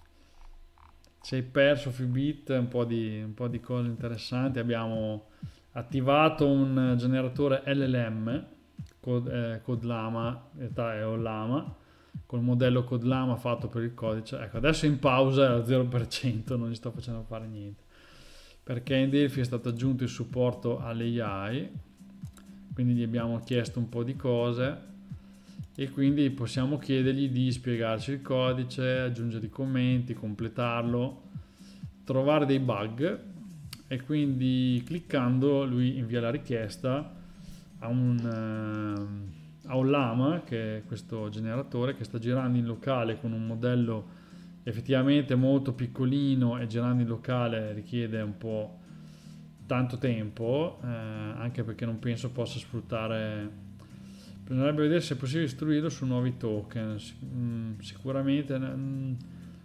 Ci hai perso Fubit, un po' di un po' di cose interessanti. Abbiamo attivato un generatore L L M, Code, eh, CodeLama, in realtà è Ollama, col modello CodeLama fatto per il codice. Ecco, adesso in pausa è al zero per cento, non gli sto facendo fare niente, perché in Delphi è stato aggiunto il supporto all'A I, quindi gli abbiamo chiesto un po' di cose e quindi possiamo chiedergli di spiegarci il codice, aggiungere i commenti, completarlo, trovare dei bug, e quindi cliccando lui invia la richiesta a un, uh, a un Llama, che è questo generatore che sta girando in locale con un modello effettivamente molto piccolino, e girando in locale richiede un po' tanto tempo, eh, anche perché non penso possa sfruttare. Bisognerebbe vedere se è possibile istruirlo su nuovi token. Mm, sicuramente mm,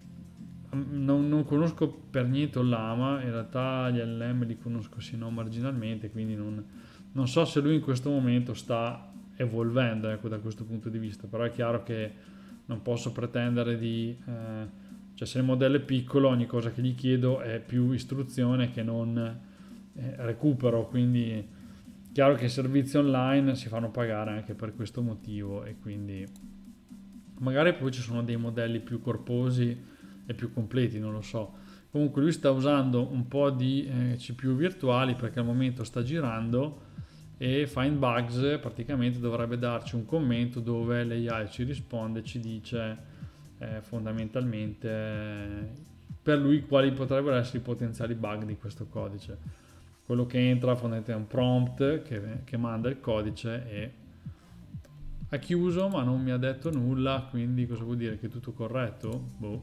non, non conosco per niente Ollama, in realtà gli L L M li conosco sino marginalmente, quindi non, non so se lui in questo momento sta evolvendo, ecco, da questo punto di vista. Però è chiaro che non posso pretendere di eh, cioè, se il modello è piccolo, ogni cosa che gli chiedo è più istruzione che non eh, recupero, quindi chiaro che i servizi online si fanno pagare anche per questo motivo, e quindi magari poi ci sono dei modelli più corposi e più completi, non lo so. Comunque lui sta usando un po' di eh, C P U virtuali, perché al momento sta girando, e Find Bugs praticamente dovrebbe darci un commento dove l'A I ci risponde, ci dice eh, fondamentalmente eh, per lui quali potrebbero essere i potenziali bug di questo codice. Quello che entra fondamentalmente è un prompt che, che manda il codice, e ha chiuso ma non mi ha detto nulla, quindi cosa vuol dire? Che è tutto corretto? Boh,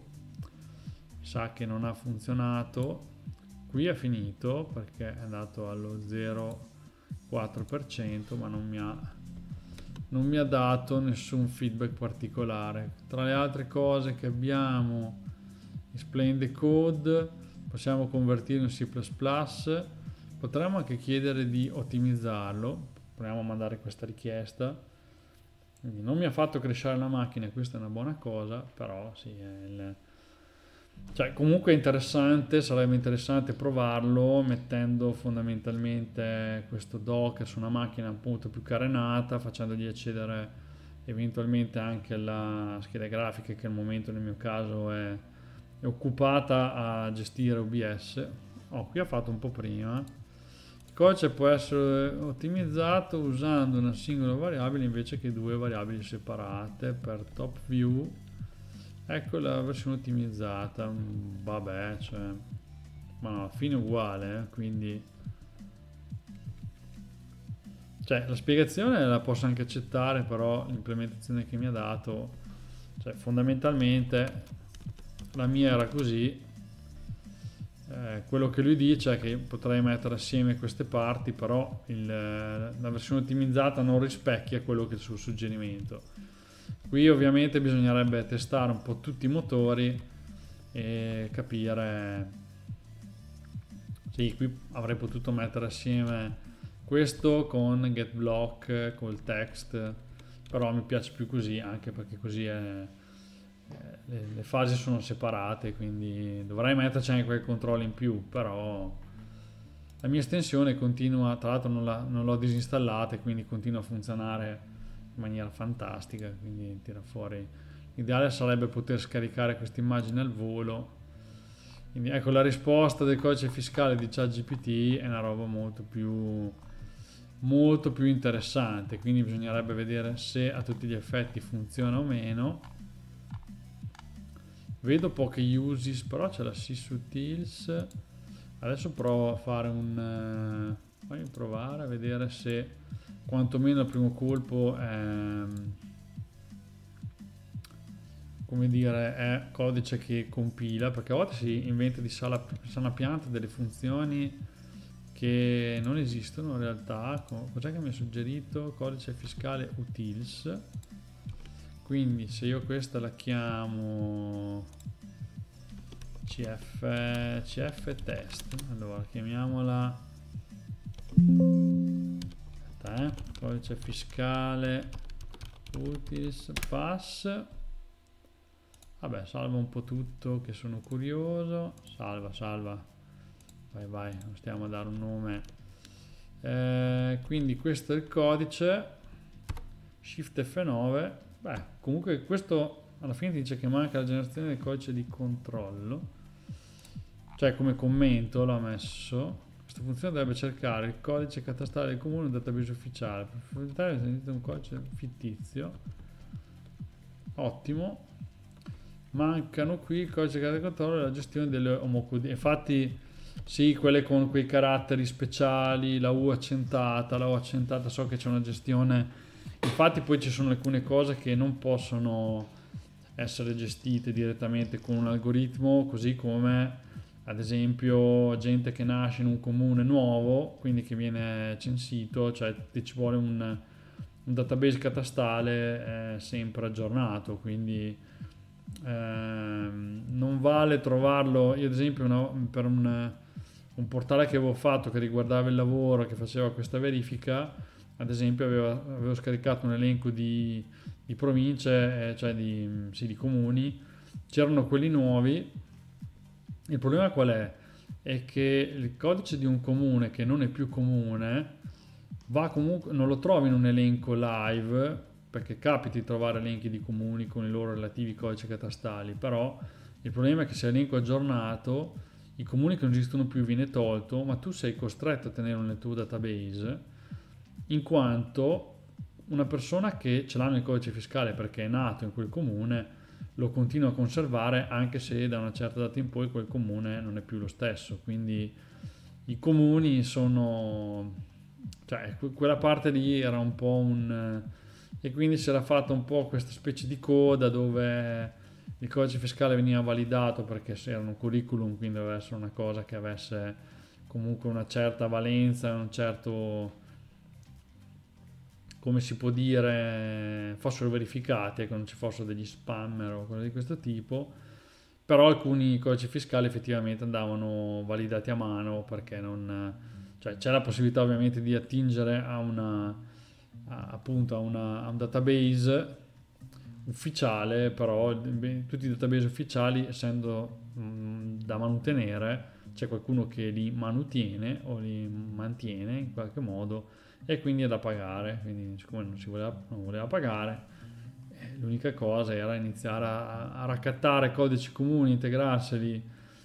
sa che non ha funzionato. Qui è finito perché è andato allo zero virgola quattro per cento, ma non mi ha non mi ha dato nessun feedback particolare. Tra le altre cose che abbiamo, explain the code, possiamo convertirlo in C plus plus. Potremmo anche chiedere di ottimizzarlo, proviamo a mandare questa richiesta. Quindi non mi ha fatto crescere la macchina, questa è una buona cosa, però sì, è il... cioè, comunque è interessante, sarebbe interessante provarlo mettendo fondamentalmente questo Docker su una macchina appunto più carenata, facendogli accedere eventualmente anche la scheda grafica, che al momento nel mio caso è, è occupata a gestire O B S. Oh, qui ha fatto un po' prima. Il codice può essere ottimizzato usando una singola variabile invece che due variabili separate per top view. Ecco la versione ottimizzata. Vabbè, cioè, ma no, alla fine è uguale, eh, quindi cioè la spiegazione la posso anche accettare, però l'implementazione che mi ha dato, cioè fondamentalmente la mia era così. Eh, quello che lui dice è che potrei mettere assieme queste parti, però il, la versione ottimizzata non rispecchia quello che è il suo suggerimento. Qui ovviamente bisognerebbe testare un po' tutti i motori e capire. Sì, qui avrei potuto mettere assieme questo con getBlock, col text, però mi piace più così, anche perché così è... Le, le fasi sono separate, quindi dovrei metterci anche quel controllo in più, però la mia estensione continua, tra l'altro non, la, non l'ho disinstallata, quindi continua a funzionare in maniera fantastica, quindi tira fuori. L'ideale sarebbe poter scaricare questa immagine al volo. Quindi ecco, la risposta del codice fiscale di ChatGPT è una roba molto più molto più interessante, quindi bisognerebbe vedere se a tutti gli effetti funziona o meno. Vedo poche uses, però c'è la sysutils. Adesso provo a fare un... Uh, voglio provare a vedere se quantomeno al primo colpo è, come dire, è codice che compila, perché a volte si inventa di sala, sana pianta delle funzioni che non esistono in realtà. Cos'è che mi ha suggerito? Codice fiscale utils. Quindi se io questa la chiamo C F, C F test, allora chiamiamola aspetta, eh, codice fiscale utils pass. Vabbè, salva un po' tutto che sono curioso. Salva, salva. Vai, vai, non stiamo a dare un nome Eh, quindi questo è il codice, Shift F nove. Beh, comunque questo alla fine dice che manca la generazione del codice di controllo, cioè come commento l'ha messo. Questa funzione dovrebbe cercare il codice catastale del comune, un database ufficiale. Per facilitare è un codice fittizio. Ottimo. Mancano qui il codice catastale del controllo e la gestione delle omocodie. Infatti sì, quelle con quei caratteri speciali, la U accentata, la O accentata, so che c'è una gestione. Infatti poi ci sono alcune cose che non possono essere gestite direttamente con un algoritmo, così come ad esempio gente che nasce in un comune nuovo, quindi che viene censito, cioè ci vuole un, un database catastale eh, sempre aggiornato, quindi ehm, non vale trovarlo. Io ad esempio no, per un, un portale che avevo fatto che riguardava il lavoro, che faceva questa verifica, ad esempio avevo, avevo scaricato un elenco di, di province, eh, cioè di, sì, di comuni, c'erano quelli nuovi. Il problema qual è? È che il codice di un comune che non è più comune va comunque, non lo trovi in un elenco live, perché capita di trovare elenchi di comuni con i loro relativi codici catastali, però il problema è che se l'elenco è aggiornato, i comuni che non esistono più viene tolto, ma tu sei costretto a tenerlo nel tuo database, in quanto una persona che ce l'ha nel codice fiscale perché è nato in quel comune lo continua a conservare anche se da una certa data in poi quel comune non è più lo stesso. Quindi i comuni sono, cioè quella parte lì era un po' un, e quindi si era fatta un po' questa specie di coda dove il codice fiscale veniva validato perché era un curriculum, quindi doveva essere una cosa che avesse comunque una certa valenza, un certo, come si può dire, fossero verificati e che non ci fossero degli spammer o cose di questo tipo, però alcuni codici fiscali effettivamente andavano validati a mano perché non, cioè c'è la possibilità ovviamente di attingere a una, a, appunto a, una, a un database ufficiale, però tutti i database ufficiali essendo mh, da mantenere, c'è qualcuno che li manutiene o li mantiene in qualche modo e quindi è da pagare, quindi siccome non si voleva, non voleva pagare, eh, l'unica cosa era iniziare a, a raccattare codici comuni, integrarseli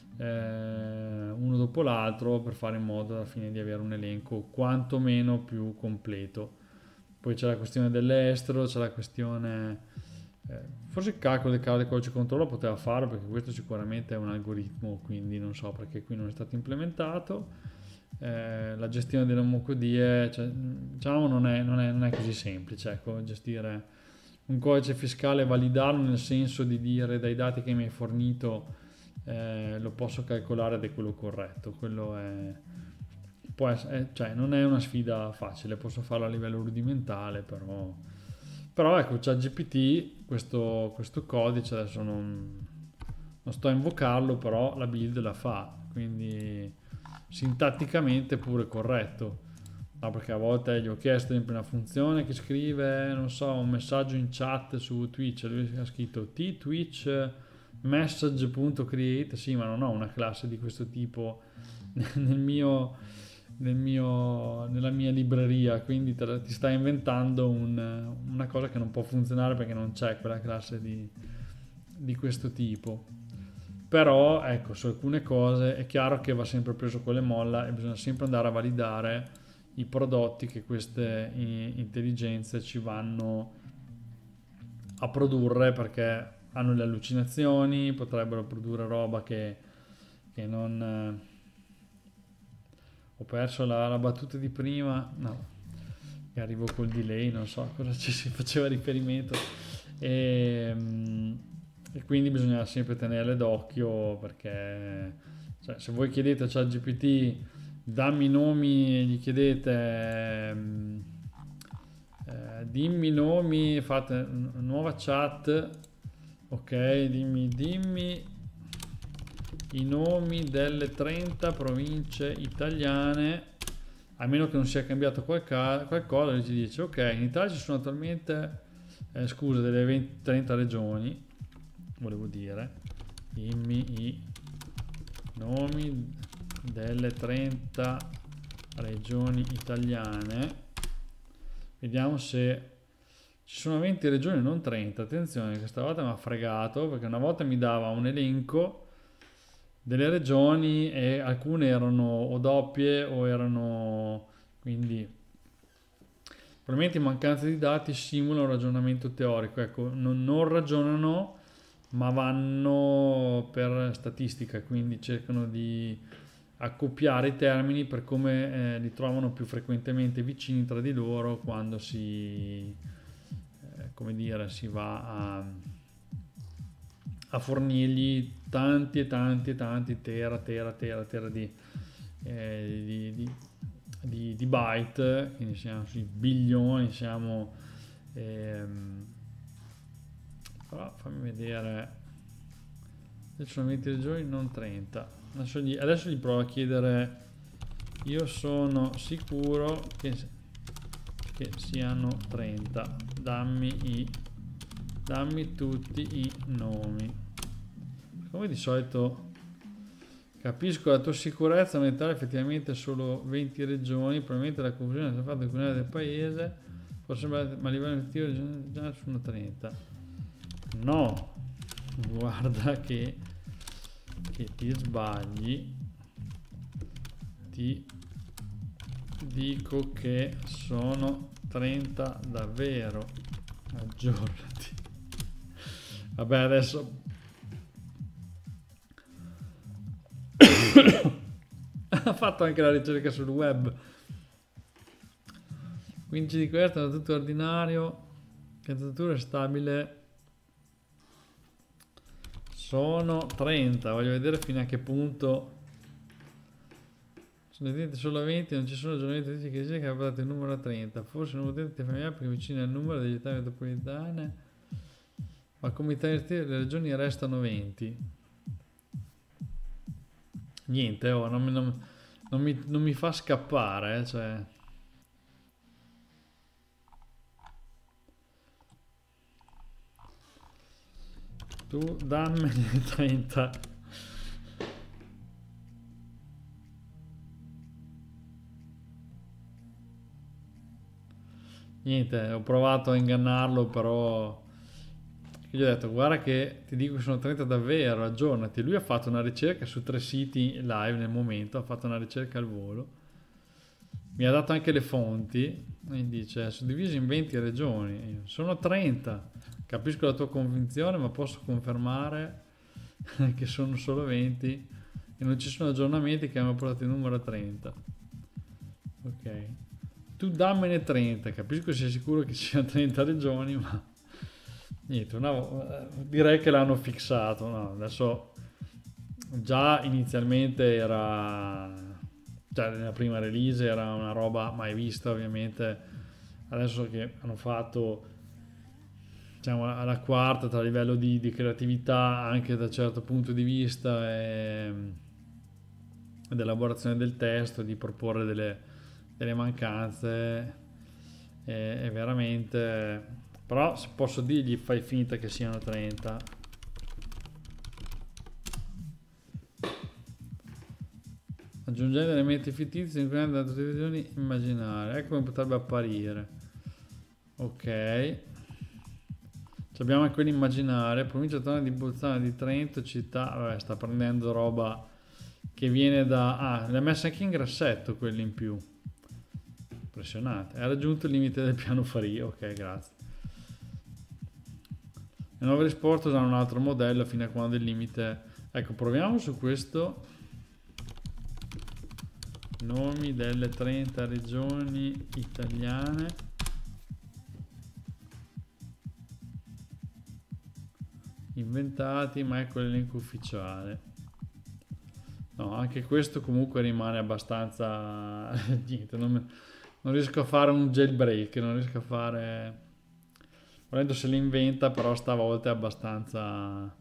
eh, uno dopo l'altro per fare in modo alla fine di avere un elenco quantomeno più completo. Poi c'è la questione dell'estero, c'è la questione, eh, forse il calcolo del cavo del codice controllo poteva farlo perché questo sicuramente è un algoritmo, quindi non so perché qui non è stato implementato. Eh, la gestione delle omocodie, cioè, diciamo non è, non, è, non è così semplice, ecco, gestire un codice fiscale e validarlo nel senso di dire dai dati che mi hai fornito eh, lo posso calcolare ed è quello corretto. Quello è, può essere, cioè, non è una sfida facile, posso farlo a livello rudimentale, però, però ecco, c'è G P T questo, questo codice, adesso non, non sto a invocarlo, però la build la fa, quindi sintatticamente pure corretto, no, perché a volte gli ho chiesto una funzione che scrive, non so, un messaggio in chat su Twitch, lui ha scritto t twitch message.create, sì, ma non ho una classe di questo tipo nel mio, nel mio, nella mia libreria, quindi te, ti stai inventando un, una cosa che non può funzionare perché non c'è quella classe di, di questo tipo. Però ecco, su alcune cose è chiaro che va sempre preso con le molla e bisogna sempre andare a validare i prodotti che queste intelligenze ci vanno a produrre, perché hanno le allucinazioni, potrebbero produrre roba che, che non... Eh, ho perso la, la battuta di prima, no, che arrivo col delay, non so a cosa ci si faceva riferimento. E... e quindi bisogna sempre tenerle d'occhio, perché cioè, se voi chiedete a ChatGPT dammi i nomi, gli chiedete eh, dimmi i nomi, fate una nuova chat, ok, dimmi, dimmi i nomi delle trenta province italiane, a meno che non sia cambiato qualca, qualcosa, lui ci dice ok, in Italia ci sono attualmente eh, scusa, delle venti, trenta regioni, volevo dire, dimmi i nomi delle trenta regioni italiane, vediamo se ci sono venti regioni, non trenta. Attenzione, questa volta mi ha fregato, perché una volta mi dava un elenco delle regioni e alcune erano o doppie o erano, quindi probabilmente in mancanza di dati simula un ragionamento teorico. Ecco, non, non ragionano ma vanno per statistica, quindi cercano di accoppiare i termini per come eh, li trovano più frequentemente vicini tra di loro quando si, eh, come dire, si va a, a fornirgli tanti e tanti e tanti tera, tera, tera, tera di, eh, di, di, di, di byte, quindi siamo sui bilioni, siamo... Ehm, però fammi vedere, ci sono venti regioni, non trenta. Adesso gli, adesso gli provo a chiedere, io sono sicuro che, che siano trenta, dammi, i, dammi tutti i nomi. Come di solito capisco la tua sicurezza mentale, effettivamente solo venti regioni, probabilmente la confusione è stata fatta con del paese, forse ma a livello effettivo già sono trenta. No, guarda che, che ti sbagli, ti dico che sono trenta davvero, aggiornati. Vabbè, adesso ha fatto anche la ricerca sul web, quindici di questo è tutto ordinario, candidatura stabile. Sono trenta, voglio vedere fino a che punto sono utenti solo venti, non ci sono aggiornamenti che dice che ha dato il numero a trenta, forse un utente familiare perché vicino al numero degli Italia metropolitane, ma come Italia le regioni restano venti. Niente, oh, non, mi, non, non, mi, non mi fa scappare, eh, cioè... Tu dammene trenta. Niente, ho provato a ingannarlo, però gli ho detto guarda che ti dico che sono trenta davvero, aggiornati. Lui ha fatto una ricerca su tre siti live nel momento, ha fatto una ricerca al volo, mi ha dato anche le fonti e dice suddivisi in venti regioni. Io, sono trenta. Capisco la tua convinzione, ma posso confermare che sono solo venti e non ci sono aggiornamenti che hanno portato il numero a trenta. Ok. Tu dammene trenta, capisco sia sicuro che ci siano trenta regioni, ma niente, una, direi che l'hanno fissato. No, adesso già inizialmente era, cioè nella prima release era una roba mai vista ovviamente, adesso che hanno fatto, diciamo, alla quarta tra livello di, di creatività anche da un certo punto di vista e, ed elaborazione del testo, di proporre delle, delle mancanze è, è veramente, però se posso dirgli fai finta che siano trenta. Aggiungendo elementi fittizi includendo altre televisioni immaginarie, ecco come potrebbe apparire. Ok, abbiamo anche quello immaginario, provincia autonoma di Bolzano, di Trento, città, vabbè, sta prendendo roba che viene da... Ah, l'ha messa anche in grassetto quelli in più. Impressionante. Ha raggiunto il limite del piano Faria, ok, grazie. Le nuove risposte usano un altro modello fino a quando il limite... Ecco, proviamo su questo. Nomi delle trenta regioni italiane. Inventati, ma ecco l'elenco ufficiale. No, anche questo comunque rimane abbastanza niente, non, non riesco a fare un jailbreak, non riesco a fare, volendo se l'inventa, però stavolta è abbastanza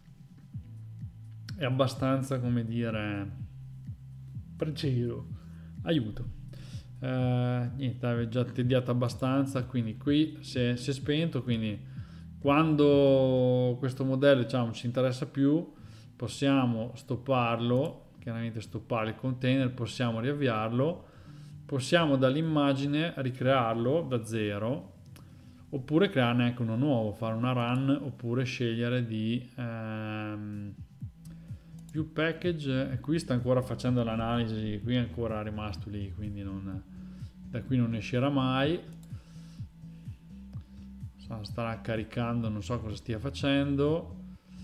è abbastanza, come dire, preciso. Aiuto. Eh, niente, avevo già tediato abbastanza, quindi qui si è, si è spento, quindi quando questo modello, diciamo, ci interessa più, possiamo stopparlo, chiaramente stoppare il container, possiamo riavviarlo possiamo dall'immagine ricrearlo da zero, oppure crearne anche uno nuovo, fare una run, oppure scegliere di ehm, view package. E qui sta ancora facendo l'analisi, qui è ancora rimasto lì, quindi non, da qui non uscirà mai. Starà caricando, non so cosa stia facendo.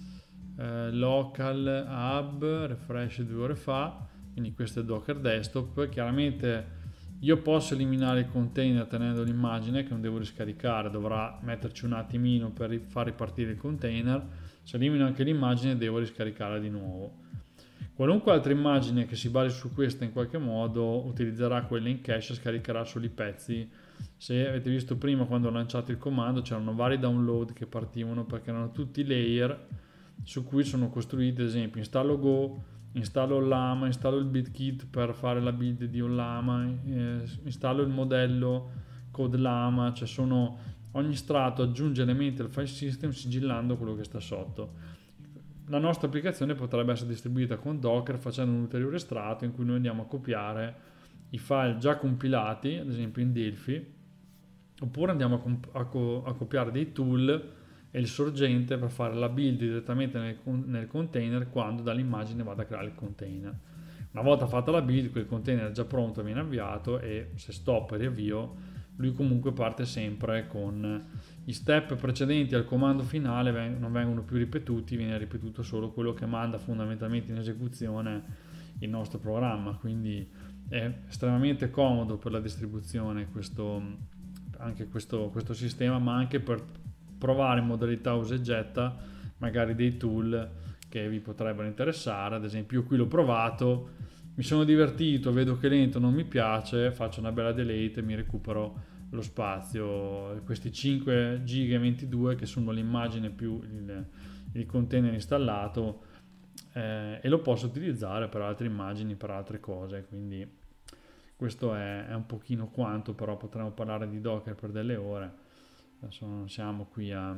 eh, local hub refresh due ore fa, quindi questo è Docker Desktop. Chiaramente io posso eliminare il container tenendo l'immagine che non devo riscaricare, dovrà metterci un attimino per far ripartire il container. Se elimino anche l'immagine devo riscaricare di nuovo. Qualunque altra immagine che si basi su questa in qualche modo utilizzerà quella in cache e scaricherà solo i pezzi. Se avete visto prima, quando ho lanciato il comando, c'erano vari download che partivano perché erano tutti layer su cui sono costruiti. Ad esempio, installo Go, installo Ollama, installo il BitKit per fare la build di Ollama, eh, installo il modello CodeLlama, cioè sono, ogni strato aggiunge elementi al file system sigillando quello che sta sotto. La nostra applicazione potrebbe essere distribuita con Docker facendo un ulteriore strato in cui noi andiamo a copiare i file già compilati, ad esempio in Delphi, oppure andiamo a, comp- a, co- a copiare dei tool e il sorgente per fare la build direttamente nel, con- nel container quando dall'immagine vado a creare il container. Una volta fatta la build, quel container è già pronto, viene avviato, e se stop e riavvio, lui comunque parte sempre con gli step precedenti al comando finale, veng- non vengono più ripetuti, viene ripetuto solo quello che manda fondamentalmente in esecuzione il nostro programma. Quindi è estremamente comodo per la distribuzione questo, anche questo, questo sistema, ma anche per provare in modalità usa e getta magari dei tool che vi potrebbero interessare. Ad esempio io qui l'ho provato, mi sono divertito, vedo che lento, non mi piace, faccio una bella delete e mi recupero lo spazio, questi cinque giga e ventidue che sono l'immagine più il, il container installato, eh, e lo posso utilizzare per altre immagini, per altre cose. Quindi questo è, è un pochino quanto, però potremmo parlare di Docker per delle ore, adesso non siamo qui a...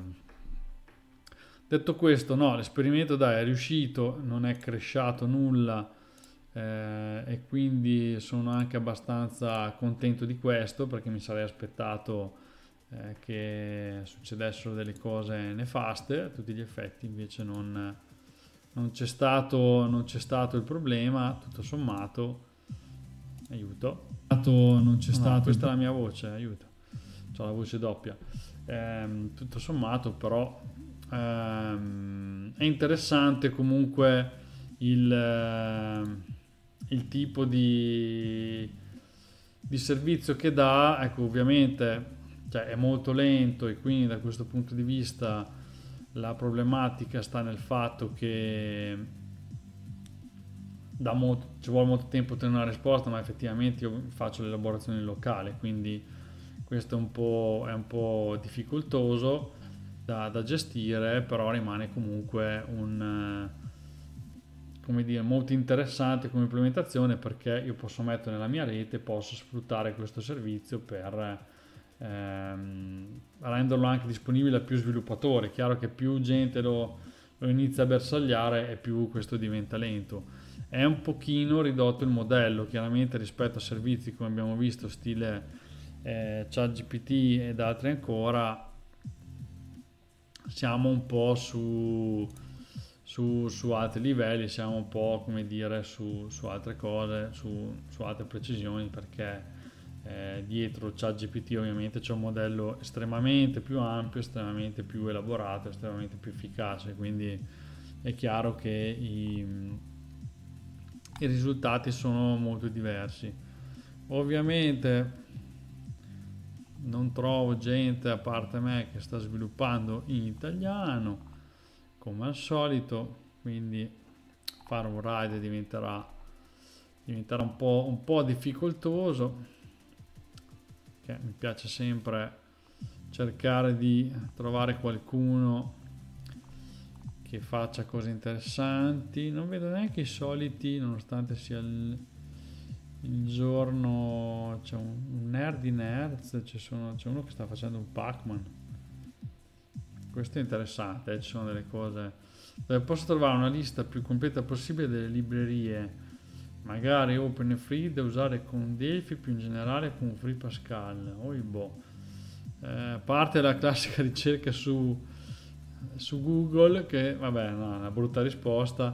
Detto questo, no, l'esperimento dai è riuscito, non è crashato nulla, eh, e quindi sono anche abbastanza contento di questo, perché mi sarei aspettato eh, che succedessero delle cose nefaste a tutti gli effetti. Invece non, non c'è stato, non c'è stato il problema, tutto sommato. Aiuto, non c'è stato, no, questa è la mia voce, aiuto, c'ho la voce doppia. Ehm, tutto sommato però ehm, è interessante comunque il, eh, il tipo di, di servizio che dà. Ecco, ovviamente, cioè, è molto lento, e quindi da questo punto di vista la problematica sta nel fatto che da molto, ci vuole molto tempo per ottenere una risposta, ma effettivamente io faccio l'elaborazione locale, quindi questo è un po', è un po' difficoltoso da, da gestire, però rimane comunque un, come dire, molto interessante come implementazione, perché io posso mettere nella mia rete, posso sfruttare questo servizio per ehm, renderlo anche disponibile a più sviluppatori. È chiaro che più gente lo, lo inizia a bersagliare e più questo diventa lento. È un pochino ridotto il modello, chiaramente, rispetto a servizi come abbiamo visto stile eh, ChatGPT ed altri ancora. Siamo un po' su, su, su altri livelli, siamo un po', come dire, su, su altre cose, su, su altre precisioni, perché eh, dietro ChatGPT ovviamente c'è un modello estremamente più ampio, estremamente più elaborato, estremamente più efficace, quindi è chiaro che i i risultati sono molto diversi. Ovviamente non trovo gente a parte me che sta sviluppando in italiano come al solito, quindi fare un ride diventerà diventerà un po', un po' difficoltoso, che mi piace sempre cercare di trovare qualcuno che faccia cose interessanti. Non vedo neanche i soliti, nonostante sia il, il giorno. C'è un, un nerd di nerds, c'è, sono, c'è uno che sta facendo un Pac-Man. Questo è interessante, eh? Ci sono delle cose dove posso trovare una lista più completa possibile delle librerie magari open e free da usare con Delphi, più in generale con Free Pascal. Oh, boh. Eh, parte la classica ricerca su, su Google, che vabbè, no, è una brutta risposta.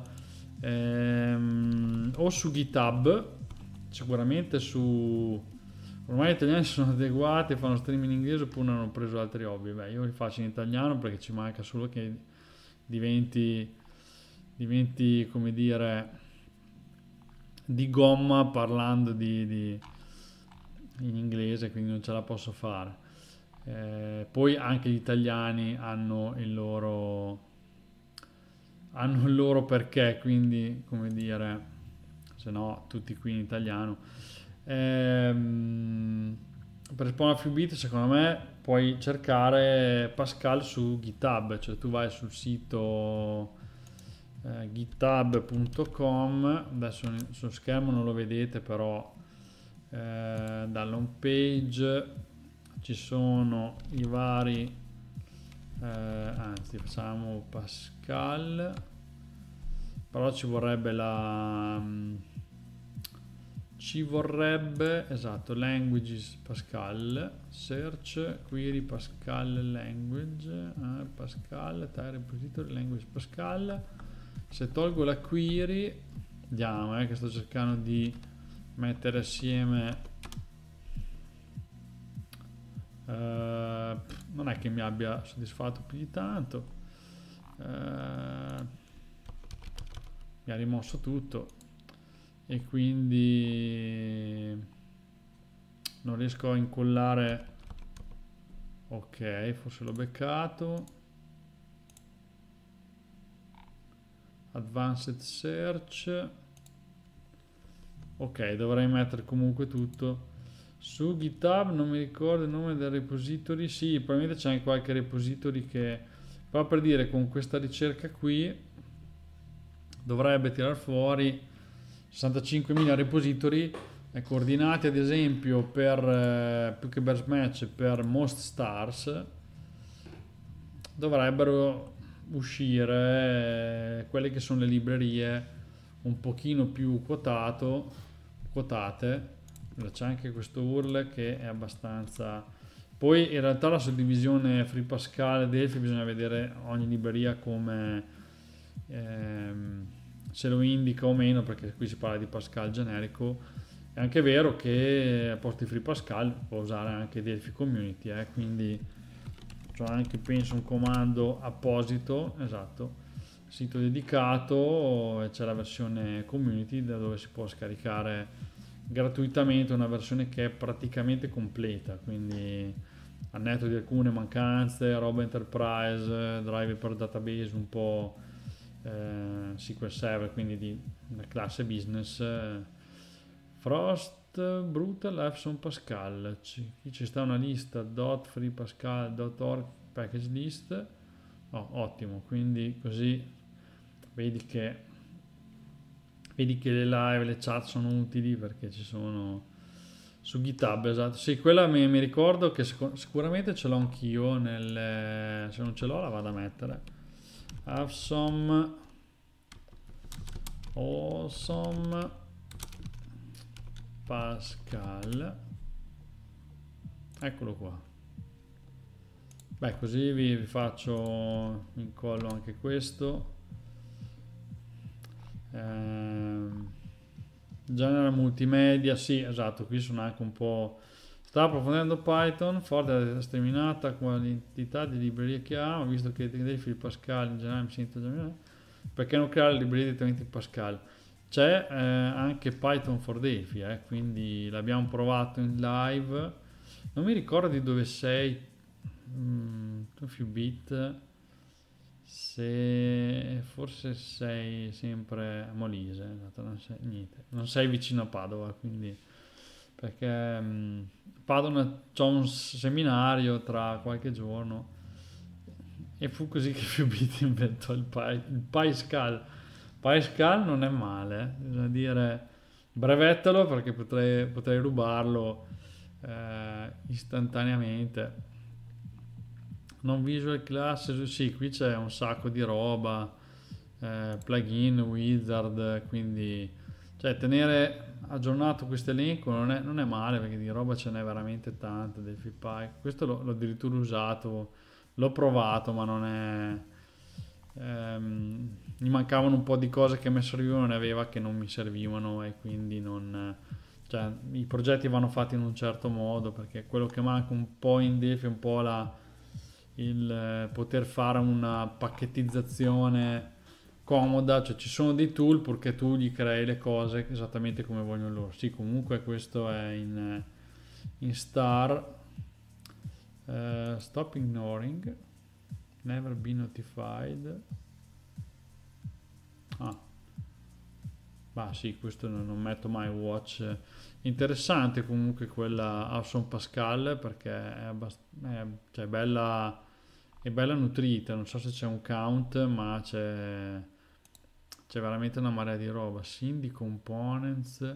Ehm, o su GitHub, sicuramente su... Ormai gli italiani sono adeguati, fanno stream in inglese oppure hanno preso altri hobby. Beh, io li faccio in italiano perché ci manca solo che diventi, diventi come dire, di gomma parlando di, di, in inglese, quindi non ce la posso fare. Eh, poi anche gli italiani hanno il loro hanno il loro perché, quindi come dire, se no tutti qui in italiano. Ehm, per rispondere a Fubit, secondo me puoi cercare Pascal su GitHub, cioè tu vai sul sito eh, github punto com, adesso sullo schermo non lo vedete, però eh, dalla home page ci sono i vari eh, anzi facciamo Pascal, però ci vorrebbe la ci vorrebbe esatto languages Pascal, search query Pascal language, eh, Pascal tag repository language Pascal. Se tolgo la query, vediamo eh, che sto cercando di mettere assieme. Uh, non è che mi abbia soddisfatto più di tanto, uh, mi ha rimosso tutto e quindi non riesco a incollare. Ok, forse l'ho beccato. Advanced search. Ok, dovrei mettere comunque tutto. Su GitHub non mi ricordo il nome del repository, sì, probabilmente c'è anche qualche repository che, però per dire, con questa ricerca qui dovrebbe tirar fuori sessantacinquemila repository eh, coordinati ad esempio per, eh, più che Best Match, per Most Stars, dovrebbero uscire eh, quelle che sono le librerie un pochino più quotato, quotate. C'è anche questo U R L che è abbastanza. Poi in realtà la suddivisione Free Pascal e Delphi bisogna vedere ogni libreria come ehm, se lo indica o meno, perché qui si parla di Pascal generico. È anche vero che a posto di Free Pascal può usare anche Delphi Community, eh, quindi c'ho anche penso un comando apposito, esatto, sito dedicato, e c'è la versione Community da dove si può scaricare gratuitamente una versione che è praticamente completa, quindi al netto di alcune mancanze, roba enterprise, driver per database un po' eh, S Q L Server, quindi di una classe business, eh, Frost, Brutal, Epson, Pascal, ci, qui ci sta una lista .freepascal.org package list, oh, ottimo, quindi così vedi che Vedi che le live, le chat sono utili perché ci sono su GitHub, esatto. Sì, quella mi, mi ricordo che sic- sicuramente ce l'ho anch'io, nel, se non ce l'ho la vado a mettere. Awesome, awesome Pascal. Eccolo qua. Beh, così vi, vi faccio, mi incollo anche questo. Ehm, genere multimedia, sì, esatto, qui sono anche un po'. Sta approfondendo Python, forte la sterminata quantità di librerie che ha, visto che Delphi Pascal in generale mi sento già, perché non creare librerie direttamente in Pascal? C'è eh, anche Python for Delphi, eh, quindi l'abbiamo provato in live. Non mi ricordo di dove sei, mm, Fubit. Se forse sei sempre a Molise, non sei, niente, non sei vicino a Padova, quindi perché um, Padova c'ho un seminario tra qualche giorno e fu così che Fubit inventò il, Py, il Pascal. Pascal non è male, bisogna dire, brevettalo perché potrei, potrei rubarlo eh, istantaneamente. Non visual class, sì, qui c'è un sacco di roba, eh, plugin, wizard, quindi cioè tenere aggiornato questo elenco non è, non è male, perché di roba ce n'è veramente tanta. DelphiPy, questo l'ho, l'ho addirittura usato, l'ho provato, ma non è ehm, mi mancavano un po' di cose che mi servivano, ne aveva che non mi servivano, e quindi non, cioè i progetti vanno fatti in un certo modo, perché quello che manca un po' in Delphi è un po' la, il eh, poter fare una pacchettizzazione comoda, cioè ci sono dei tool purché tu gli crei le cose esattamente come vogliono loro. Sì, comunque questo è in, in star. Uh, stop ignoring, never be notified. Ah, bah sì, questo non, non metto mai watch. Interessante comunque quella Awesome Pascal, perché è, abbast- è, cioè, bella, è bella nutrita. Non so se c'è un count, ma c'è c'è veramente una marea di roba. Cindy Components,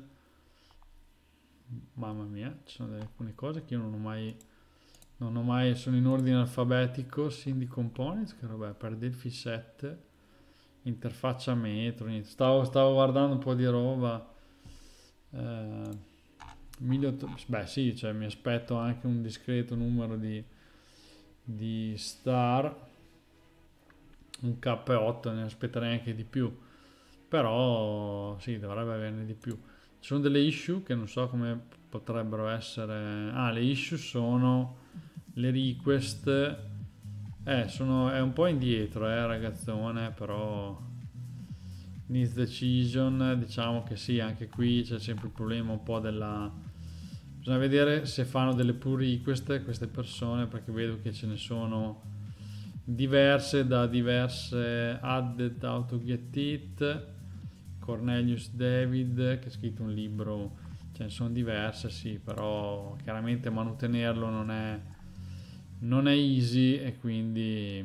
mamma mia, ci sono delle, alcune cose che io non ho mai non ho mai sono in ordine alfabetico. Cindy Components, che roba è? Per Delphi sette, interfaccia metro, niente. Stavo, stavo guardando un po' di roba. eh, milleottocento, beh sì, cioè, mi aspetto anche un discreto numero di di star, un K otto, ne aspetterei anche di più, però sì, dovrebbe averne di più. Ci sono delle issue che non so come potrebbero essere. Ah, le issue sono le request, eh, sono, è un po' indietro, eh, ragazzone, però needs decision, diciamo che sì, anche qui c'è sempre il problema un po' della, bisogna vedere se fanno delle pull request queste persone, perché vedo che ce ne sono diverse da diverse. Added Auto Get It, Cornelius David, che ha scritto un libro, ce ne sono diverse, sì, però chiaramente manutenerlo non è non è easy, e quindi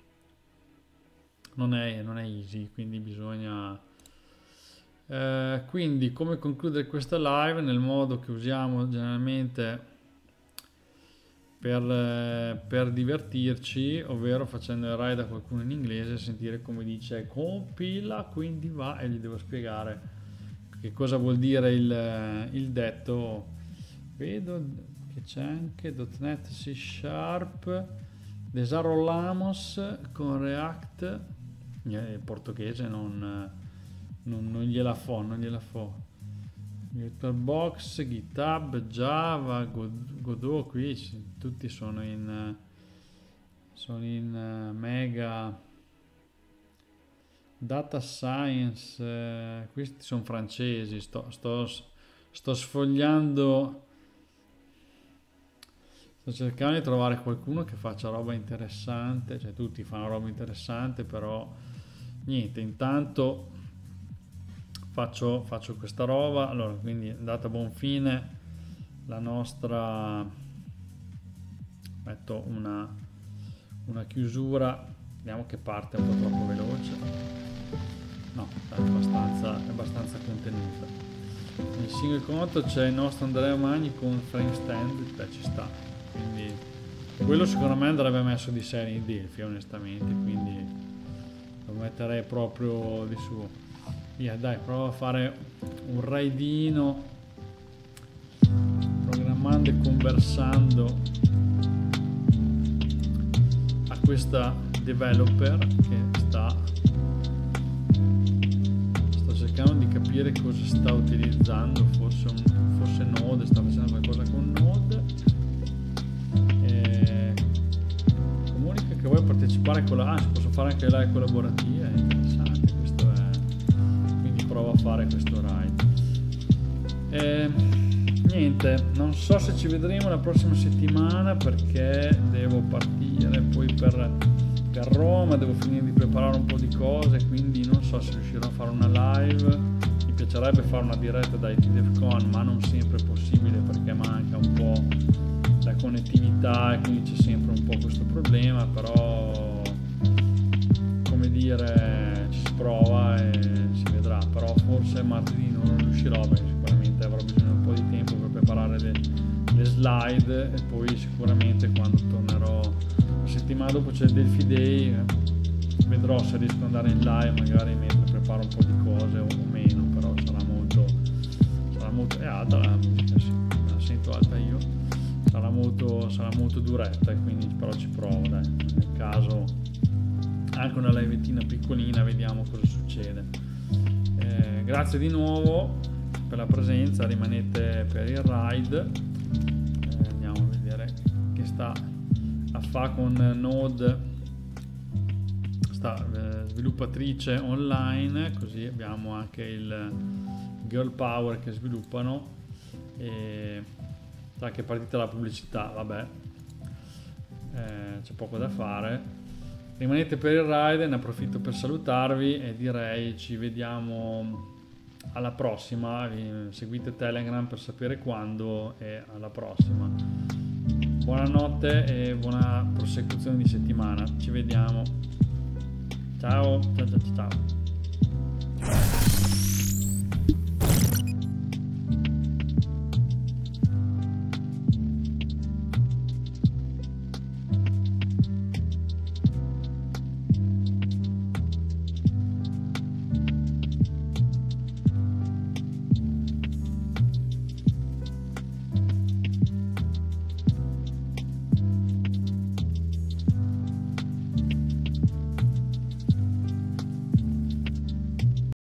non è, non è easy, quindi bisogna eh, quindi come concludere questa live nel modo che usiamo generalmente per, per divertirci, ovvero facendo il raid a qualcuno in inglese, sentire come dice compila, quindi va, e gli devo spiegare che cosa vuol dire il, il detto. Vedo che c'è anche .dot net C Sharp, desarrollamos con React, il portoghese non, non, non gliela fo, non gliela fo. VirtualBox, GitHub, Java, Godot, qui tutti sono in sono in mega data science, eh, questi sono francesi. Sto, sto, sto sfogliando, sto cercando di trovare qualcuno che faccia roba interessante, cioè tutti fanno roba interessante, però niente, intanto Faccio, faccio questa roba. Allora, quindi è andata a buon fine la nostra, metto una, una chiusura, vediamo che parte un po' troppo veloce, no, è abbastanza, è abbastanza contenuta. Nel single conto c'è il nostro Andrea Magni con frame stand, beh, ci sta, quindi quello secondo me andrebbe messo di serie in Delphi, onestamente, quindi lo metterei proprio di suo. Via, dai, prova a fare un raidino programmando e conversando a questa developer che sta sto cercando di capire cosa sta utilizzando, forse, un, forse Node, sta facendo qualcosa con Node. E comunica che vuoi partecipare con la, ah, si possono fare anche live collaborative, è interessante, questo è, provo a fare questo ride. E, niente, non so se ci vedremo la prossima settimana, perché devo partire poi per, per Roma, devo finire di preparare un po' di cose, quindi non so se riuscirò a fare una live. Mi piacerebbe fare una diretta da I T DevCon, ma non sempre è possibile perché manca un po' la connettività e quindi c'è sempre un po' questo problema, però come dire, ci si prova e si vedrà. Però forse martedì non riuscirò, perché sicuramente avrò bisogno un po' di tempo per preparare le, le slide, e poi sicuramente quando tornerò la settimana dopo c'è il Delphi Day, vedrò se riesco ad andare in live magari mentre preparo un po' di cose o meno, però sarà molto sarà molto, è alta la musica, sì, me la sento alta io, sarà molto, sarà molto duretta, quindi però ci provo, dai, nel caso anche una livettina piccolina, vediamo cosa succede. Eh, grazie di nuovo per la presenza, rimanete per il ride. Eh, andiamo a vedere che sta a fa con Node, sta eh, sviluppatrice online, così abbiamo anche il Girl Power che sviluppano, e sta che è partita la pubblicità, vabbè, eh, c'è poco da fare. Rimanete per il ride, ne approfitto per salutarvi e direi ci vediamo alla prossima. Seguite Telegram per sapere quando, e alla prossima. Buonanotte e buona prosecuzione di settimana, ci vediamo, ciao ciao ciao ciao.